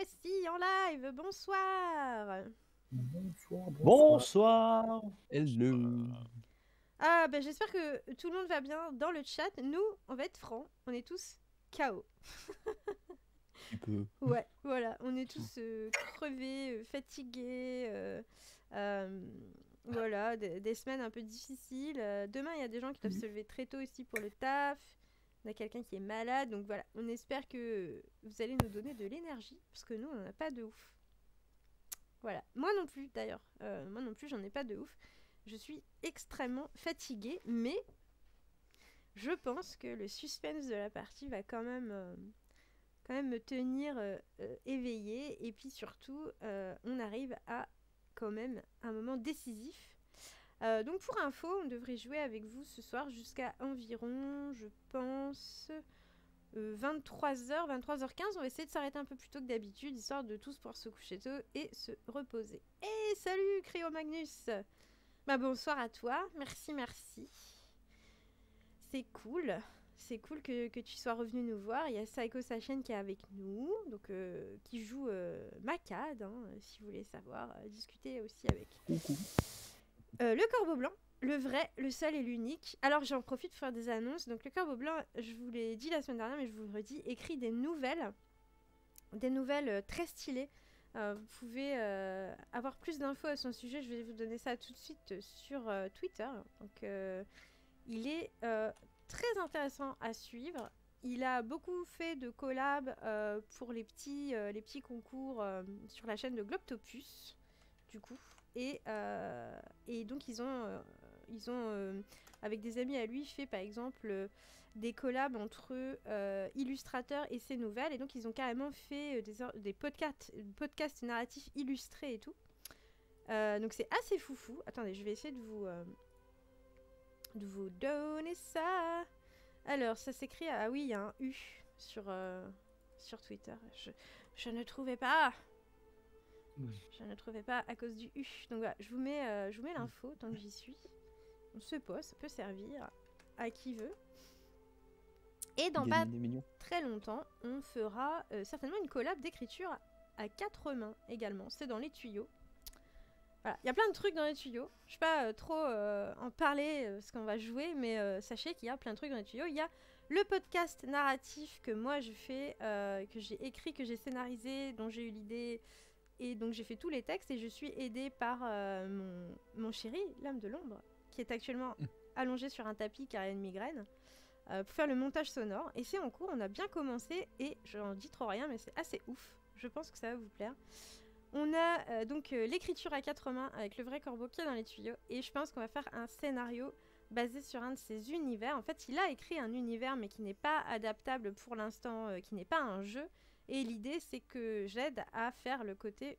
voici en live. Bonsoir. Bonsoir, bonsoir. Bonsoir. Hello. Ah, bah, j'espère que tout le monde va bien dans le chat. Nous, on va être francs, on est tous KO. Tu peux. Ouais, voilà, on est tous crevés, fatigués. Euh, voilà, des semaines un peu difficiles. Demain, il y a des gens qui doivent se lever très tôt aussi pour le taf. On a quelqu'un qui est malade. Donc voilà, on espère que vous allez nous donner de l'énergie. Parce que nous, on n'en a pas de ouf. Voilà, moi non plus d'ailleurs. Moi non plus, j'en ai pas de ouf. Je suis extrêmement fatiguée, mais je pense que le suspense de la partie va quand même me tenir éveillée. Et puis surtout, on arrive à quand même un moment décisif. Donc pour info, on devrait jouer avec vous ce soir jusqu'à environ, je pense, 23h, 23h15. On va essayer de s'arrêter un peu plus tôt que d'habitude, histoire de tous pouvoir se coucher tôt et se reposer. Et salut Créo Magnus. Bah bonsoir à toi, merci. C'est cool. C'est cool que tu sois revenu nous voir. Il y a Saiko Sachen qui est avec nous, donc qui joue Macad, hein, si vous voulez savoir. Discuter aussi avec Coucou. le Corbeau Blanc, le vrai, le seul et l'unique. Alors j'en profite pour faire des annonces. Donc le Corbeau Blanc, je vous l'ai dit la semaine dernière, mais je vous le redis, écrit des nouvelles très stylées. Vous pouvez avoir plus d'infos à son sujet. Je vais vous donner ça tout de suite sur Twitter. Donc il est très intéressant à suivre. Il a beaucoup fait de collabs pour les petits sur la chaîne de Globtopus, du coup. Et donc ils ont avec des amis à lui, fait par exemple des collabs entre illustrateurs et ses nouvelles. Et donc ils ont carrément fait des podcasts narratifs illustrés et tout. Donc c'est assez foufou. Attendez, je vais essayer de vous donner ça. Alors, ça s'écrit... Ah oui, il y a un U sur Twitter. Je ne trouvais pas. Je ne trouvais pas à cause du U. Donc voilà, je vous mets l'info tant que j'y suis. On se pose, ça peut servir à qui veut. Et dans pas très longtemps, on fera certainement une collab d'écriture à 4 mains également. C'est dans les tuyaux. Voilà, il y a plein de trucs dans les tuyaux. Je ne vais pas trop en parler parce qu'on va jouer, mais sachez qu'il y a plein de trucs dans les tuyaux. Il y a le podcast narratif que moi je fais, que j'ai écrit, que j'ai scénarisé, dont j'ai eu l'idée, et donc j'ai fait tous les textes, et je suis aidée par mon chéri, l'âme de l'ombre, qui est actuellement allongé sur un tapis car il a une migraine, pour faire le montage sonore. Et c'est en cours, on a bien commencé, et je n'en dis trop rien, mais c'est assez ouf. Je pense que ça va vous plaire. On a donc l'écriture à 4 mains avec le vrai corbeau qui est dans les tuyaux, et je pense qu'on va faire un scénario basé sur un de ses univers. En fait, il a écrit un univers, mais qui n'est pas adaptable pour l'instant, qui n'est pas un jeu. Et l'idée, c'est que j'aide à faire le côté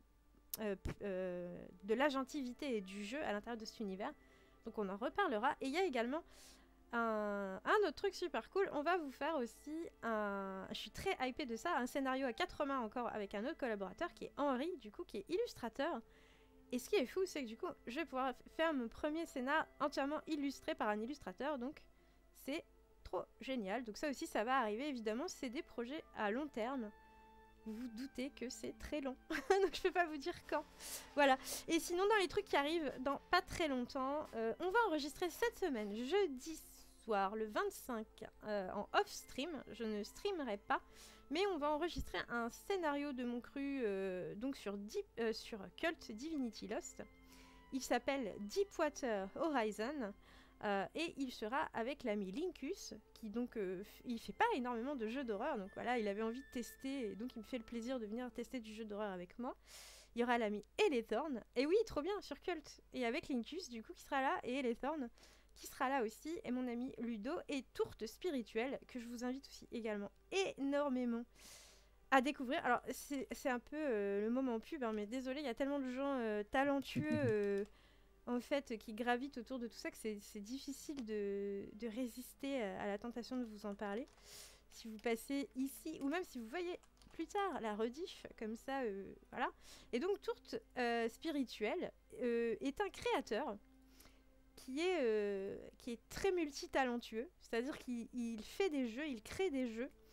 de l'agentivité et du jeu à l'intérieur de cet univers. Donc on en reparlera. Et il y a également un autre truc super cool. On va vous faire aussi je suis très hypée de ça, un scénario à 4 mains encore avec un autre collaborateur qui est Henri, du coup, qui est illustrateur. Et ce qui est fou, c'est que du coup, je vais pouvoir faire mon premier scénar entièrement illustré par un illustrateur. Donc c'est trop génial. Donc ça aussi, ça va arriver. Évidemment, c'est des projets à long terme. Vous vous doutez que c'est très long. Donc je peux pas vous dire quand. Voilà. Et sinon, dans les trucs qui arrivent dans pas très longtemps, on va enregistrer cette semaine, jeudi soir, le 25, en off-stream. Je ne streamerai pas. Mais on va enregistrer un scénario de mon cru donc sur Cult Divinity Lost. Il s'appelle Deepwater Horizon. Et il sera avec l'ami Linkus, qui donc il fait pas énormément de jeux d'horreur, donc voilà, il avait envie de tester, et donc il me fait le plaisir de venir tester du jeu d'horreur avec moi. Il y aura l'ami Elethorn, et oui, trop bien, sur Cult, et avec Linkus du coup qui sera là, et Elethorn qui sera là aussi, et mon ami Ludo, et Tourte Spirituelle, que je vous invite aussi également énormément à découvrir. Alors c'est un peu le moment pub, hein, mais désolé, il y a tellement de gens talentueux en fait, qui gravitent autour de tout ça, que c'est difficile de résister à la tentation de vous en parler. Si vous passez ici, ou même si vous voyez plus tard la rediff, comme ça, voilà. Et donc, Tourte Spirituelle est un créateur qui est très multitalentueux, c'est-à-dire qu'il fait des jeux, il crée des jeux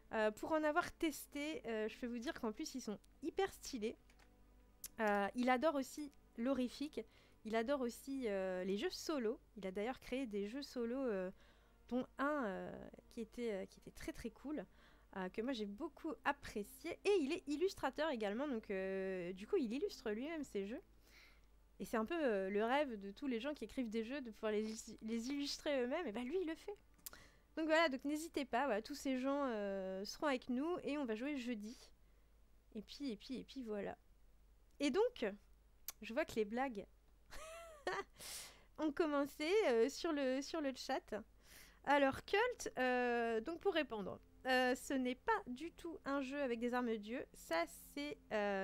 Pour en avoir testé, je peux vous dire qu'en plus, ils sont hyper stylés. Il adore aussi l'horrifique. Il adore aussi les jeux solo. Il a d'ailleurs créé des jeux solo, dont un qui était très très cool, que moi j'ai beaucoup apprécié. Et il est illustrateur également, donc du coup il illustre lui-même ses jeux. Et c'est un peu le rêve de tous les gens qui écrivent des jeux, de pouvoir les illustrer eux-mêmes. Et bah lui il le fait. Donc voilà, donc n'hésitez pas, voilà, tous ces gens seront avec nous et on va jouer jeudi. Et puis voilà. Et donc, je vois que les blagues ont commencé sur le chat. Alors, Cult, donc pour répondre, ce n'est pas du tout un jeu avec des armes de Dieu. Ça, c'est...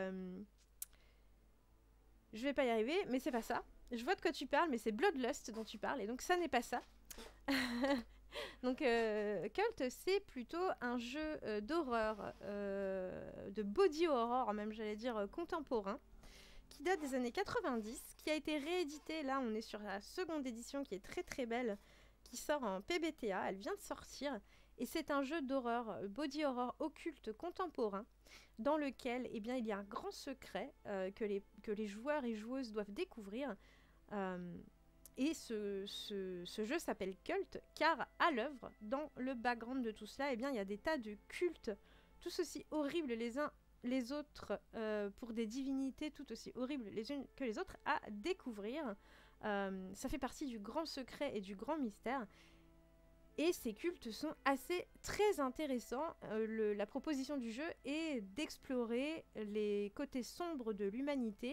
Je vais pas y arriver, mais c'est pas ça. Je vois de quoi tu parles, mais c'est Bloodlust dont tu parles, et donc ça n'est pas ça. Donc, Cult, c'est plutôt un jeu d'horreur, de body horror, même j'allais dire contemporain, qui date des années 90, qui a été réédité. Là, on est sur la seconde édition qui est très très belle, qui sort en PBTA. Elle vient de sortir. Et c'est un jeu d'horreur, body horror occulte contemporain, dans lequel il y a un grand secret que les joueurs et joueuses doivent découvrir. Et ce jeu s'appelle Cult, car à l'œuvre, dans le background de tout cela, il y a des tas de cultes, tous aussi horribles les uns les autres, pour des divinités tout aussi horribles les unes que les autres, à découvrir. Ça fait partie du grand secret et du grand mystère. Et ces cultes sont très intéressants. La proposition du jeu est d'explorer les côtés sombres de l'humanité,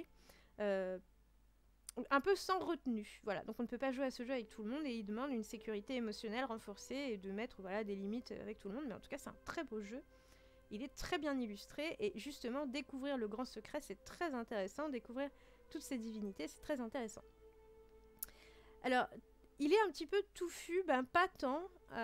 un peu sans retenue. Voilà. Donc on ne peut pas jouer à ce jeu avec tout le monde et il demande une sécurité émotionnelle renforcée et de mettre des limites avec tout le monde. Mais en tout cas, c'est un très beau jeu. Il est très bien illustré et justement, découvrir le grand secret, c'est très intéressant. Découvrir toutes ces divinités, c'est très intéressant. Alors, il est un petit peu touffu, pas tant.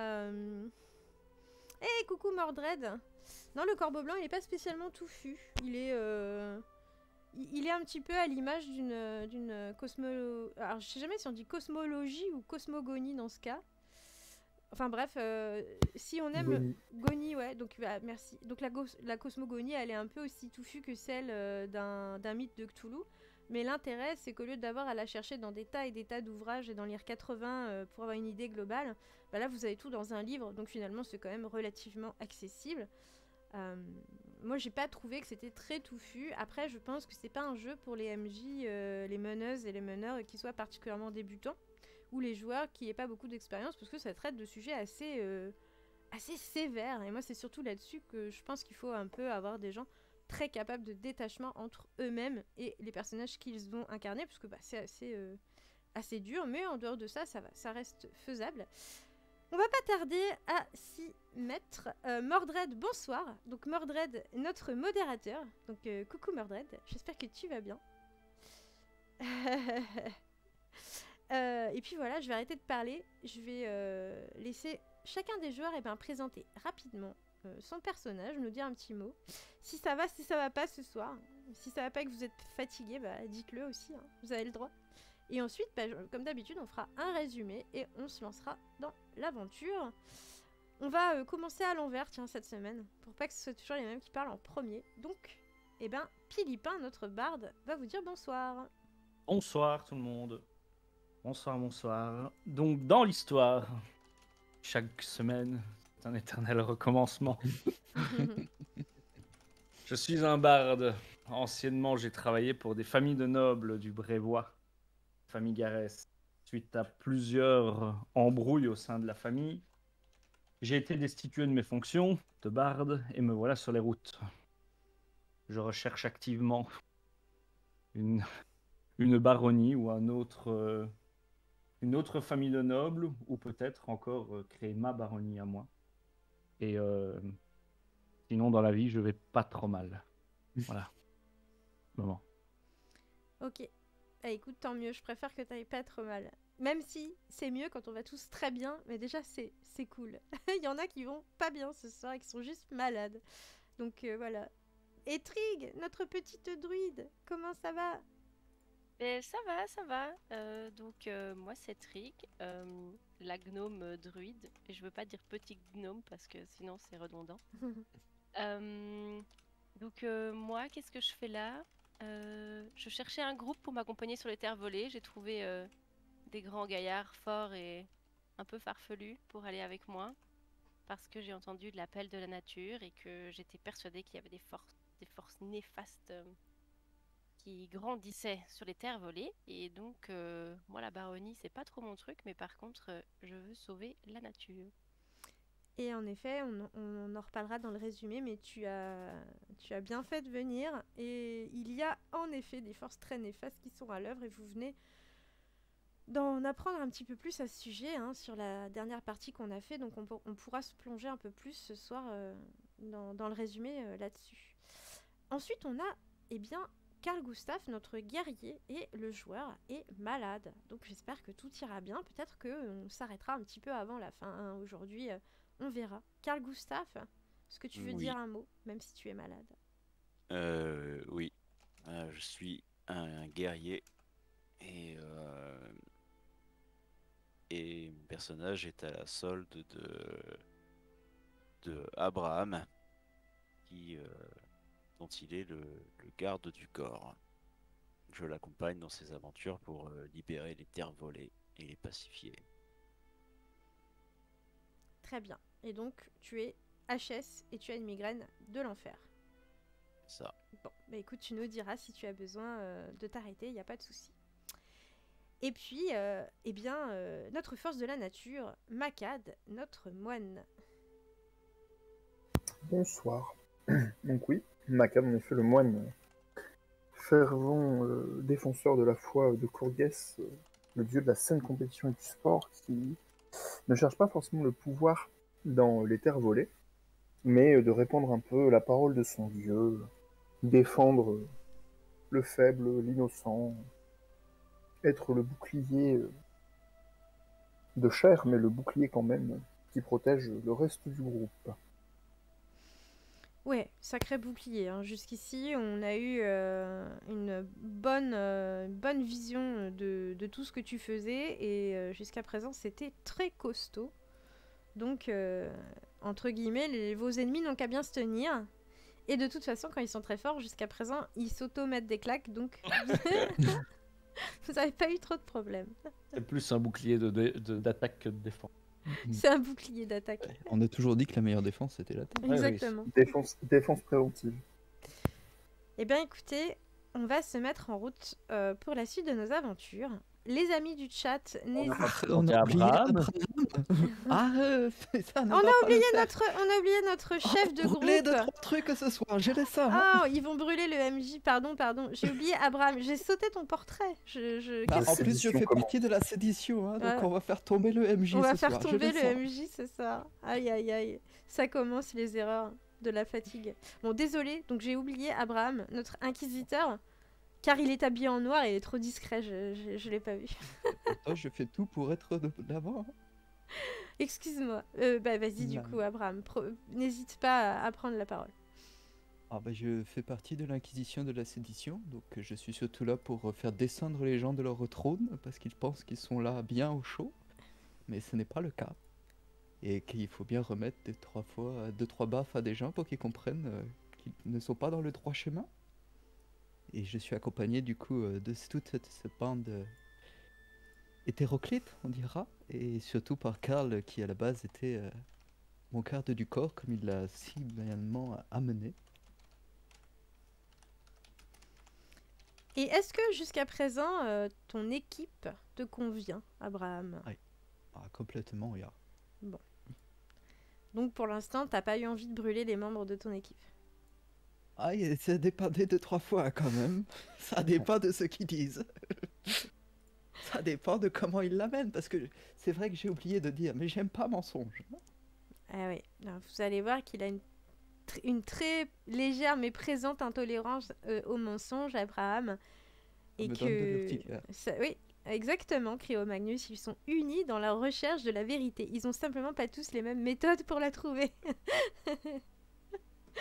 Hey, coucou Mordred. Non, le corbeau blanc, il n'est pas spécialement touffu. Il est un petit peu à l'image d'une Alors, je sais jamais si on dit cosmologie ou cosmogonie dans ce cas. Enfin bref, si on aime Goni, ouais, donc merci. Donc la cosmogonie, elle est un peu aussi touffue que celle d'un mythe de Cthulhu. Mais l'intérêt, c'est qu'au lieu d'avoir à la chercher dans des tas et des tas d'ouvrages et d'en lire 80 pour avoir une idée globale, là vous avez tout dans un livre, donc finalement c'est quand même relativement accessible. Moi j'ai pas trouvé que c'était très touffu. Après je pense que c'est pas un jeu pour les MJ, les meneuses et les meneurs qui soient particulièrement débutants, ou les joueurs qui n'aient pas beaucoup d'expérience, parce que ça traite de sujets assez sévères. Et moi c'est surtout là-dessus que je pense qu'il faut un peu avoir des gens très capables de détachement entre eux-mêmes et les personnages qu'ils vont incarner, parce que c'est assez dur, mais en dehors de ça, ça reste faisable. On va pas tarder à s'y mettre. Mordred, bonsoir. Donc Mordred, notre modérateur. Donc coucou Mordred, j'espère que tu vas bien. Et puis voilà, je vais arrêter de parler. Je vais laisser chacun des joueurs présenter rapidement son personnage, nous dire un petit mot. Si ça va pas ce soir. Si ça va pas et que vous êtes fatigué, dites-le aussi, hein, vous avez le droit. Et ensuite, comme d'habitude, on fera un résumé et on se lancera dans l'aventure. On va commencer à l'envers, tiens, cette semaine, pour pas que ce soit toujours les mêmes qui parlent en premier. Donc, Pilipin, notre barde, va vous dire bonsoir. Bonsoir tout le monde. Bonsoir, bonsoir. Donc, dans l'histoire, chaque semaine, c'est un éternel recommencement. Je suis un barde. Anciennement, j'ai travaillé pour des familles de nobles du Brévois, famille Garès. Suite à plusieurs embrouilles au sein de la famille, j'ai été destitué de mes fonctions de barde et me voilà sur les routes. Je recherche activement une baronnie ou une autre famille de nobles, ou peut-être encore créer ma baronnie à moi. Et sinon, dans la vie, je vais pas trop mal. Voilà. Moment. Ok. Écoute, tant mieux. Je préfère que t'ailles pas trop mal. Même si c'est mieux quand on va tous très bien, mais déjà, c'est cool. Il y en a qui vont pas bien ce soir et qui sont juste malades. Donc voilà. Et Trig, notre petite druide, comment ça va? Mais ça va, ça va. Donc, moi, c'est Trick, la gnome druide. Et je veux pas dire petit gnome parce que sinon c'est redondant. Euh, moi, qu'est-ce que je fais là? Je cherchais un groupe pour m'accompagner sur les terres volées. J'ai trouvé des grands gaillards forts et un peu farfelus pour aller avec moi. Parce que j'ai entendu de l'appel de la nature et que j'étais persuadée qu'il y avait des forces néfastes qui grandissaient sur les terres volées. Et donc, moi, la baronnie, c'est pas trop mon truc, mais par contre, je veux sauver la nature. Et en effet, on en reparlera dans le résumé, mais tu as bien fait de venir. Et il y a en effet des forces très néfastes qui sont à l'œuvre et vous venez d'en apprendre un petit peu plus à ce sujet sur la dernière partie qu'on a fait. Donc on pourra se plonger un peu plus ce soir dans le résumé là-dessus. Ensuite, on a, Carl Gustaf, notre guerrier, et le joueur est malade. Donc j'espère que tout ira bien. Peut-être qu'on s'arrêtera un petit peu avant la fin. Aujourd'hui, on verra. Carl Gustaf, est-ce que tu veux dire un mot, même si tu es malade? Oui. Je suis un guerrier et mon personnage est à la solde de Abraham, dont il est le garde du corps. Je l'accompagne dans ses aventures pour libérer les terres volées et les pacifier. Très bien. Et donc, tu es HS et tu as une migraine de l'enfer. Ça. Bon, bah écoute, tu nous diras si tu as besoin de t'arrêter, il n'y a pas de souci. Et puis, notre force de la nature, Makad, notre moine. Bonsoir. Donc oui, Makad, en effet, le moine fervent défenseur de la foi de Courgès, le dieu de la saine compétition et du sport, qui ne cherche pas forcément le pouvoir dans les terres volées, mais de répandre un peu la parole de son dieu, défendre le faible, l'innocent, être le bouclier de chair, mais le bouclier quand même, qui protège le reste du groupe. Ouais, sacré bouclier. Jusqu'ici, on a eu une bonne vision de tout ce que tu faisais, et jusqu'à présent, c'était très costaud. Donc, entre guillemets, vos ennemis n'ont qu'à bien se tenir. Et de toute façon, quand ils sont très forts, jusqu'à présent, ils s'auto-mettent des claques, donc vous n'avez pas eu trop de problèmes. C'est plus un bouclier d'attaque que de défense. C'est un bouclier d'attaque. On a toujours dit que la meilleure défense, c'était l'attaque. Exactement. Défense préventive. Eh bien, écoutez, on va se mettre en route pour la suite de nos aventures. Les amis du chat, n'hésitez pas. On a oublié Abraham. On a oublié notre chef de groupe. Brûler 2-3 trucs ce soir, j'ai laissé ça. Ah, ils vont brûler le MJ, pardon. J'ai oublié Abraham, j'ai sauté ton portrait. En plus, je fais partie de la sédition, donc on va faire tomber le MJ ce soir. On va faire tomber le MJ, c'est ça. Aïe, aïe, aïe. Ça commence les erreurs de la fatigue. Bon, désolé, donc j'ai oublié Abraham, notre inquisiteur. Car il est habillé en noir et il est trop discret, je l'ai pas vu. Pourtant, je fais tout pour être de l'avant. Excuse-moi. Vas-y, du coup, Abraham, n'hésite pas à prendre la parole. Je fais partie de l'inquisition de la sédition, donc je suis surtout là pour faire descendre les gens de leur trône, parce qu'ils pensent qu'ils sont là bien au chaud, mais ce n'est pas le cas. Et qu'il faut bien remettre 2-3 baffes à des gens pour qu'ils comprennent qu'ils ne sont pas dans le droit chemin. Et je suis accompagné du coup de toute cette bande hétéroclite, on dira, et surtout par Carl qui à la base était mon garde du corps, comme il l'a si brillamment amené. Et est-ce que jusqu'à présent, ton équipe te convient, Abraham? Oui, complètement, oui. Bon. Donc pour l'instant, t'as pas eu envie de brûler les membres de ton équipe? Ça dépendait 2-3 fois quand même. Ça dépend de ce qu'ils disent. Ça dépend de comment ils l'amènent, parce que c'est vrai que j'ai oublié de dire, mais j'aime pas mensonge. Ah oui, alors, vous allez voir qu'il a une très légère mais présente intolérance au mensonge, Abraham. Et oui, exactement, Cryo Magnus, ils sont unis dans la recherche de la vérité. Ils ont simplement pas tous les mêmes méthodes pour la trouver.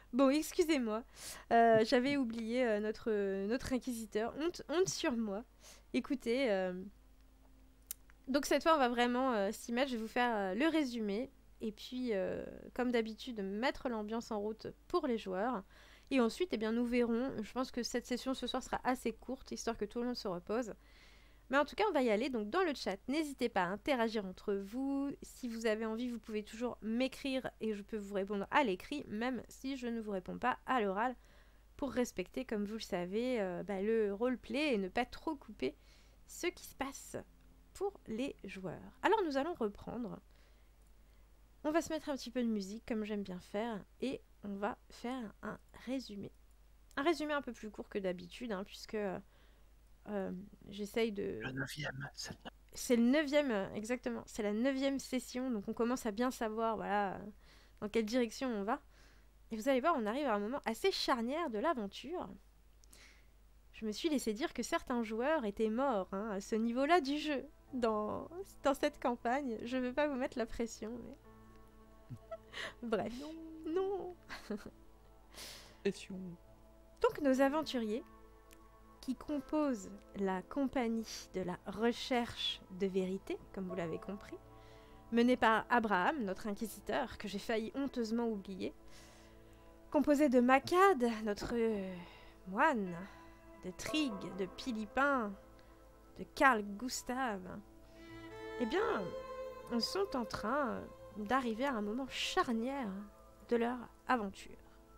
Bon, excusez-moi. J'avais oublié notre inquisiteur. Honte sur moi. Écoutez, donc cette fois, on va vraiment s'y mettre. Je vais vous faire le résumé. Et puis, comme d'habitude, mettre l'ambiance en route pour les joueurs. Et ensuite, eh bien, nous verrons. Je pense que cette session ce soir sera assez courte, histoire que tout le monde se repose. Mais en tout cas, on va y aller. Donc, dans le chat, n'hésitez pas à interagir entre vous. Si vous avez envie, vous pouvez toujours m'écrire et je peux vous répondre à l'écrit, même si je ne vous réponds pas à l'oral, pour respecter, comme vous le savez, le roleplay et ne pas trop couper ce qui se passe pour les joueurs. Alors, nous allons reprendre. On va se mettre un petit peu de musique, comme j'aime bien faire, et on va faire un résumé. Un résumé un peu plus court que d'habitude, hein, puisque... j'essaye de... Le 9e, c'est le 9e, exactement. C'est la 9e session, donc on commence à bien savoir, voilà, dans quelle direction on va. Et vous allez voir, on arrive à un moment assez charnière de l'aventure. Je me suis laissé dire que certains joueurs étaient morts hein, à ce niveau-là du jeu, dans cette campagne. Je ne veux pas vous mettre la pression, mais... Bref. Non. Pression. Donc nos aventuriers, qui compose la compagnie de la recherche de vérité, comme vous l'avez compris, menée par Abraham, notre inquisiteur, que j'ai failli honteusement oublier, composé de Macad, notre moine, de Trig, de Pilipin, de Carl Gustave, eh bien, ils sont en train d'arriver à un moment charnière de leur aventure.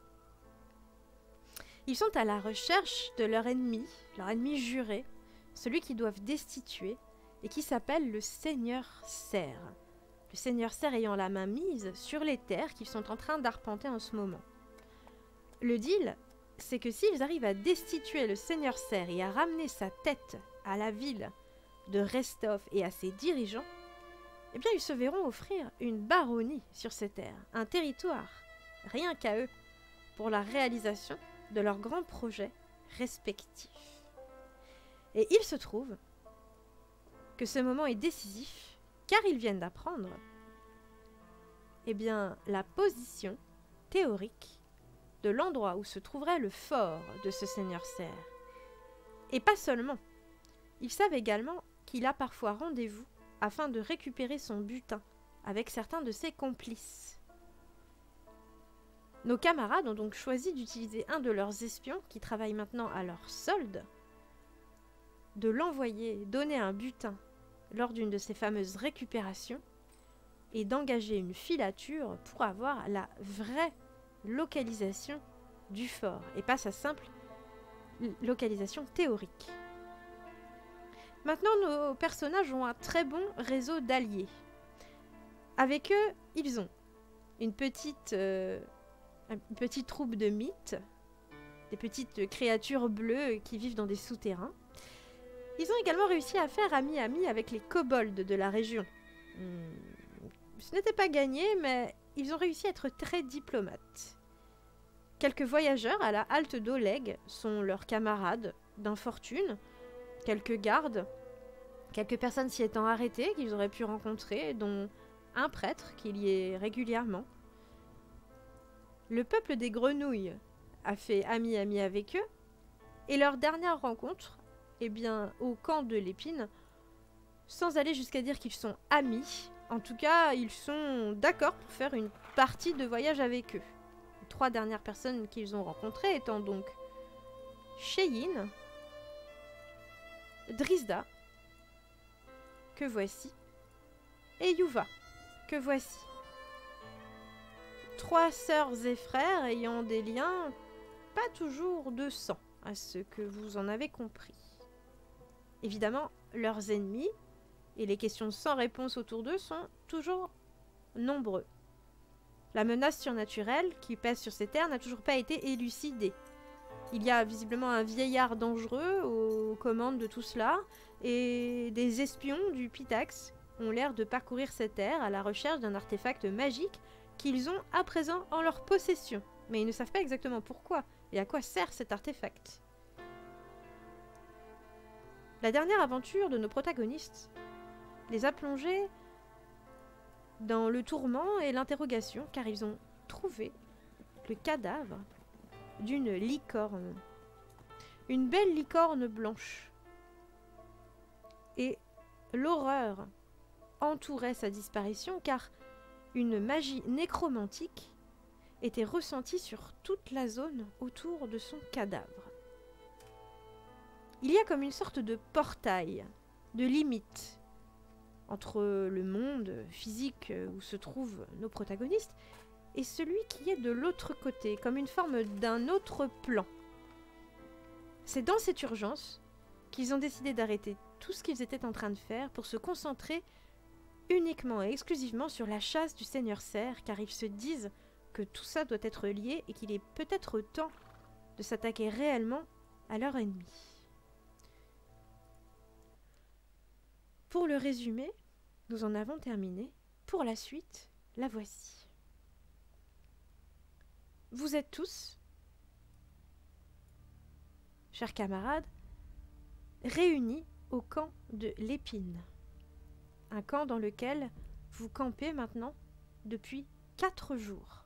Ils sont à la recherche de leur ennemi juré, celui qu'ils doivent destituer, et qui s'appelle le Seigneur Ser. Le Seigneur Ser ayant la main mise sur les terres qu'ils sont en train d'arpenter en ce moment. Le deal, c'est que s'ils arrivent à destituer le Seigneur Ser et à ramener sa tête à la ville de Restov et à ses dirigeants, eh bien ils se verront offrir une baronnie sur ces terres, un territoire, rien qu'à eux, pour la réalisation de leurs grands projets respectifs. Et il se trouve que ce moment est décisif, car ils viennent d'apprendre eh bien, la position théorique de l'endroit où se trouverait le fort de ce Seigneur Ser. Et pas seulement. Ils savent également qu'il a parfois rendez-vous afin de récupérer son butin avec certains de ses complices. Nos camarades ont donc choisi d'utiliser un de leurs espions, qui travaille maintenant à leur solde, de l'envoyer donner un butin lors d'une de ces fameuses récupérations et d'engager une filature pour avoir la vraie localisation du fort et pas sa simple localisation théorique. Maintenant, nos personnages ont un très bon réseau d'alliés. Avec eux, ils ont une petite troupe de mythes, des petites créatures bleues qui vivent dans des souterrains. Ils ont également réussi à faire ami-ami avec les kobolds de la région. Ce n'était pas gagné, mais ils ont réussi à être très diplomates. Quelques voyageurs à la halte d'Oleg sont leurs camarades d'infortune, quelques gardes, quelques personnes s'y étant arrêtées qu'ils auraient pu rencontrer, dont un prêtre qui y est régulièrement. Le peuple des grenouilles a fait ami-ami avec eux, et leur dernière rencontre, eh bien, au camp de l'épine, sans aller jusqu'à dire qu'ils sont amis, en tout cas, ils sont d'accord pour faire une partie de voyage avec eux. Les 3 dernières personnes qu'ils ont rencontrées étant donc Cheyenne, Drizda, que voici, et Yuva, que voici. 3 sœurs et frères ayant des liens pas toujours de sang, à ce que vous en avez compris. Évidemment, leurs ennemis et les questions sans réponse autour d'eux sont toujours nombreux. La menace surnaturelle qui pèse sur ces terres n'a toujours pas été élucidée. Il y a visiblement un vieillard dangereux aux commandes de tout cela, et des espions du Pitax ont l'air de parcourir ces terres à la recherche d'un artefact magique qu'ils ont à présent en leur possession. Mais ils ne savent pas exactement pourquoi et à quoi sert cet artefact. La dernière aventure de nos protagonistes les a plongés dans le tourment et l'interrogation, car ils ont trouvé le cadavre d'une licorne. Une belle licorne blanche. Et l'horreur entourait sa disparition car une magie nécromantique était ressentie sur toute la zone autour de son cadavre. Il y a comme une sorte de portail, de limite entre le monde physique où se trouvent nos protagonistes et celui qui est de l'autre côté, comme une forme d'un autre plan. C'est dans cette urgence qu'ils ont décidé d'arrêter tout ce qu'ils étaient en train de faire pour se concentrer uniquement et exclusivement sur la chasse du Seigneur Cerf, car ils se disent que tout ça doit être lié et qu'il est peut-être temps de s'attaquer réellement à leur ennemi. Pour le résumé, nous en avons terminé. Pour la suite, la voici. Vous êtes tous, chers camarades, réunis au camp de l'Épine. Un camp dans lequel vous campez maintenant depuis 4 jours.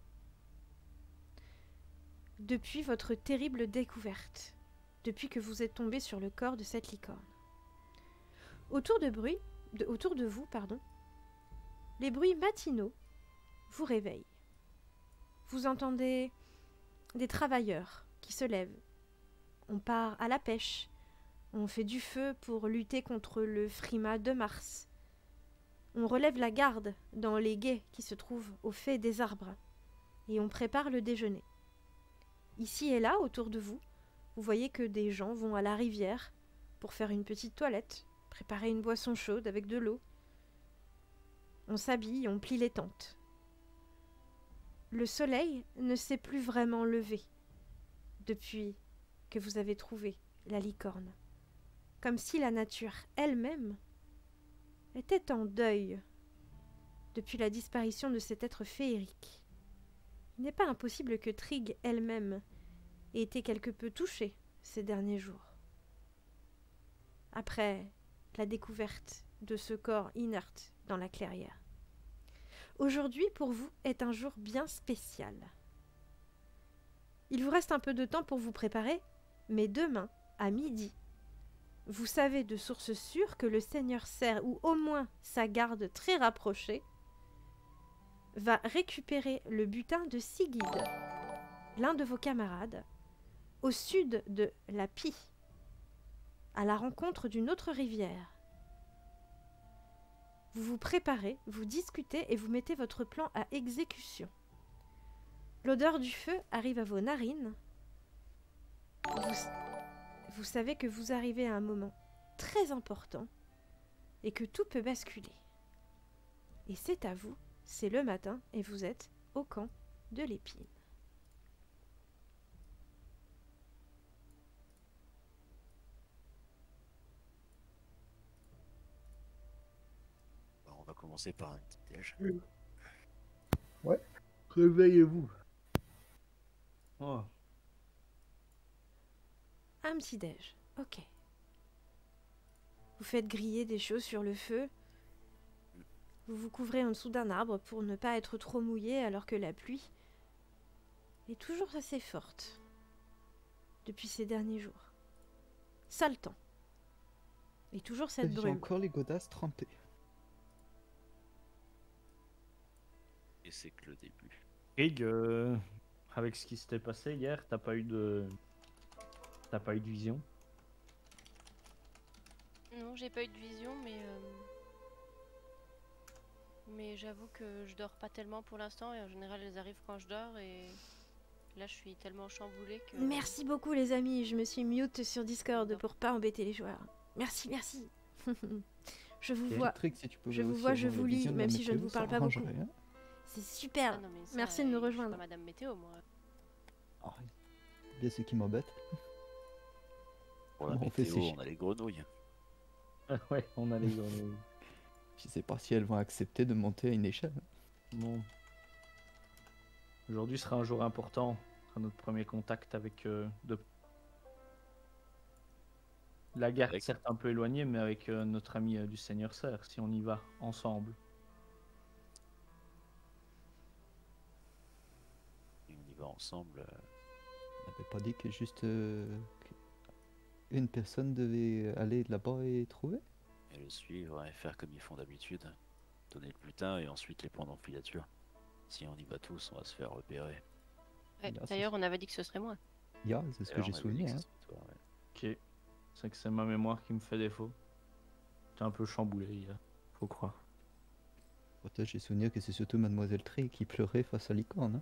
Depuis votre terrible découverte. Depuis que vous êtes tombé sur le corps de cette licorne. Autour de vous, les bruits matinaux vous réveillent. Vous entendez des travailleurs qui se lèvent. On part à la pêche. On fait du feu pour lutter contre le frimas de mars. On relève la garde dans les gués qui se trouvent au fait des arbres. Et on prépare le déjeuner. Ici et là, autour de vous, vous voyez que des gens vont à la rivière pour faire une petite toilette, préparer une boisson chaude avec de l'eau. On s'habille, on plie les tentes. Le soleil ne s'est plus vraiment levé depuis que vous avez trouvé la licorne. Comme si la nature elle-même était en deuil depuis la disparition de cet être féerique. Il n'est pas impossible que Trig elle-même ait été quelque peu touchée ces derniers jours. Après la découverte de ce corps inerte dans la clairière. Aujourd'hui, pour vous, est un jour bien spécial. Il vous reste un peu de temps pour vous préparer, mais demain, à midi, vous savez de source sûre que le Seigneur Cerf, ou au moins sa garde très rapprochée, va récupérer le butin de Sigid, l'un de vos camarades, au sud de la Pie, à la rencontre d'une autre rivière. Vous vous préparez, vous discutez et vous mettez votre plan à exécution. L'odeur du feu arrive à vos narines. Vous savez que vous arrivez à un moment très important et que tout peut basculer. Et c'est à vous, c'est le matin et vous êtes au camp de l'Épine. On va commencer par un petit déj. Ouais. Réveillez-vous. Oh. Un petit déj, ok. Vous faites griller des choses sur le feu. Vous vous couvrez en dessous d'un arbre pour ne pas être trop mouillé alors que la pluie est toujours assez forte depuis ces derniers jours. Sale temps. Et toujours cette J'ai brume. encore les godasses trempées. Et c'est que le début. Rig, avec ce qui s'était passé hier, t'as pas eu de vision? Non, j'ai pas eu de vision, mais j'avoue que je dors pas tellement pour l'instant et en général elles arrivent quand je dors et là je suis tellement chamboulée que... Merci beaucoup les amis, je me suis mute sur Discord pour pas embêter les joueurs. Merci, merci. Je vous vois. Trick, si tu pouvais Je vous aussi vois, je avoir la vous lis, vision de même la si je ne météo, vous ça parle pas beaucoup. arrangerait, hein. C'est super. Ah non, mais ça, Merci de nous je suis rejoindre. pas Madame Météo, moi. Ah, bien ce qui m'embête. Pour la On fait météo, sécher. on a les grenouilles. Ouais, on a les grenouilles. Je sais pas si elles vont accepter de monter à une échelle. Bon. Aujourd'hui sera un jour important. Ce sera notre premier contact avec la guerre, Avec- certes un peu éloignée, mais avec notre ami du Seigneur Cerf, si on y va ensemble. Et on y va ensemble. On n'avait pas dit que juste une personne devait aller là-bas et trouver? Et le suivre et faire comme ils font d'habitude. Donner le butin et ensuite les prendre en filature. Si on y va tous, on va se faire repérer. Ouais, Là, d'ailleurs, on avait dit que ce serait moi. Yeah, c'est ce que D'ailleurs, j'ai on avait dit souligné. que Hein. ce serait toi, ouais. Ok. C'est que c'est ma mémoire qui me fait défaut. J'étais un peu chamboulé hier, faut croire. Pourtant, j'ai souvenir que c'est surtout Mademoiselle Trey qui pleurait face à licorne. Hein.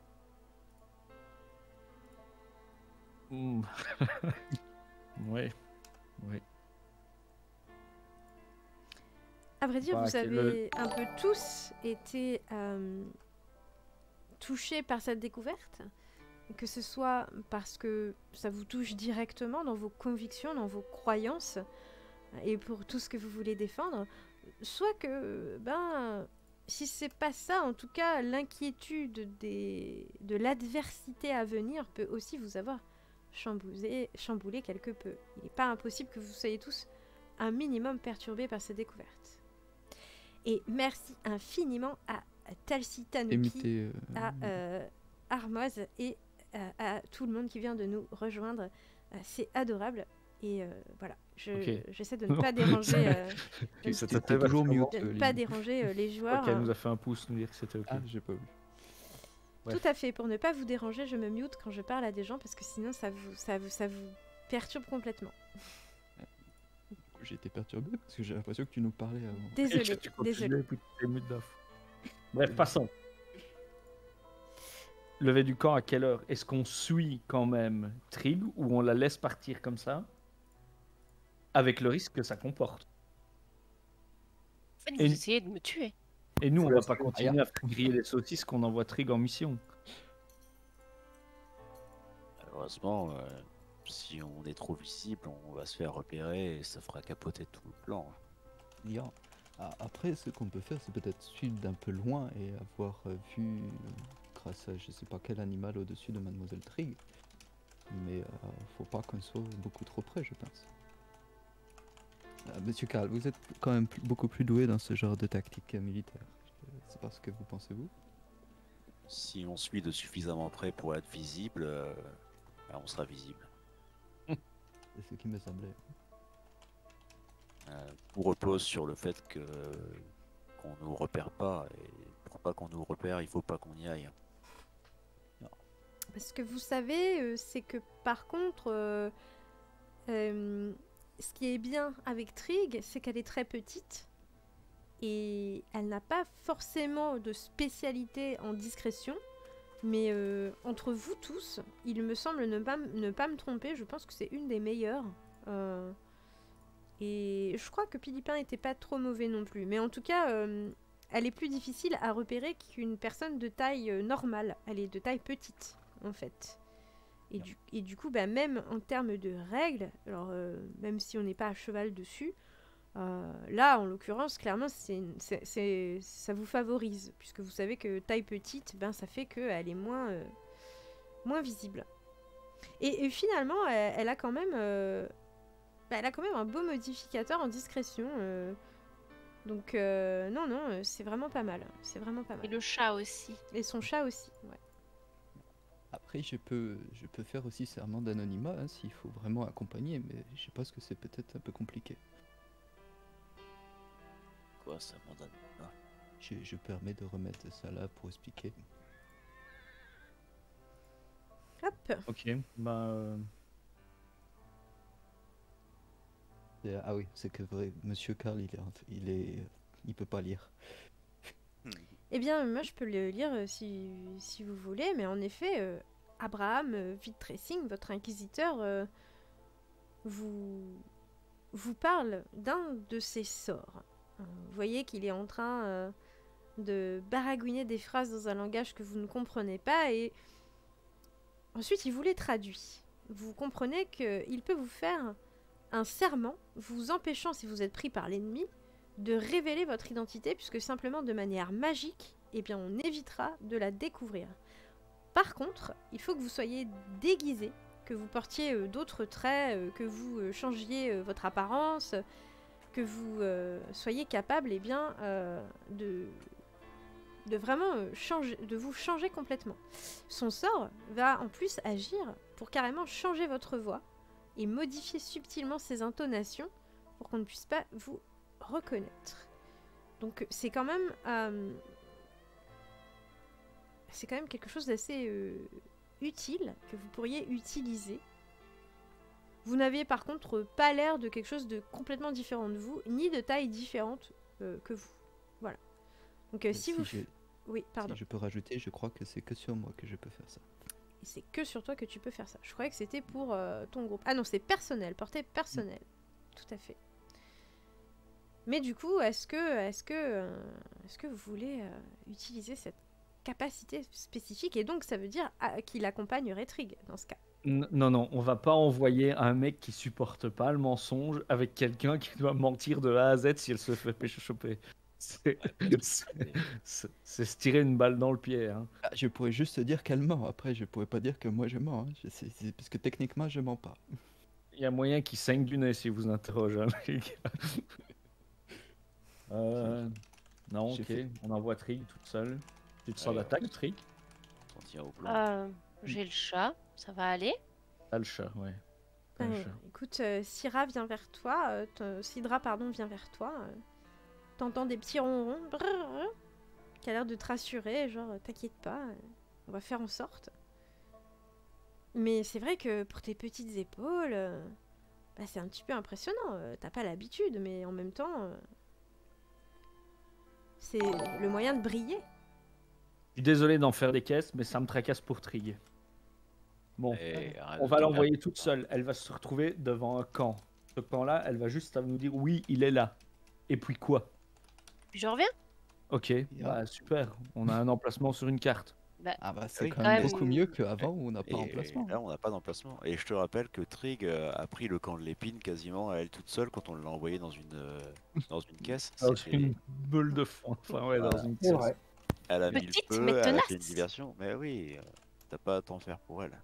Hmm. Ouais. Oui. À vrai dire, Bah, vous que avez un peu tous été touchés par cette découverte, que ce soit parce que ça vous touche directement dans vos convictions, dans vos croyances, et pour tout ce que vous voulez défendre, soit que, si c'est pas ça, en tout cas, l'inquiétude de l'adversité à venir peut aussi vous avoir chamboulé quelque peu. Il n'est pas impossible que vous soyez tous un minimum perturbés par cette découverte. Et merci infiniment à Talsi Tanuki, Imiter. à Armoise et à tout le monde qui vient de nous rejoindre. C'est adorable. Et voilà, Ok. j'essaie de ne pas déranger, Ok, ça T'es t'a toujours vachement- mute. de ne pas déranger les Je crois joueurs. qu'elle nous a fait un pouce nous dire que c'était ok. Ah, j'ai pas vu. Bref. Tout à fait, pour ne pas vous déranger, je me mute quand je parle à des gens parce que sinon ça vous perturbe complètement. J'ai été perturbé parce que j'ai l'impression que tu nous parlais avant. Désolée, Tu continues désolée. et puis tu t'es mute d'infos. Bref, passons. Lever du camp à quelle heure? Est-ce qu'on suit quand même Trig ou on la laisse partir comme ça? Avec le risque que ça comporte. En fait, Et- vous essayez de me tuer. Et nous, Faut on la va pas suivre. continuer à faire griller les saucisses qu'on envoie Trig en mission. Malheureusement, si on est trop visible, on va se faire repérer et ça fera capoter tout le plan. Yeah. Ah, après, ce qu'on peut faire, c'est peut-être suivre d'un peu loin et avoir vu, grâce à je sais pas quel animal au-dessus de Mademoiselle Trig. Mais faut pas qu'on soit beaucoup trop près, je pense. Monsieur Karl, vous êtes quand même beaucoup plus doué dans ce genre de tactique militaire. C'est pas ce que vous pensez, vous? Si on suit de suffisamment près pour être visible, on sera visible. C'est ce qui me semblait. Tout repose sur le fait qu'on nous repère pas et pour pas qu'on nous repère, il faut pas qu'on y aille. Ce que vous savez, c'est que par contre, ce qui est bien avec Trig, c'est qu'elle est très petite et elle n'a pas forcément de spécialité en discrétion. Mais entre vous tous, il me semble ne pas me tromper, je pense que c'est une des meilleures. Et je crois que Pilipin n'était pas trop mauvais non plus. Mais en tout cas, elle est plus difficile à repérer qu'une personne de taille normale. Elle est de taille petite, en fait. Et du coup, même en termes de règles, alors même si on n'est pas à cheval dessus, là, en l'occurrence, clairement, ça vous favorise. Puisque vous savez que taille petite, ça fait qu'elle est moins visible. Et finalement, elle a quand même un beau modificateur en discrétion. Donc, non, c'est vraiment pas mal. C'est vraiment pas Et mal. le chat aussi. Et son chat aussi, ouais. Après, je peux faire aussi serment d'anonymat hein, s'il faut vraiment accompagner, mais je pense que c'est peut-être un peu compliqué. Quoi, ça m'en donne pas. Je permets de remettre ça là pour expliquer. Hop. Ok, Ah oui, c'est que vrai, Monsieur Karl, il peut pas lire. Eh bien, moi, je peux le lire si vous voulez, mais en effet, Abraham Viltressing, votre inquisiteur, vous parle d'un de ses sorts. Vous voyez qu'il est en train de baragouiner des phrases dans un langage que vous ne comprenez pas, et ensuite, il vous les traduit. Vous comprenez qu'il peut vous faire un serment, vous empêchant, si vous êtes pris par l'ennemi, de révéler votre identité, puisque simplement de manière magique, eh bien, on évitera de la découvrir. Par contre, il faut que vous soyez déguisé, que vous portiez d'autres traits, que vous changiez votre apparence, que vous soyez capable, eh bien, de vraiment de vous changer complètement. Son sort va en plus agir pour carrément changer votre voix et modifier subtilement ses intonations pour qu'on ne puisse pas vous reconnaître. Donc c'est quand même quelque chose d'assez utile que vous pourriez utiliser. Vous n'aviez par contre pas l'air de quelque chose de complètement différent de vous, ni de taille différente que vous. Voilà. Donc si vous... Oui, pardon. Si je peux rajouter, je crois que c'est que sur moi que je peux faire ça. Et c'est que sur toi que tu peux faire ça. Je croyais que c'était pour ton groupe. Ah non, c'est personnel, portée personnelle. Tout à fait. Mais du coup, est-ce que vous voulez utiliser cette capacité spécifique? Et donc, ça veut dire qu'il accompagnerait Trig dans ce cas. Non, on va pas envoyer un mec qui supporte pas le mensonge avec quelqu'un qui doit mentir de A à Z si elle se fait choper. C'est se tirer une balle dans le pied. Hein. Ah, je pourrais juste te dire qu'elle ment. Après, je pourrais pas dire que moi je mens. Hein. Parce que techniquement, je mens pas. Il y a moyen qu'il saigne du nez si vous interroge. Hein, les gars. Non, ok. On envoie Trig toute seule. Tu te sens d'attaque, Trig? On tient au plan. J'ai le chat, ça va aller. T'as le chat, ouais. T'as le chat. Écoute, Sidra vient vers toi. Sidra, pardon, vient vers toi. T'entends des petits ronrons qui a l'air de te rassurer, genre t'inquiète pas, on va faire en sorte. Mais c'est vrai que pour tes petites épaules, c'est un petit peu impressionnant. T'as pas l'habitude, mais en même temps, c'est le moyen de briller. Je suis désolé d'en faire des caisses, mais ça me tracasse pour Trig. Bon, on va l'envoyer toute seule. Elle va se retrouver devant un camp. Ce camp-là, elle va juste nous dire oui, il est là. Et puis quoi? Je reviens. Ok, super. On a un emplacement sur une carte. C'est quand même beaucoup mieux qu'avant où on n'a pas d'emplacement. Là, on n'a pas d'emplacement. Et je te rappelle que Trig a pris le camp de l'épine quasiment à elle toute seule quand on l'a envoyé dans une caisse. Dans une boule de fond. Enfin, ouais, dans une caisse. Elle a mis le Petite, feu, mais elle a tenace. fait une diversion. Mais oui, t'as pas à t'en faire pour elle.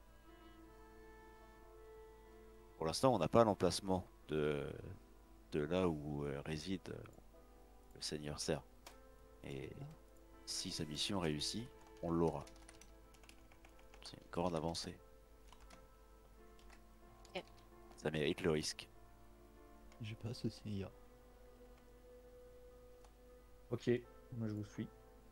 Pour l'instant, on n'a pas l'emplacement de là où réside le Seigneur Serre. Et si sa mission réussit, on l'aura. C'est une grande avancée. Okay. Ça mérite le risque. J'ai pas ce signe. Ok, moi je vous suis.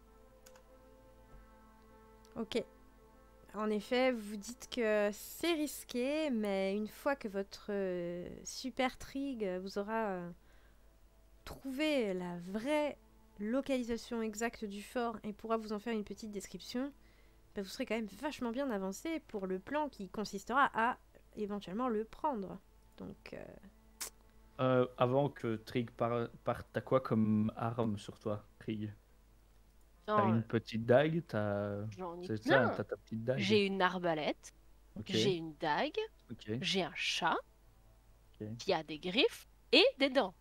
Ok. En effet, vous dites que c'est risqué, mais une fois que votre super Trig vous aura trouvé la vraie localisation exacte du fort et pourra vous en faire une petite description, vous serez quand même vachement bien avancé pour le plan qui consistera à éventuellement le prendre. Donc... avant que Trig parte, t'as quoi comme arme sur toi, Trig? T'as une petite dague, J'en ai c'est plein. ça, t'as ta petite dague. J'ai une arbalète, Okay. j'ai une dague, Okay. j'ai un chat Okay. qui a des griffes et des dents.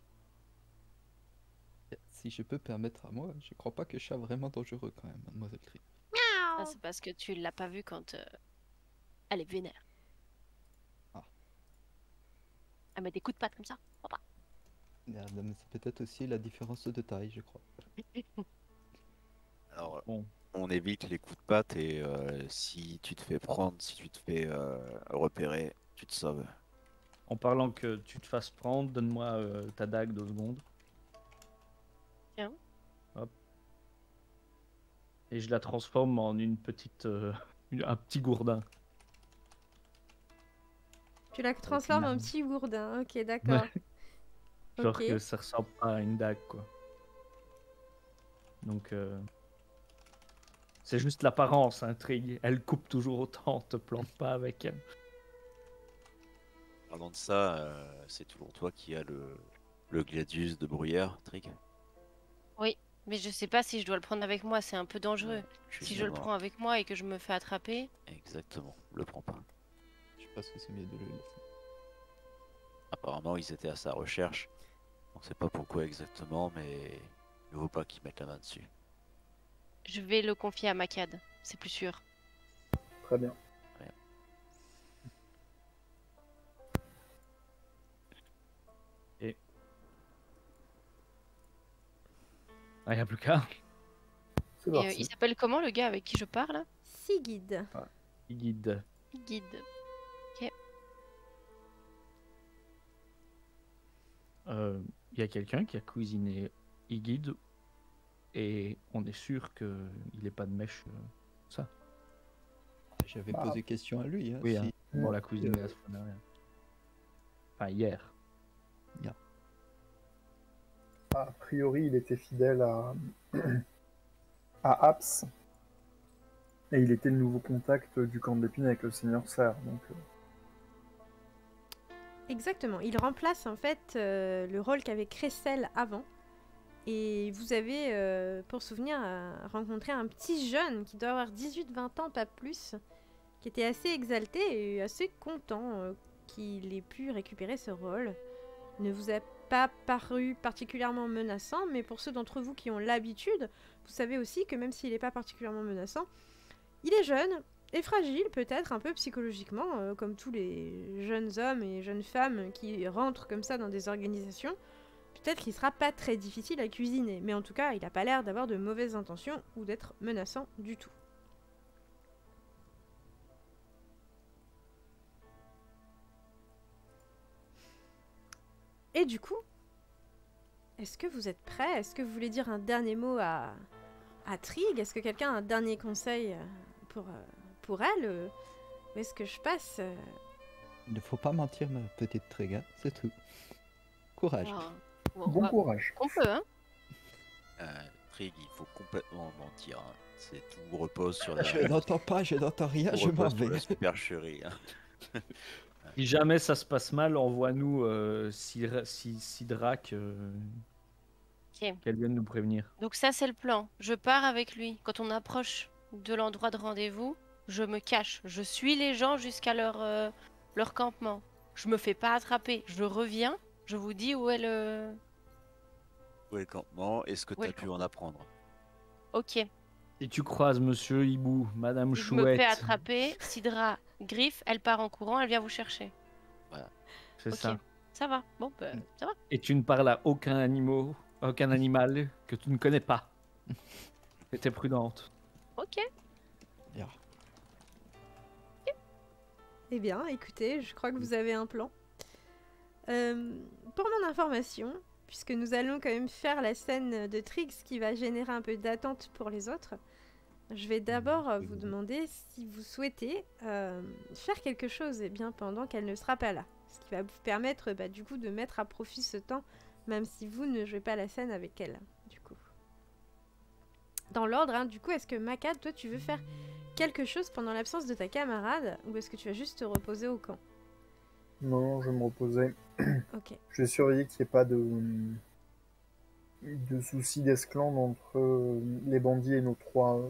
Si je peux permettre à moi, je crois pas que je sois vraiment dangereux quand même, mademoiselle Trig. Ah, c'est parce que tu l'as pas vue quand elle est vénère. Elle met des coups de patte comme ça. Papa. C'est peut-être aussi la différence de taille, je crois. Alors, Bon. on évite les coups de patte et si tu te fais prendre, si tu te fais repérer, tu te sauves. En parlant que tu te fasses prendre, donne-moi ta dague 2 secondes. Tiens. Hop. Et je la transforme en une petite, un petit gourdin. Tu la transformes en petit gourdin, ok, d'accord. Genre que ça ressemble pas à une dague, quoi. Donc, c'est juste l'apparence, Trig. Elle coupe toujours autant, te plante pas avec elle. Parlant de ça, c'est toujours toi qui as le gladius de bruyère, Trig. Oui, mais je sais pas si je dois le prendre avec moi, c'est un peu dangereux. Si je le prends avec moi et que je me fais attraper... Exactement, le prends pas. Je pense que c'est mieux de le laisser. Apparemment, ils étaient à sa recherche. On sait pas pourquoi exactement, mais il ne vaut pas qu'ils mettent la main dessus. Je vais le confier à Makad, c'est plus sûr. Très bien. Ouais. Ah, y a plus qu'à. C'est Et, parti. il s'appelle comment le gars avec qui je parle? Sigid. Guide. Guide. Il y a quelqu'un qui a cuisiné Igid et on est sûr qu'il n'est pas de mèche. Ça. J'avais Bah. posé question à lui. Hein, Oui, si- hein. On l'a cuisiné la semaine dernière. Enfin, hier. A priori, il était fidèle à Aps. Et il était le nouveau contact du camp de l'épine avec le Seigneur Serre. Donc, Exactement. Il remplace en fait le rôle qu'avait Cressel avant. Et vous avez, pour souvenir, rencontré un petit jeune qui doit avoir 18-20 ans, pas plus, qui était assez exalté et assez content qu'il ait pu récupérer ce rôle. Il ne vous a pas paru particulièrement menaçant, mais pour ceux d'entre vous qui ont l'habitude, vous savez aussi que même s'il n'est pas particulièrement menaçant, il est jeune et fragile, peut-être un peu psychologiquement, comme tous les jeunes hommes et jeunes femmes qui rentrent comme ça dans des organisations. Peut-être qu'il sera pas très difficile à cuisiner, mais en tout cas, il n'a pas l'air d'avoir de mauvaises intentions ou d'être menaçant du tout. Et du coup, est-ce que vous êtes prêts? Est-ce que vous voulez dire un dernier mot à Trig? Est-ce que quelqu'un a un dernier conseil pour elle? Où est-ce que je passe? Il ne faut pas mentir, ma petite Tréga, c'est tout. Courage. Ah, bon courage. On peut, hein. Trig, il faut complètement mentir. Hein. C'est tout repose sur la. Je n'entends pas, je n'entends rien, tout je m'en repose sur la vais. supercherie. Hein. Si jamais ça se passe mal, envoie-nous Sidrak Ok. qu'elle vienne nous prévenir. Donc ça, c'est le plan. Je pars avec lui. Quand on approche de l'endroit de rendez-vous, je me cache. Je suis les gens jusqu'à leur campement. Je me fais pas attraper. Je reviens. Je vous dis où est le... Où est le campement? Est-ce que Où est tu as le pu campement? en apprendre? Ok. Si tu croises Monsieur Hibou, Madame Je me Chouette, fais attraper. Sidra griffe. Elle part en courant. Elle vient vous chercher. c'est Ok. ça. Ça va. Bon, ben, ça va. Et tu ne parles à aucun animal que tu ne connais pas. Et t'es prudente. Ok. Bien. Eh bien, écoutez, je crois que vous avez un plan. Pour mon information, puisque nous allons quand même faire la scène de Trix qui va générer un peu d'attente pour les autres, je vais d'abord vous demander si vous souhaitez faire quelque chose pendant qu'elle ne sera pas là. Ce qui va vous permettre du coup de mettre à profit ce temps, même si vous ne jouez pas la scène avec elle. Du coup. Dans l'ordre, hein, du coup, est-ce que Makad, toi tu veux faire quelque chose pendant l'absence de ta camarade, ou est-ce que tu vas juste te reposer au camp? Non, je vais me reposer. Ok. Je vais surveiller qu'il n'y ait pas de soucis d'esclandre entre les bandits et nos trois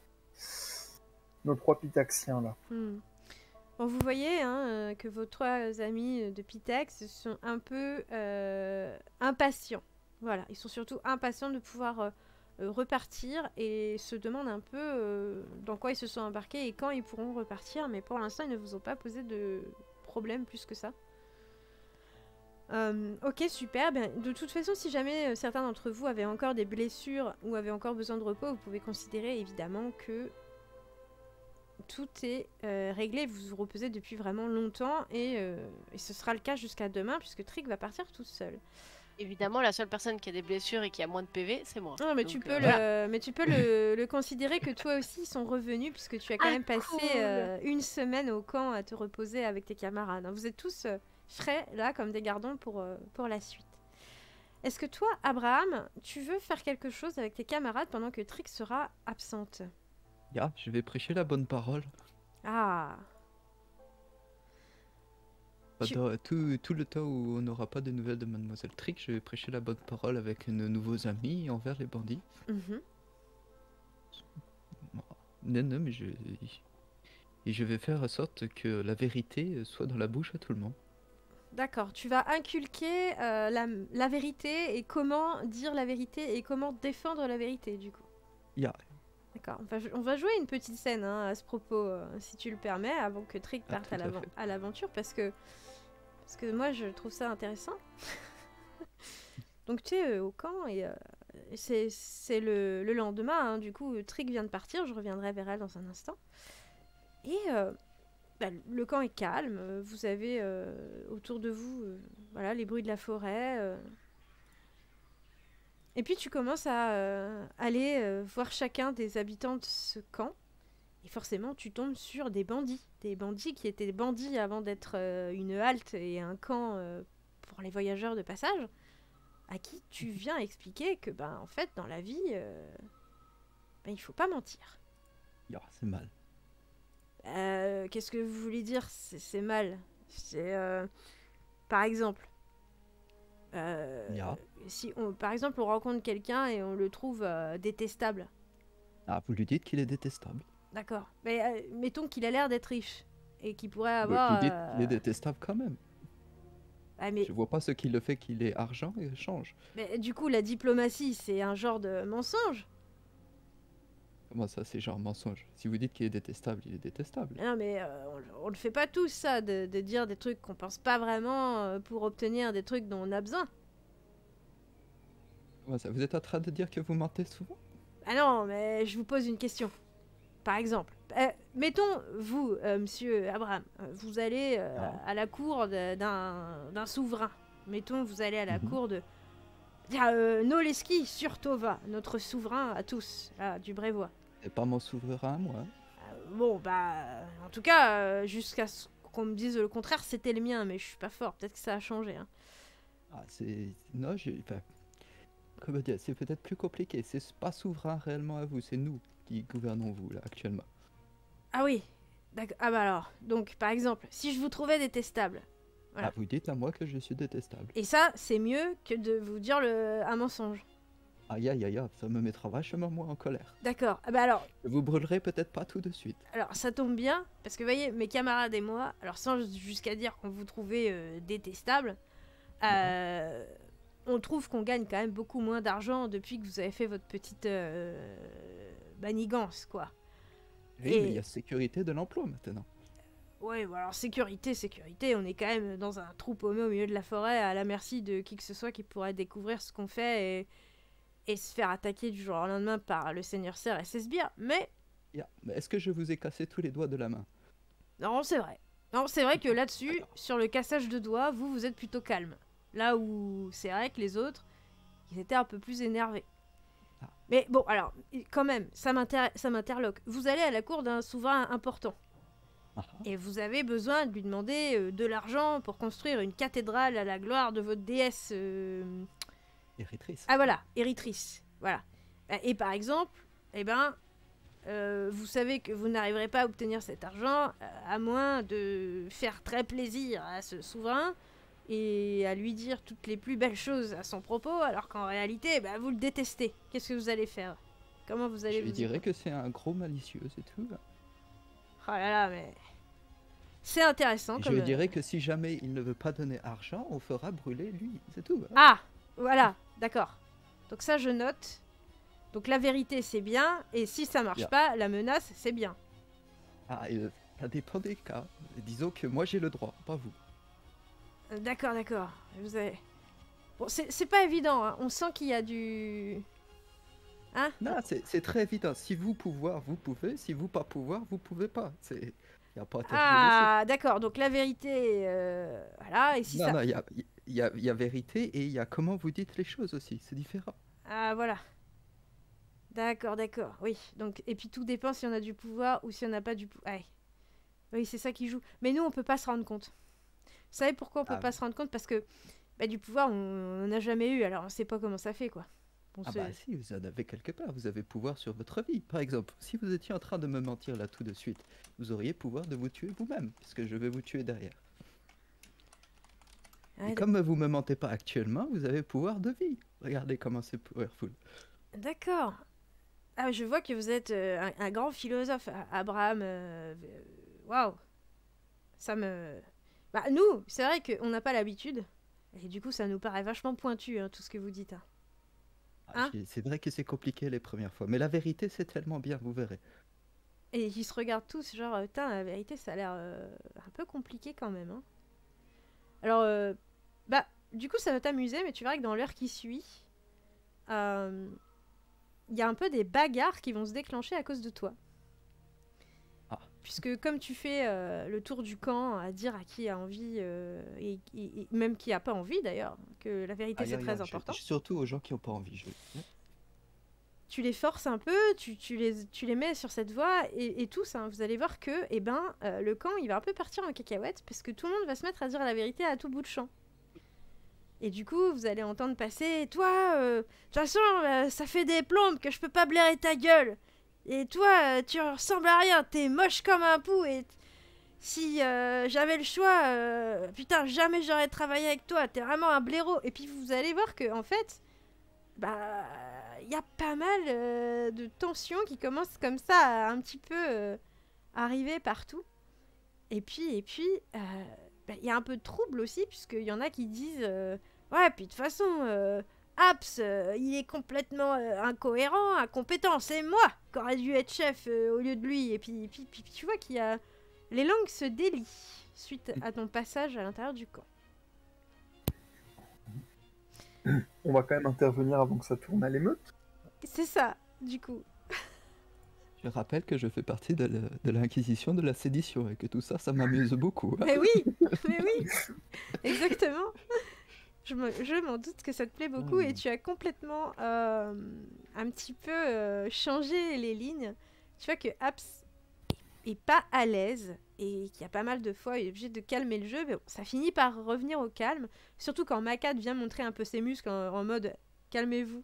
Pitaxiens là. Bon, vous voyez que vos trois amis de Pitax sont un peu impatients. Voilà, ils sont surtout impatients de pouvoir repartir et se demandent un peu dans quoi ils se sont embarqués et quand ils pourront repartir, mais pour l'instant, ils ne vous ont pas posé de problème plus que ça. Ok, super. Bien, de toute façon, si jamais certains d'entre vous avaient encore des blessures ou avaient encore besoin de repos, vous pouvez considérer évidemment que tout est réglé. Vous vous reposez depuis vraiment longtemps et ce sera le cas jusqu'à demain puisque Trig va partir tout seul. Évidemment, la seule personne qui a des blessures et qui a moins de PV, c'est moi. Non, mais Donc, tu peux, voilà. le considérer que toi aussi ils sont revenus puisque tu as quand même passé cool. une semaine au camp à te reposer avec tes camarades. Vous êtes tous frais là comme des gardons pour la suite. Est-ce que toi, Abraham, tu veux faire quelque chose avec tes camarades pendant que Trix sera absente? Ya, je vais prêcher la bonne parole. Ah, Pendant tout le temps où on n'aura pas de nouvelles de Mademoiselle Trick, je vais prêcher la bonne parole avec nos nouveaux amis envers les bandits. mhm. Non, mais je vais faire en sorte que la vérité soit dans la bouche à tout le monde. D'accord. Tu vas inculquer la vérité et comment dire la vérité et comment défendre la vérité du coup. Ya, D'accord. On va jouer une petite scène à ce propos, si tu le permets, avant que Trick Ah, parte tout à fait. à l'aventure, parce que moi je trouve ça intéressant. Donc tu es au camp et C'est le lendemain, hein, du coup, Trick vient de partir, je reviendrai vers elle dans un instant. Et le camp est calme, vous avez autour de vous voilà, les bruits de la forêt. Et puis tu commences à aller voir chacun des habitants de ce camp. Et forcément, tu tombes sur des bandits. Des bandits qui étaient bandits avant d'être une halte et un camp pour les voyageurs de passage. À qui tu viens expliquer que, en fait, dans la vie, il faut pas mentir. C'est mal. Qu'est-ce que vous voulez dire c'est mal? C'est, par exemple, si par exemple, on rencontre quelqu'un et on le trouve détestable. Ah, vous lui dites qu'il est détestable. D'accord. Mais mettons qu'il a l'air d'être riche et qu'il pourrait Vous avoir... lui dites qu'il est détestable quand même. mais... Je vois pas ce qui le fait qu'il ait argent et change. Mais du coup, la diplomatie, c'est un genre de mensonge. Comment ça, c'est genre mensonge? Si vous dites qu'il est détestable, il est détestable. Non, mais on le fait pas tous, ça, de dire des trucs qu'on pense pas vraiment pour obtenir des trucs dont on a besoin. Comment ça, vous êtes en train de dire que vous mentez souvent? Ah non, mais je vous pose une question. Par exemple, mettons, vous, monsieur Abraham, vous allez à la cour d'un souverain. Mettons, vous allez à la cour de... Noleski Surtova, notre souverain à tous, du Brévois. C'est pas mon souverain, moi. Bon, en tout cas, jusqu'à ce qu'on me dise le contraire, c'était le mien, mais je suis pas fort, peut-être que ça a changé. Hein. Ah, c'est... Non, comment dire, c'est peut-être plus compliqué. C'est pas souverain réellement à vous, c'est nous qui gouvernons vous, là, actuellement. Ah oui, d'accord. Ah alors, donc, par exemple, si je vous trouvais détestable... Voilà. Ah, vous dites à moi que je suis détestable. Et ça, c'est mieux que de vous dire un mensonge. Aïe, aïe, aïe, ça me mettra vachement moins en colère. D'accord. Alors... Vous brûlerez peut-être pas tout de suite. Alors, ça tombe bien, parce que, vous voyez, mes camarades et moi, alors sans jusqu'à dire qu'on vous trouvait détestable, on trouve qu'on gagne quand même beaucoup moins d'argent depuis que vous avez fait votre petite manigance, quoi. Oui, mais il y a sécurité de l'emploi maintenant. Ouais, alors sécurité, on est quand même dans un trou paumé au milieu de la forêt, à la merci de qui que ce soit qui pourrait découvrir ce qu'on fait et se faire attaquer du jour au lendemain par le Seigneur Serre et ses sbires, mais... Mais est-ce que je vous ai cassé tous les doigts de la main? Non, c'est vrai. Non, c'est vrai que là-dessus, sur le cassage de doigts, vous êtes plutôt calme. Là où c'est vrai que les autres, ils étaient un peu plus énervés. Mais bon, alors, quand même, ça m'interloque. Vous allez à la cour d'un souverain important. Et vous avez besoin de lui demander de l'argent pour construire une cathédrale à la gloire de votre déesse... Érytrice. Ah voilà, Érytrice. Voilà. Et par exemple, vous savez que vous n'arriverez pas à obtenir cet argent à moins de faire très plaisir à ce souverain et à lui dire toutes les plus belles choses à son propos, alors qu'en réalité, vous le détestez. Qu'est-ce que vous allez faire? Comment vous allez Je dirais que c'est un gros malicieux, c'est tout. Oh là là, mais... C'est intéressant. Je lui dirais que si jamais il ne veut pas donner argent, on fera brûler lui, c'est tout. Ah, voilà, d'accord. Donc ça, je note. Donc la vérité, c'est bien, et si ça marche pas, la menace, c'est bien. Ah, ça dépend des cas. Disons que moi j'ai le droit, pas vous. D'accord. Vous avez... Bon, c'est pas évident, hein. On sent qu'il y a du... Hein? Non, c'est très évident. Si vous pouvoir, vous pouvez. Si vous pas pouvoir, vous pouvez pas. C'est... Y a pas ah, d'accord. Donc la vérité, voilà. Et si non, il y a vérité et il y a comment vous dites les choses aussi. C'est différent. Ah, voilà. D'accord. Oui. Donc, et puis tout dépend si on a du pouvoir ou si on n'a pas du pouvoir. Ouais. Oui, c'est ça qui joue. Mais nous, on peut pas se rendre compte. Vous savez pourquoi on peut pas se rendre compte? Parce que du pouvoir, on n'a jamais eu. Alors, on sait pas comment ça fait, quoi. Si, vous en avez quelque part, vous avez pouvoir sur votre vie. Par exemple, si vous étiez en train de me mentir là tout de suite, vous auriez pouvoir de vous tuer vous-même, puisque je vais vous tuer derrière. Et comme vous me mentez pas actuellement, vous avez pouvoir de vie. Regardez comment c'est powerful. D'accord. Ah, je vois que vous êtes un grand philosophe, Abraham. Waouh. Ça me... nous, c'est vrai qu'on n'a pas l'habitude. Et du coup, ça nous paraît vachement pointu, hein, tout ce que vous dites. C'est vrai que c'est compliqué les premières fois, mais la vérité c'est tellement bien, vous verrez. Et ils se regardent tous, genre, putain, la vérité ça a l'air un peu compliqué quand même. Hein. Alors, du coup ça va t'amuser, mais tu verras que dans l'heure qui suit, il y a un peu des bagarres qui vont se déclencher à cause de toi. Ah. Puisque comme tu fais le tour du camp à dire à qui a envie, et même qui a pas envie d'ailleurs, que la vérité c'est très important. Surtout aux gens qui n'ont pas envie. Tu les forces un peu, tu les mets sur cette voie, et tous, hein, vous allez voir que le camp il va un peu partir en cacahuète, parce que tout le monde va se mettre à dire la vérité à tout bout de champ. Et du coup, vous allez entendre passer, toi, de toute façon, ça fait des plombes que je peux pas blairer ta gueule. Et toi, tu ressembles à rien, t'es moche comme un pou, et si j'avais le choix, putain, jamais j'aurais travaillé avec toi, t'es vraiment un blaireau. Et puis vous allez voir que, en fait, il y a pas mal de tensions qui commencent comme ça à un petit peu arriver partout. Et puis, il y a un peu de trouble aussi, puisqu'il y en a qui disent ouais, puis de toute façon, Aps, il est complètement incohérent, incompétent, c'est moi qui aurais dû être chef au lieu de lui. Et puis tu vois qu'il y a... Les langues se délient suite à ton passage à l'intérieur du camp. On va quand même intervenir avant que ça tourne à l'émeute. C'est ça, du coup. Je rappelle que je fais partie de l'inquisition de la sédition et que tout ça, ça m'amuse beaucoup. Mais oui, exactement. Je m'en doute que ça te plaît beaucoup, et tu as complètement un petit peu changé les lignes. Tu vois que Aps est pas à l'aise et qu'il y a pas mal de fois il est obligé de calmer le jeu, mais bon, ça finit par revenir au calme, surtout quand Makat vient montrer un peu ses muscles en mode calmez-vous.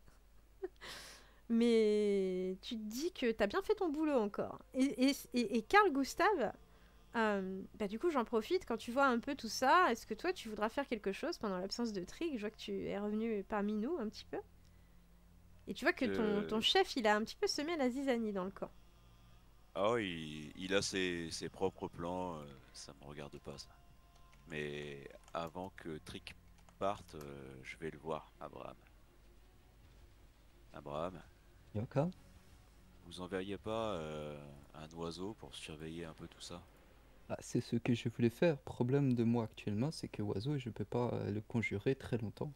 Mais tu te dis que t'as bien fait ton boulot encore. Et Carl Gustave, du coup j'en profite, quand tu vois un peu tout ça, est-ce que toi tu voudras faire quelque chose pendant l'absence de Trig? Je vois que tu es revenu parmi nous un petit peu. Et tu vois que ton chef il a un petit peu semé la zizanie dans le camp. Ah oui, il a ses propres plans, ça me regarde pas ça. Mais avant que Trick parte, je vais le voir, Abraham. Abraham, Yoka, vous enverriez pas un oiseau pour surveiller un peu tout ça? c'est ce que je voulais faire. Problème de moi actuellement, c'est que oiseau, je peux pas le conjurer très longtemps.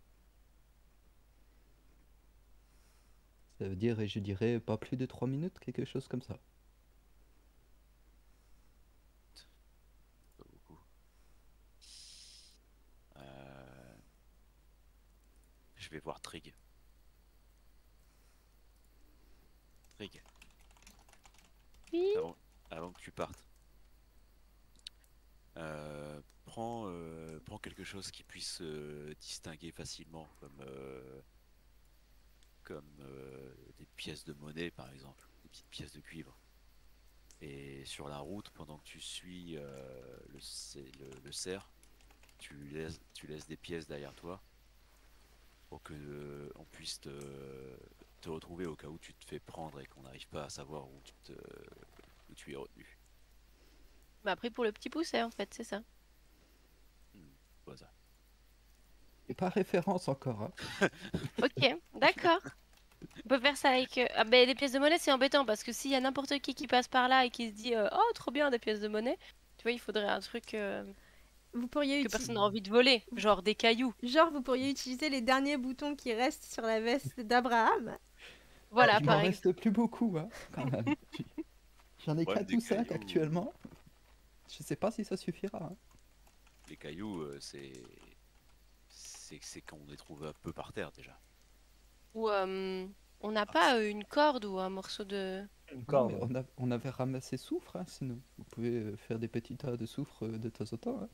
Ça veut dire, je dirais, pas plus de 3 minutes, quelque chose comme ça. Pas beaucoup. Je vais voir Trig. Trig, Oui. avant que tu partes, prends quelque chose qui puisse distinguer facilement, comme des pièces de monnaie par exemple, des petites pièces de cuivre. Et sur la route, pendant que tu suis le cerf, tu laisses des pièces derrière toi pour que on puisse te retrouver au cas où tu te fais prendre et qu'on n'arrive pas à savoir où tu es retenu. Bah pris pour le petit pousset en fait, c'est ça. Voilà. Et pas référence encore, hein. Ok, d'accord. On peut faire ça avec... les pièces de monnaie, c'est embêtant parce que s'il y a n'importe qui passe par là et qui se dit oh, trop bien, des pièces de monnaie, tu vois, il faudrait un truc Vous pourriez que personne n'a envie de voler, genre des cailloux. Genre, vous pourriez utiliser les derniers boutons qui restent sur la veste d'Abraham. Voilà, Il m'en pareil. reste plus beaucoup, hein, quand même. J'en ai Ouais, 4 des ou 5 cailloux. actuellement. Je sais pas si ça suffira, hein. Les cailloux, c'est qu'on les trouve un peu par terre déjà. Ou on n'a pas une corde ou un morceau de... Une Non, corde. mais on avait ramassé soufre, hein, sinon. Vous pouvez faire des petits tas de soufre de temps en temps, hein.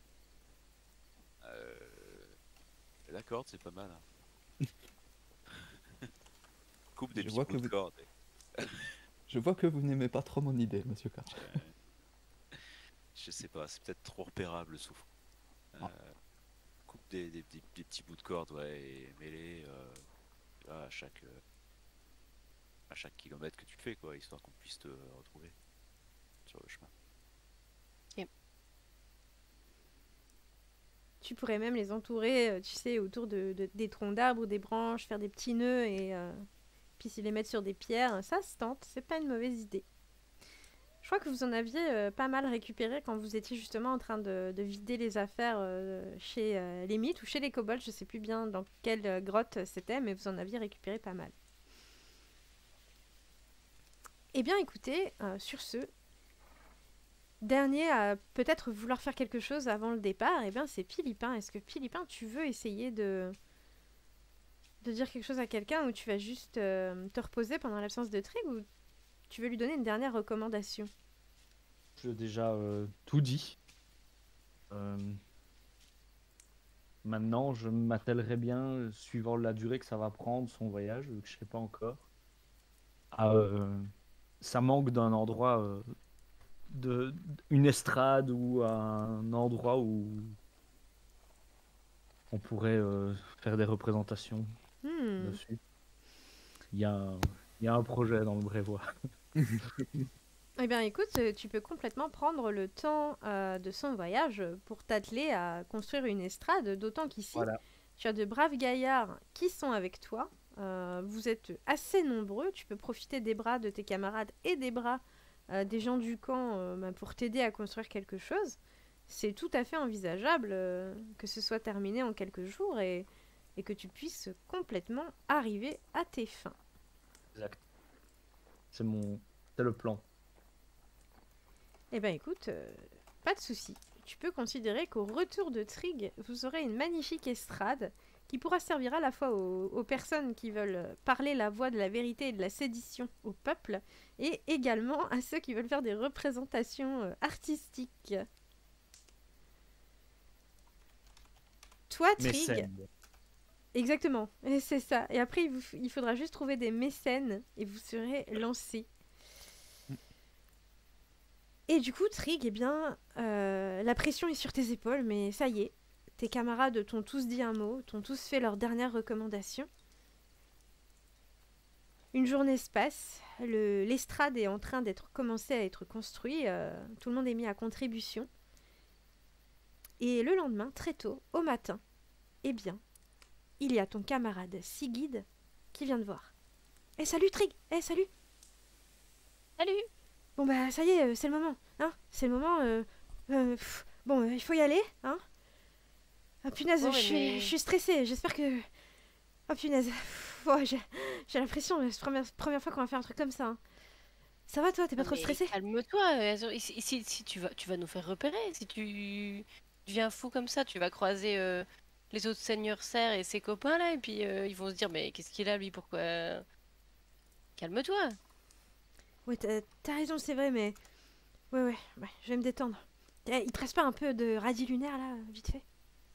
La corde, c'est pas mal, hein. Coupe des Je petits vois bouts que de vous- corde. Je vois que vous n'aimez pas trop mon idée, monsieur Carl. Je sais pas, c'est peut-être trop repérable le soufre. Ah. Coupe des petits bouts de corde, ouais, et mets-les à chaque kilomètre que tu te fais, quoi, histoire qu'on puisse te retrouver sur le chemin. Tu pourrais même les entourer, tu sais, autour des troncs d'arbres ou des branches, faire des petits nœuds et puis les mettre sur des pierres. Ça se tente, c'est pas une mauvaise idée. Je crois que vous en aviez pas mal récupéré quand vous étiez justement en train de vider les affaires chez les mythes ou chez les kobolds. Je sais plus bien dans quelle grotte c'était, mais vous en aviez récupéré pas mal. Eh bien, écoutez, sur ce, dernier à peut-être vouloir faire quelque chose avant le départ, eh bien, c'est Philippin. Est-ce que Philippin, tu veux essayer de dire quelque chose à quelqu'un ou tu vas juste te reposer pendant l'absence de Trig ou tu veux lui donner une dernière recommandation? J'ai déjà tout dit. Maintenant, je m'attellerai bien, suivant la durée que ça va prendre, son voyage, vu que je ne sais pas encore. Ça manque d'un endroit, une estrade ou un endroit où on pourrait faire des représentations dessus. Il y a un projet dans le Brévois. Eh bien, écoute, tu peux complètement prendre le temps de son voyage pour t'atteler à construire une estrade, d'autant qu'ici, Voilà. tu as de braves gaillards qui sont avec toi. Vous êtes assez nombreux, tu peux profiter des bras de tes camarades et des bras des gens du camp pour t'aider à construire quelque chose. C'est tout à fait envisageable que ce soit terminé en quelques jours et que tu puisses complètement arriver à tes fins. Exact. C'est le plan. Eh bien écoute, pas de souci. Tu peux considérer qu'au retour de Trig, vous aurez une magnifique estrade qui pourra servir à la fois aux personnes qui veulent parler la voix de la vérité et de la sédition au peuple, et également à ceux qui veulent faire des représentations artistiques. Toi, Trig... Mécène. Exactement, et c'est ça. Et après, il faudra juste trouver des mécènes et vous serez lancés. Et du coup, Trig, eh bien, la pression est sur tes épaules, mais ça y est, tes camarades t'ont tous dit un mot, t'ont tous fait leur dernière recommandation. Une journée se passe, l'estrade est en train d'être commencée à être construite, tout le monde est mis à contribution. Et le lendemain, très tôt, au matin, eh bien, il y a ton camarade Sigid qui vient te voir. Eh salut Trig, salut. Salut. Bon bah ça y est, c'est le moment, hein. C'est le moment, bon, il faut y aller, hein. Ah punaise, Ouais, je suis stressée, j'espère que... Oh punaise, ouais, j'ai l'impression, c'est la première fois qu'on va faire un truc comme ça, hein. Ça va toi, t'es pas trop stressée? Calme-toi. Si tu vas nous faire repérer. Si tu deviens fou comme ça, tu vas croiser les autres seigneurs serfs et ses copains là, et puis ils vont se dire mais qu'est-ce qu'il a lui, pourquoi? Calme-toi. Ouais, t'as raison, c'est vrai, mais... Ouais, je vais me détendre. Il te reste pas un peu de radis lunaire là, vite fait?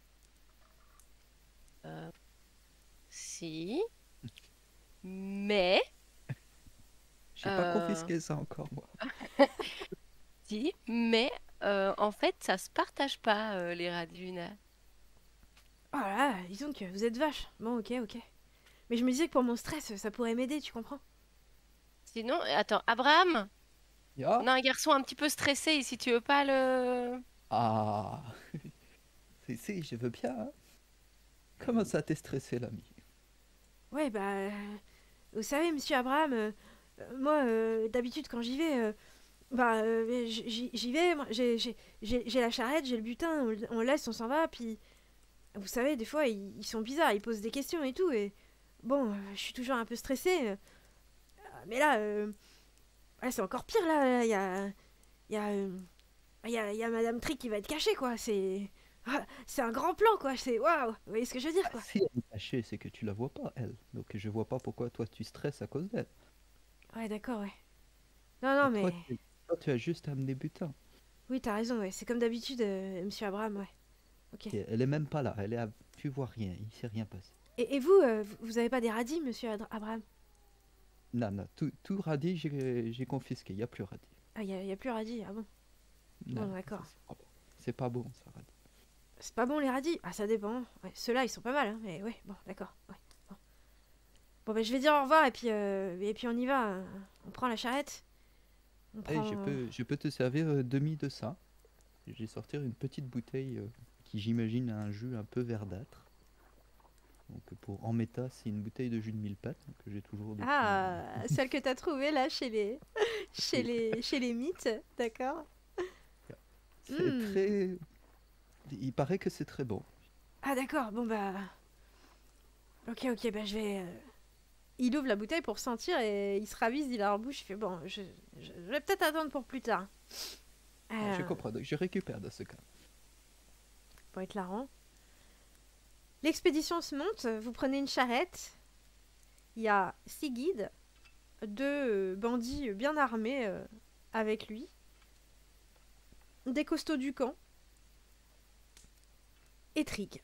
Si. Mais. J'ai pas confisqué ça encore, moi. Si. Mais. En fait, ça se partage pas les radis lunaires. Oh là, disons que vous êtes vache. Bon, ok. Mais je me disais que pour mon stress, ça pourrait m'aider, tu comprends? Sinon, attends, Abraham, Ya. on a un garçon un petit peu stressé ici, tu veux pas le... Ah. Si, je veux bien, hein. Comment ça t'es stressé, l'ami? Ouais, bah... vous savez, monsieur Abraham, moi, d'habitude, quand j'y vais... j'y vais, moi, j'ai la charrette, j'ai le butin, on le laisse, on s'en va, puis... Vous savez, des fois, ils sont bizarres, ils posent des questions et tout, et... Bon, je suis toujours un peu stressée, mais là, ouais, c'est encore pire, là, il y a Madame Trick qui va être cachée, quoi, c'est un grand plan, quoi, c'est waouh, vous voyez ce que je veux dire, quoi. Si elle est cachée, c'est que tu la vois pas, elle. Donc je vois pas pourquoi toi tu stresses à cause d'elle. Ouais, d'accord, ouais. Non, mais... Toi, tu as juste amené butin. Oui, t'as raison, ouais, c'est comme d'habitude, monsieur Abraham, ouais. Ok. Elle est même pas là, tu vois rien, il s'est rien passé. Et vous, vous avez pas des radis, monsieur Abraham? Non, tout radis, j'ai confisqué, il y a plus radis. Ah, y a plus radis, ah bon? Non, Bon, d'accord. c'est pas bon, ça, radis. C'est pas bon les radis? Ah, ça dépend. Ouais, ceux-là, ils sont pas mal, hein, mais ouais, bon, d'accord. Ouais, bon. Bon, bah, je vais dire au revoir et puis on y va. Hein. On prend la charrette. On Hey, prend... je peux te servir demi de ça. J'ai sorti une petite bouteille qui, j'imagine, a un jus un peu verdâtre. Donc en méta, c'est une bouteille de jus de millepattes que j'ai toujours depuis. Ah, celle que t'as trouvée là chez les mythes, d'accord. C'est très. Il paraît que c'est très bon. Ah d'accord, bon bah... Ok, bah je vais... Il ouvre la bouteille pour sentir et il se ravise, il a en bouche, il fait bon, je vais peut-être attendre pour plus tard. Je comprends, donc je récupère dans ce cas. Pour être hilarant. L'expédition se monte, vous prenez une charrette. Il y a 6 guides, 2 bandits bien armés avec lui, des costauds du camp, et Trig.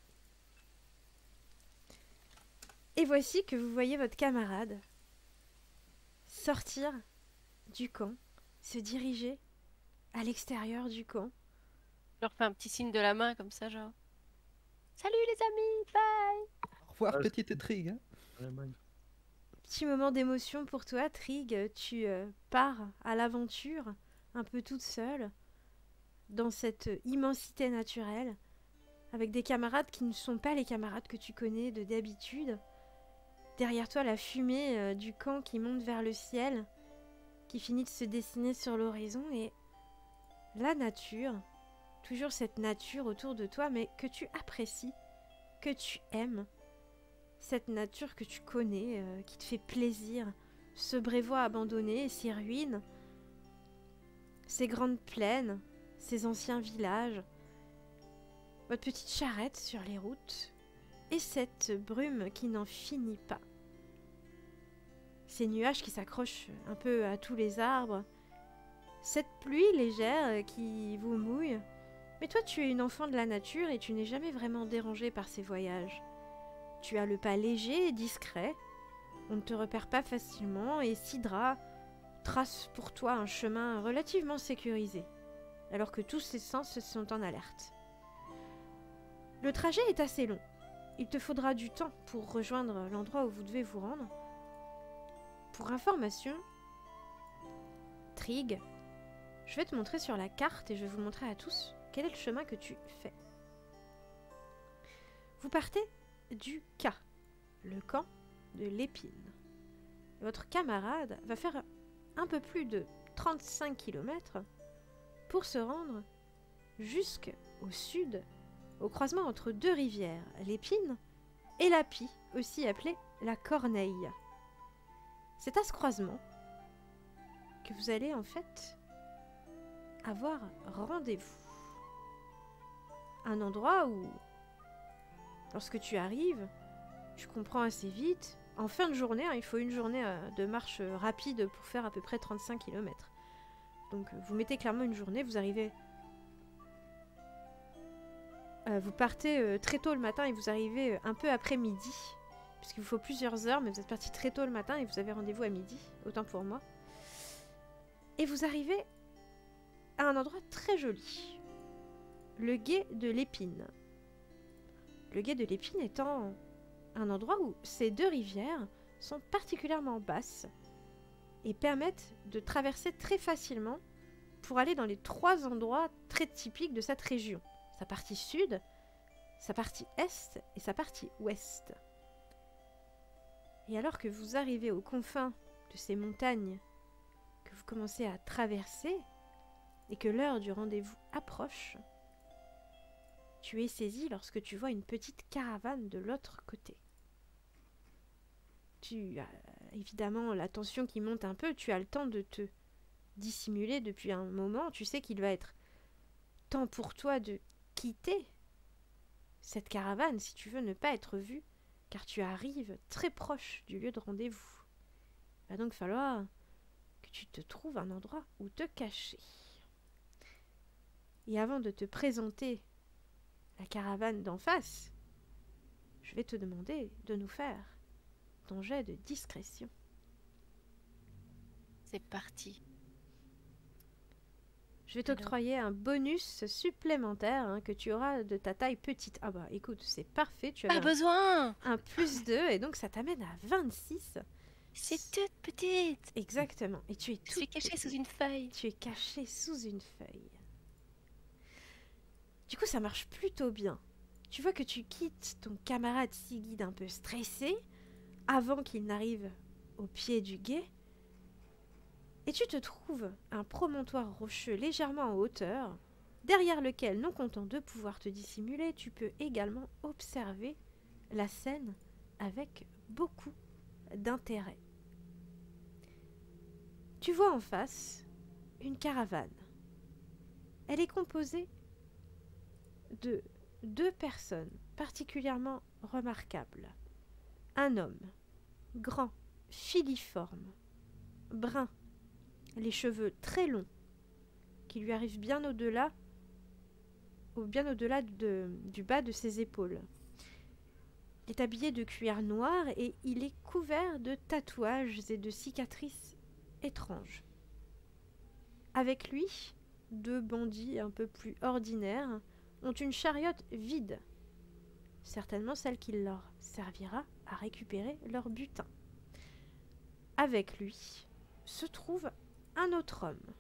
Et voici que vous voyez votre camarade sortir du camp, se diriger à l'extérieur du camp. Je leur fais un petit signe de la main comme ça, genre. Salut les amis, bye. Au revoir, Ah, petite intrigue. Hein. Petit moment d'émotion pour toi, Trig. Tu pars à l'aventure, un peu toute seule, dans cette immensité naturelle, avec des camarades qui ne sont pas les camarades que tu connais d'habitude. Derrière toi, la fumée du camp qui monte vers le ciel, qui finit de se dessiner sur l'horizon, et la nature, toujours cette nature autour de toi, mais que tu apprécies, que tu aimes, cette nature que tu connais, qui te fait plaisir, ce Brévois abandonné, ces ruines, ces grandes plaines, ces anciens villages, votre petite charrette sur les routes, et cette brume qui n'en finit pas. Ces nuages qui s'accrochent un peu à tous les arbres, cette pluie légère qui vous mouille. Mais toi, tu es une enfant de la nature et tu n'es jamais vraiment dérangée par ces voyages. Tu as le pas léger et discret, on ne te repère pas facilement et Sidra trace pour toi un chemin relativement sécurisé, alors que tous ses sens sont en alerte. Le trajet est assez long. Il te faudra du temps pour rejoindre l'endroit où vous devez vous rendre. Pour information, Trig, je vais te montrer sur la carte et je vais vous montrer à tous quel est le chemin que tu fais. Vous partez du K, le camp de l'Épine. Votre camarade va faire un peu plus de 35 km pour se rendre jusqu'au sud, au croisement entre 2 rivières, l'Épine et la Pie, aussi appelée la Corneille. C'est à ce croisement que vous allez en fait avoir rendez-vous. Un endroit où, lorsque tu arrives, tu comprends assez vite, en fin de journée, il faut une journée de marche rapide pour faire à peu près 35 km. Donc vous mettez clairement une journée, vous arrivez... vous partez très tôt le matin et vous arrivez un peu après midi, puisqu'il vous faut plusieurs heures, mais vous êtes parti très tôt le matin et vous avez rendez-vous à midi, autant pour moi. Et vous arrivez à un endroit très joli, le gué de l'Épine. Le gué de l'Épine étant un endroit où ces 2 rivières sont particulièrement basses et permettent de traverser très facilement pour aller dans les 3 endroits très typiques de cette région. Sa partie sud, sa partie est et sa partie ouest. Et alors que vous arrivez aux confins de ces montagnes que vous commencez à traverser et que l'heure du rendez-vous approche, tu es saisi lorsque tu vois une petite caravane de l'autre côté. Tu as évidemment la tension qui monte un peu, tu as le temps de te dissimuler depuis un moment, tu sais qu'il va être temps pour toi de quitter cette caravane si tu veux ne pas être vu, car tu arrives très proche du lieu de rendez-vous. Il va donc falloir que tu te trouves un endroit où te cacher. Et avant de te présenter la caravane d'en face, je vais te demander de nous faire ton jet de discrétion. C'est parti. Je vais t'octroyer un bonus supplémentaire que tu auras de ta taille petite. Ah bah écoute, c'est parfait, tu as Pas besoin. un plus 2 et donc ça t'amène à 26. C'est toute petite. Exactement. Et tu es Je suis cachée sous une feuille. Tu es caché sous une feuille. Du coup, ça marche plutôt bien. Tu vois que tu quittes ton camarade Sigid un peu stressé, avant qu'il n'arrive au pied du gué, et tu te trouves un promontoire rocheux légèrement en hauteur, derrière lequel, non content de pouvoir te dissimuler, tu peux également observer la scène avec beaucoup d'intérêt. Tu vois en face une caravane. Elle est composée de 2 personnes particulièrement remarquables. Un homme, grand, filiforme, brun, les cheveux très longs, qui lui arrivent bien au-delà du bas de ses épaules. Il est habillé de cuir noir et il est couvert de tatouages et de cicatrices étranges. Avec lui, 2 bandits un peu plus ordinaires ont une chariote vide, certainement celle qui leur servira à récupérer leur butin. Avec lui se trouve un autre homme.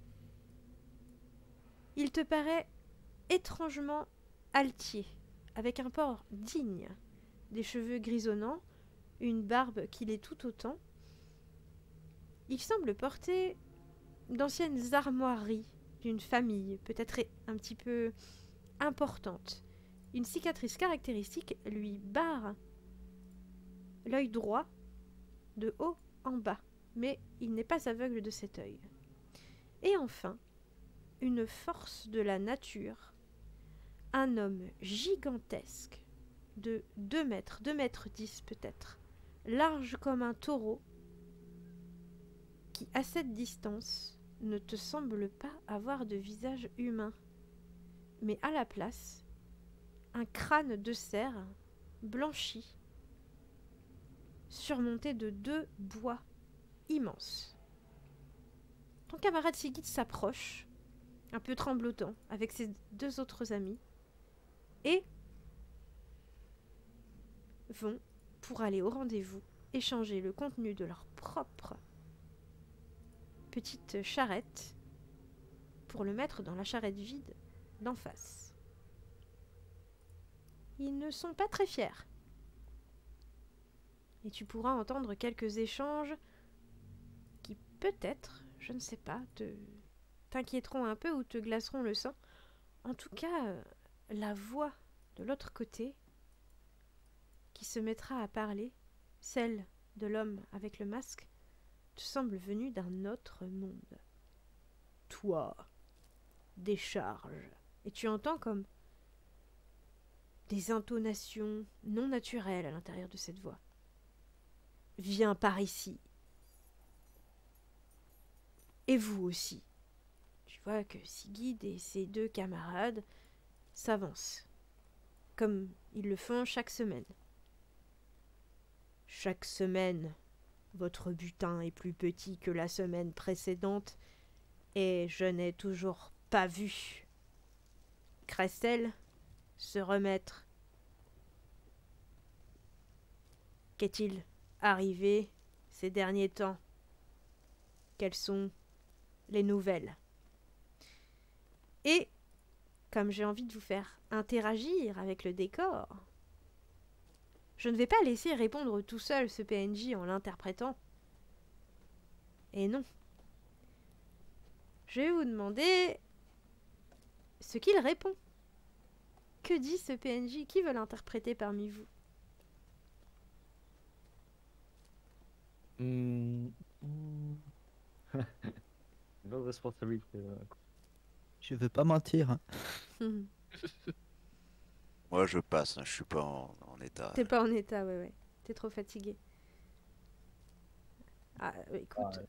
Il te paraît étrangement altier, avec un port digne, des cheveux grisonnants, une barbe qui l'est tout autant. Il semble porter d'anciennes armoiries d'une famille, peut-être un petit peu importante. Une cicatrice caractéristique lui barre l'œil droit de haut en bas, mais il n'est pas aveugle de cet œil. Et enfin, une force de la nature, un homme gigantesque de 2 mètres, 2 mètres 10 peut-être, large comme un taureau, qui à cette distance ne te semble pas avoir de visage humain, mais à la place, un crâne de cerf blanchi, surmonté de 2 bois immenses. Ton camarade Sigid s'approche, un peu tremblotant, avec ses 2 autres amis, et vont, pour aller au rendez-vous, échanger le contenu de leur propre petite charrette pour le mettre dans la charrette vide d'en face. Ils ne sont pas très fiers. Et tu pourras entendre quelques échanges qui peut-être, je ne sais pas, t'inquiéteront un peu ou te glaceront le sang. En tout cas, la voix de l'autre côté qui se mettra à parler, celle de l'homme avec le masque, te semble venue d'un autre monde. Toi, décharge. Et tu entends comme des intonations non naturelles à l'intérieur de cette voix. Viens par ici. Et vous aussi. Tu vois que Sigid et ses 2 camarades s'avancent, comme ils le font chaque semaine. Chaque semaine, votre butin est plus petit que la semaine précédente, et je n'ai toujours pas vu Crestel se remettre. Qu'est-il arrivé ces derniers temps? Quelles sont les nouvelles? Et, comme j'ai envie de vous faire interagir avec le décor, je ne vais pas laisser répondre tout seul ce PNJ en l'interprétant. Et non. Je vais vous demander ce qu'il répond. Que dit ce PNJ? Qui veut l'interpréter parmi vous? Une bonne responsabilité. Je veux pas mentir, hein. Moi, je passe, hein, je suis pas en état. T'es pas en état, ouais. T'es trop fatigué. Ah, écoute. Ah, ouais.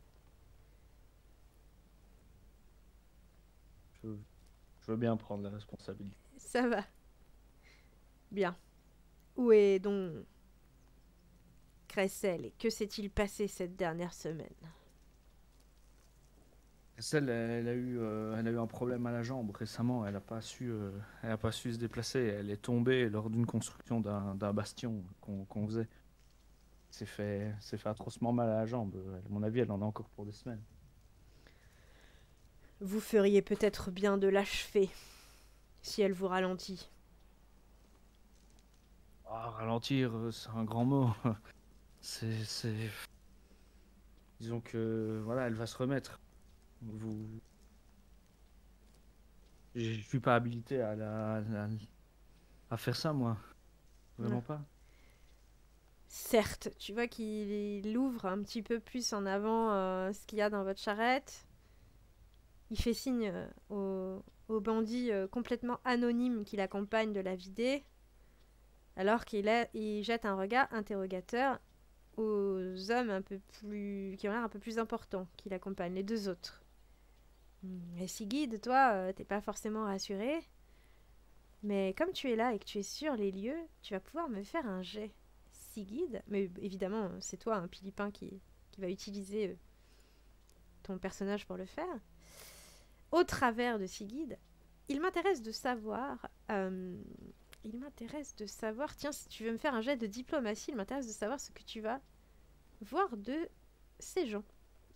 Je veux bien prendre la responsabilité. Ça va. Bien. Où est donc Cressel et que s'est-il passé cette dernière semaine? Celle, elle a eu un problème à la jambe récemment. Elle n'a pas su se déplacer. Elle est tombée lors d'une construction d'un bastion qu'on faisait. C'est fait atrocement mal à la jambe. À mon avis, elle en a encore pour des semaines. Vous feriez peut-être bien de l'achever, si elle vous ralentit. Ah, ralentir, c'est un grand mot. C'est... Disons que, voilà, elle va se remettre. Vous... Je suis pas habilité à faire ça, moi. Vraiment Ouais. pas. Certes, tu vois qu'il ouvre un petit peu plus en avant ce qu'il y a dans votre charrette. Il fait signe au bandit complètement anonyme qui l'accompagne de la vider, alors il jette un regard interrogateur aux hommes qui ont l'air un peu plus importants qui l'accompagnent, les deux autres. Et Sigrid, toi, t'es pas forcément rassuré, mais comme tu es là et que tu es sur les lieux, tu vas pouvoir me faire un jet. Sigrid, mais évidemment, c'est toi, un Pilipin, qui va utiliser ton personnage pour le faire. Au travers de Sigrid, il m'intéresse de savoir, tiens, si tu veux me faire un jet de diplomatie, il m'intéresse de savoir ce que tu vas voir de ces gens.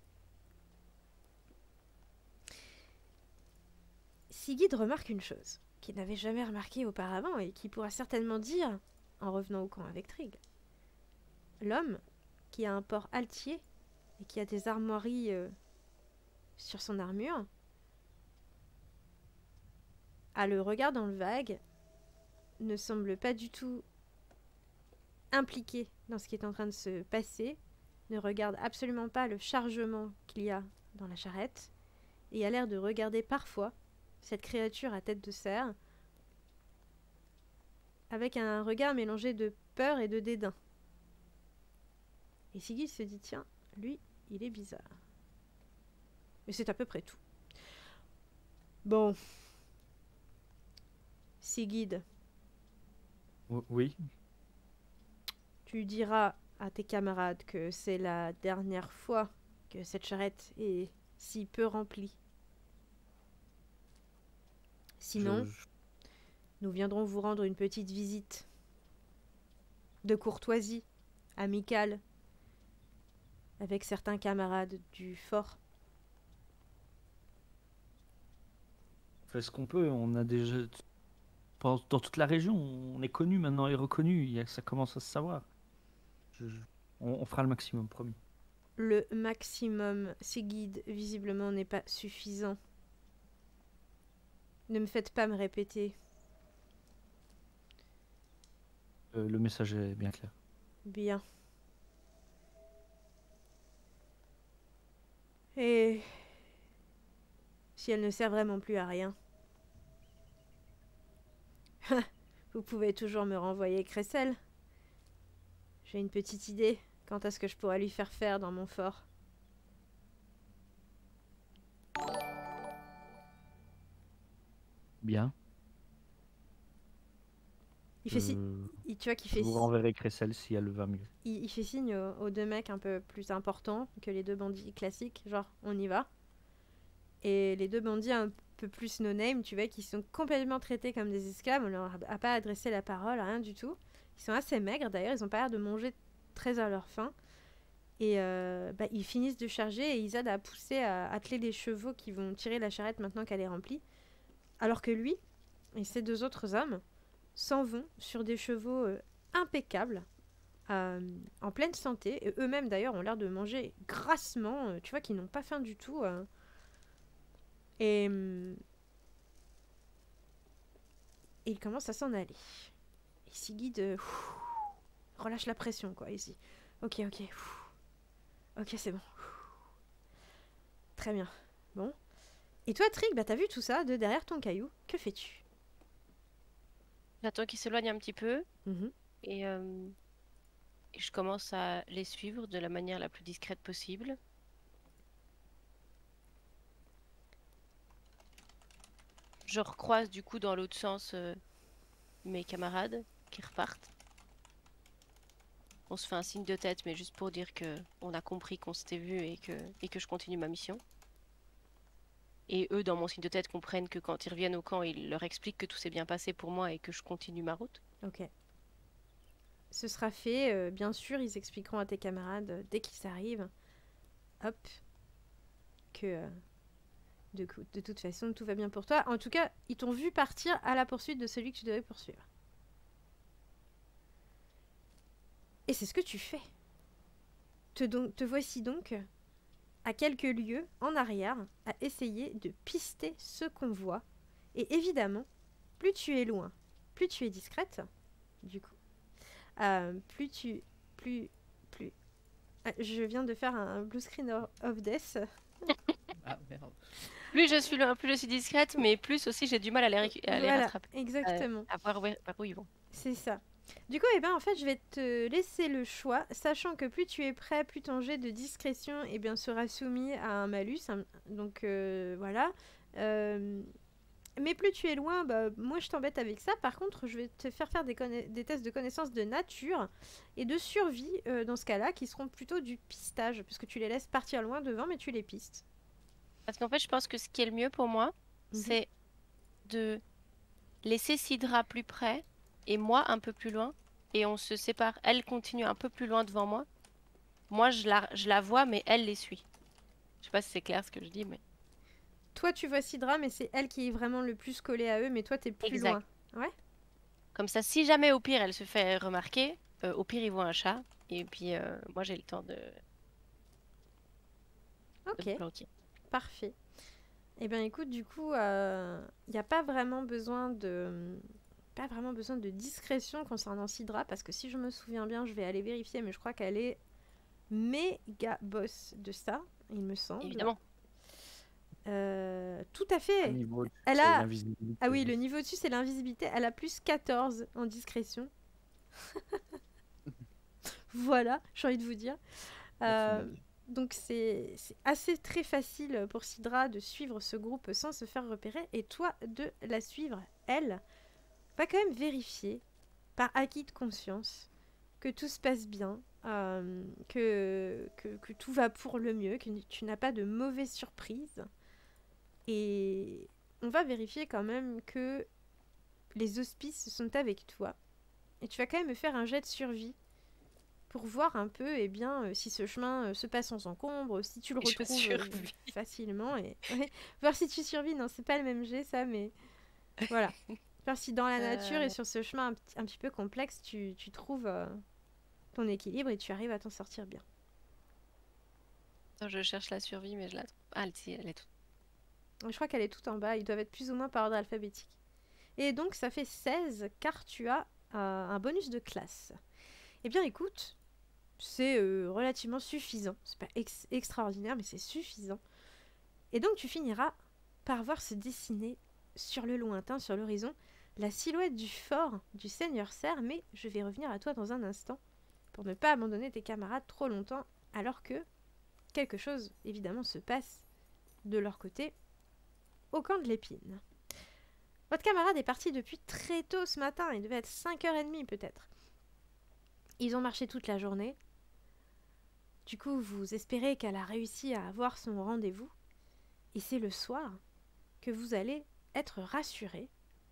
Sigrid remarque une chose qu'il n'avait jamais remarquée auparavant et qui pourra certainement dire, en revenant au camp avec Trig. L'homme, qui a un port altier et qui a des armoiries sur son armure, a le regard dans le vague, ne semble pas du tout impliqué dans ce qui est en train de se passer, ne regarde absolument pas le chargement qu'il y a dans la charrette, et a l'air de regarder parfois cette créature à tête de cerf avec un regard mélangé de peur et de dédain. Et Sigrid se dit, tiens, lui, il est bizarre. Mais c'est à peu près tout. Bon. Sigrid, Oui. tu diras à tes camarades que c'est la dernière fois que cette charrette est si peu remplie. Sinon, nous viendrons vous rendre une petite visite de courtoisie, amicale, avec certains camarades du fort. On fait ce qu'on peut. On a déjà... Dans toute la région, on est connu maintenant et reconnu. Ça commence à se savoir. On fera le maximum, promis. Le maximum, Sigrid, visiblement, n'est pas suffisant. Ne me faites pas me répéter. Le message est bien clair. Bien. Et si elle ne sert vraiment plus à rien, vous pouvez toujours me renvoyer Cressel. J'ai une petite idée quant à ce que je pourrais lui faire faire dans mon fort. Bien. Tu vois qu'il fait Je vous renverrai Cressel si elle va mieux. il fait signe aux deux mecs un peu plus importants que les deux bandits classiques, genre on y va. Et les deux bandits un peu plus no-name, tu vois, qui sont complètement traités comme des esclaves, on leur a pas adressé la parole, rien du tout. Ils sont assez maigres d'ailleurs, ils ont pas l'air de manger très à leur faim. Et ils finissent de charger et ils aident à pousser, à atteler les chevaux qui vont tirer la charrette maintenant qu'elle est remplie. Alors que lui et ces deux autres hommes s'en vont sur des chevaux impeccables, en pleine santé. Et eux-mêmes d'ailleurs ont l'air de manger grassement, tu vois qu'ils n'ont pas faim du tout. Et ils commencent à s'en aller. Et Sigrid relâche la pression, quoi, ici. Ok. Ok, c'est bon. Très bien. Bon. Et toi, Trig, t'as vu tout ça de derrière ton caillou. Que fais-tu? J'attends qu'ils s'éloignent un petit peu Mhm. et je commence à les suivre de la manière la plus discrète possible. Je recroise du coup dans l'autre sens mes camarades qui repartent. On se fait un signe de tête, mais juste pour dire que on a compris qu'on s'était vu et que je continue ma mission. Et eux, dans mon signe de tête, comprennent que quand ils reviennent au camp, ils leur expliquent que tout s'est bien passé pour moi et que je continue ma route. Ok. Ce sera fait. Bien sûr, ils expliqueront à tes camarades dès qu'ils arrivent. Hop. Que de toute façon, tout va bien pour toi. En tout cas, ils t'ont vu partir à la poursuite de celui que tu devais poursuivre. Et c'est ce que tu fais. Te voici donc à quelques lieues en arrière à essayer de pister ce convoi. Et évidemment, plus tu es loin, plus tu es discrète, du coup. Plus... Ah, je viens de faire un blue screen of death. Ah merde. Plus je suis loin, plus je suis discrète, mais plus aussi j'ai du mal à les Voilà, rattraper. exactement. À voir par où ils vont. C'est ça. Du coup, eh ben, en fait, je vais te laisser le choix, sachant que plus tu es prêt, plus ton jet de discrétion eh bien, sera soumis à un malus. Donc, voilà. Mais plus tu es loin, bah, moi je t'embête avec ça. Par contre, je vais te faire des tests de connaissance de nature et de survie dans ce cas-là, qui seront plutôt du pistage, puisque tu les laisses partir loin devant, mais tu les pistes. Parce qu'en fait, je pense que ce qui est le mieux pour moi, c'est de laisser Sidra plus près et moi un peu plus loin. Et on se sépare. Elle continue un peu plus loin devant moi. Moi, je la vois, mais elle les suit. Je sais pas si c'est clair ce que je dis, mais... Toi, tu vois Sidra, mais c'est elle qui est vraiment le plus collée à eux, mais toi, t'es plus Exact. loin. Ouais. Comme ça, si jamais au pire elle se fait remarquer, au pire ils voient un chat. Et puis moi j'ai le temps de Ok, me planquer. parfait. Eh bien, écoute, du coup, il n'y a pas vraiment besoin de discrétion concernant Sidra, parce que si je me souviens bien, je vais aller vérifier, mais je crois qu'elle est méga boss de ça, il me semble. Évidemment. Tout à fait. Niveau, Elle c'est a... l'invisibilité. Ah oui, le niveau dessus, c'est l'invisibilité. Elle a plus 14 en discrétion. Voilà, j'ai envie de vous dire. Donc c'est assez très facile pour Sidra de suivre ce groupe sans se faire repérer. Et toi, de la suivre, elle va quand même vérifier, par acquis de conscience, que tout se passe bien, que tout va pour le mieux, que tu n'as pas de mauvaises surprises. Et on va vérifier quand même que les auspices sont avec toi. Et tu vas quand même me faire un jet de survie pour voir un peu eh bien, si ce chemin se passe sans encombre, si tu le Et je retrouves survis. facilement. Et ouais, voir si tu survis. Non, c'est pas le même jet, ça, mais voilà. Voir si dans la nature et sur ce chemin un petit peu complexe, tu trouves ton équilibre et tu arrives à t'en sortir bien. Attends, je cherche la survie, mais je la trouve. Ah, si, elle est toute. Je crois qu'elle est tout en bas. Ils doivent être plus ou moins par ordre alphabétique. Et donc, ça fait 16, car tu as un bonus de classe. Eh bien, écoute, c'est relativement suffisant. C'est pas extraordinaire, mais c'est suffisant. Et donc, tu finiras par voir se dessiner sur le lointain, sur l'horizon, la silhouette du fort du Seigneur Serre. Mais je vais revenir à toi dans un instant, pour ne pas abandonner tes camarades trop longtemps, alors que quelque chose, évidemment, se passe de leur côté, au camp de l'épine. Votre camarade est parti depuis très tôt ce matin, il devait être 5h30 peut-être. Ils ont marché toute la journée. Du coup, vous espérez qu'elle a réussi à avoir son rendez-vous. Et c'est le soir que vous allez être rassuré,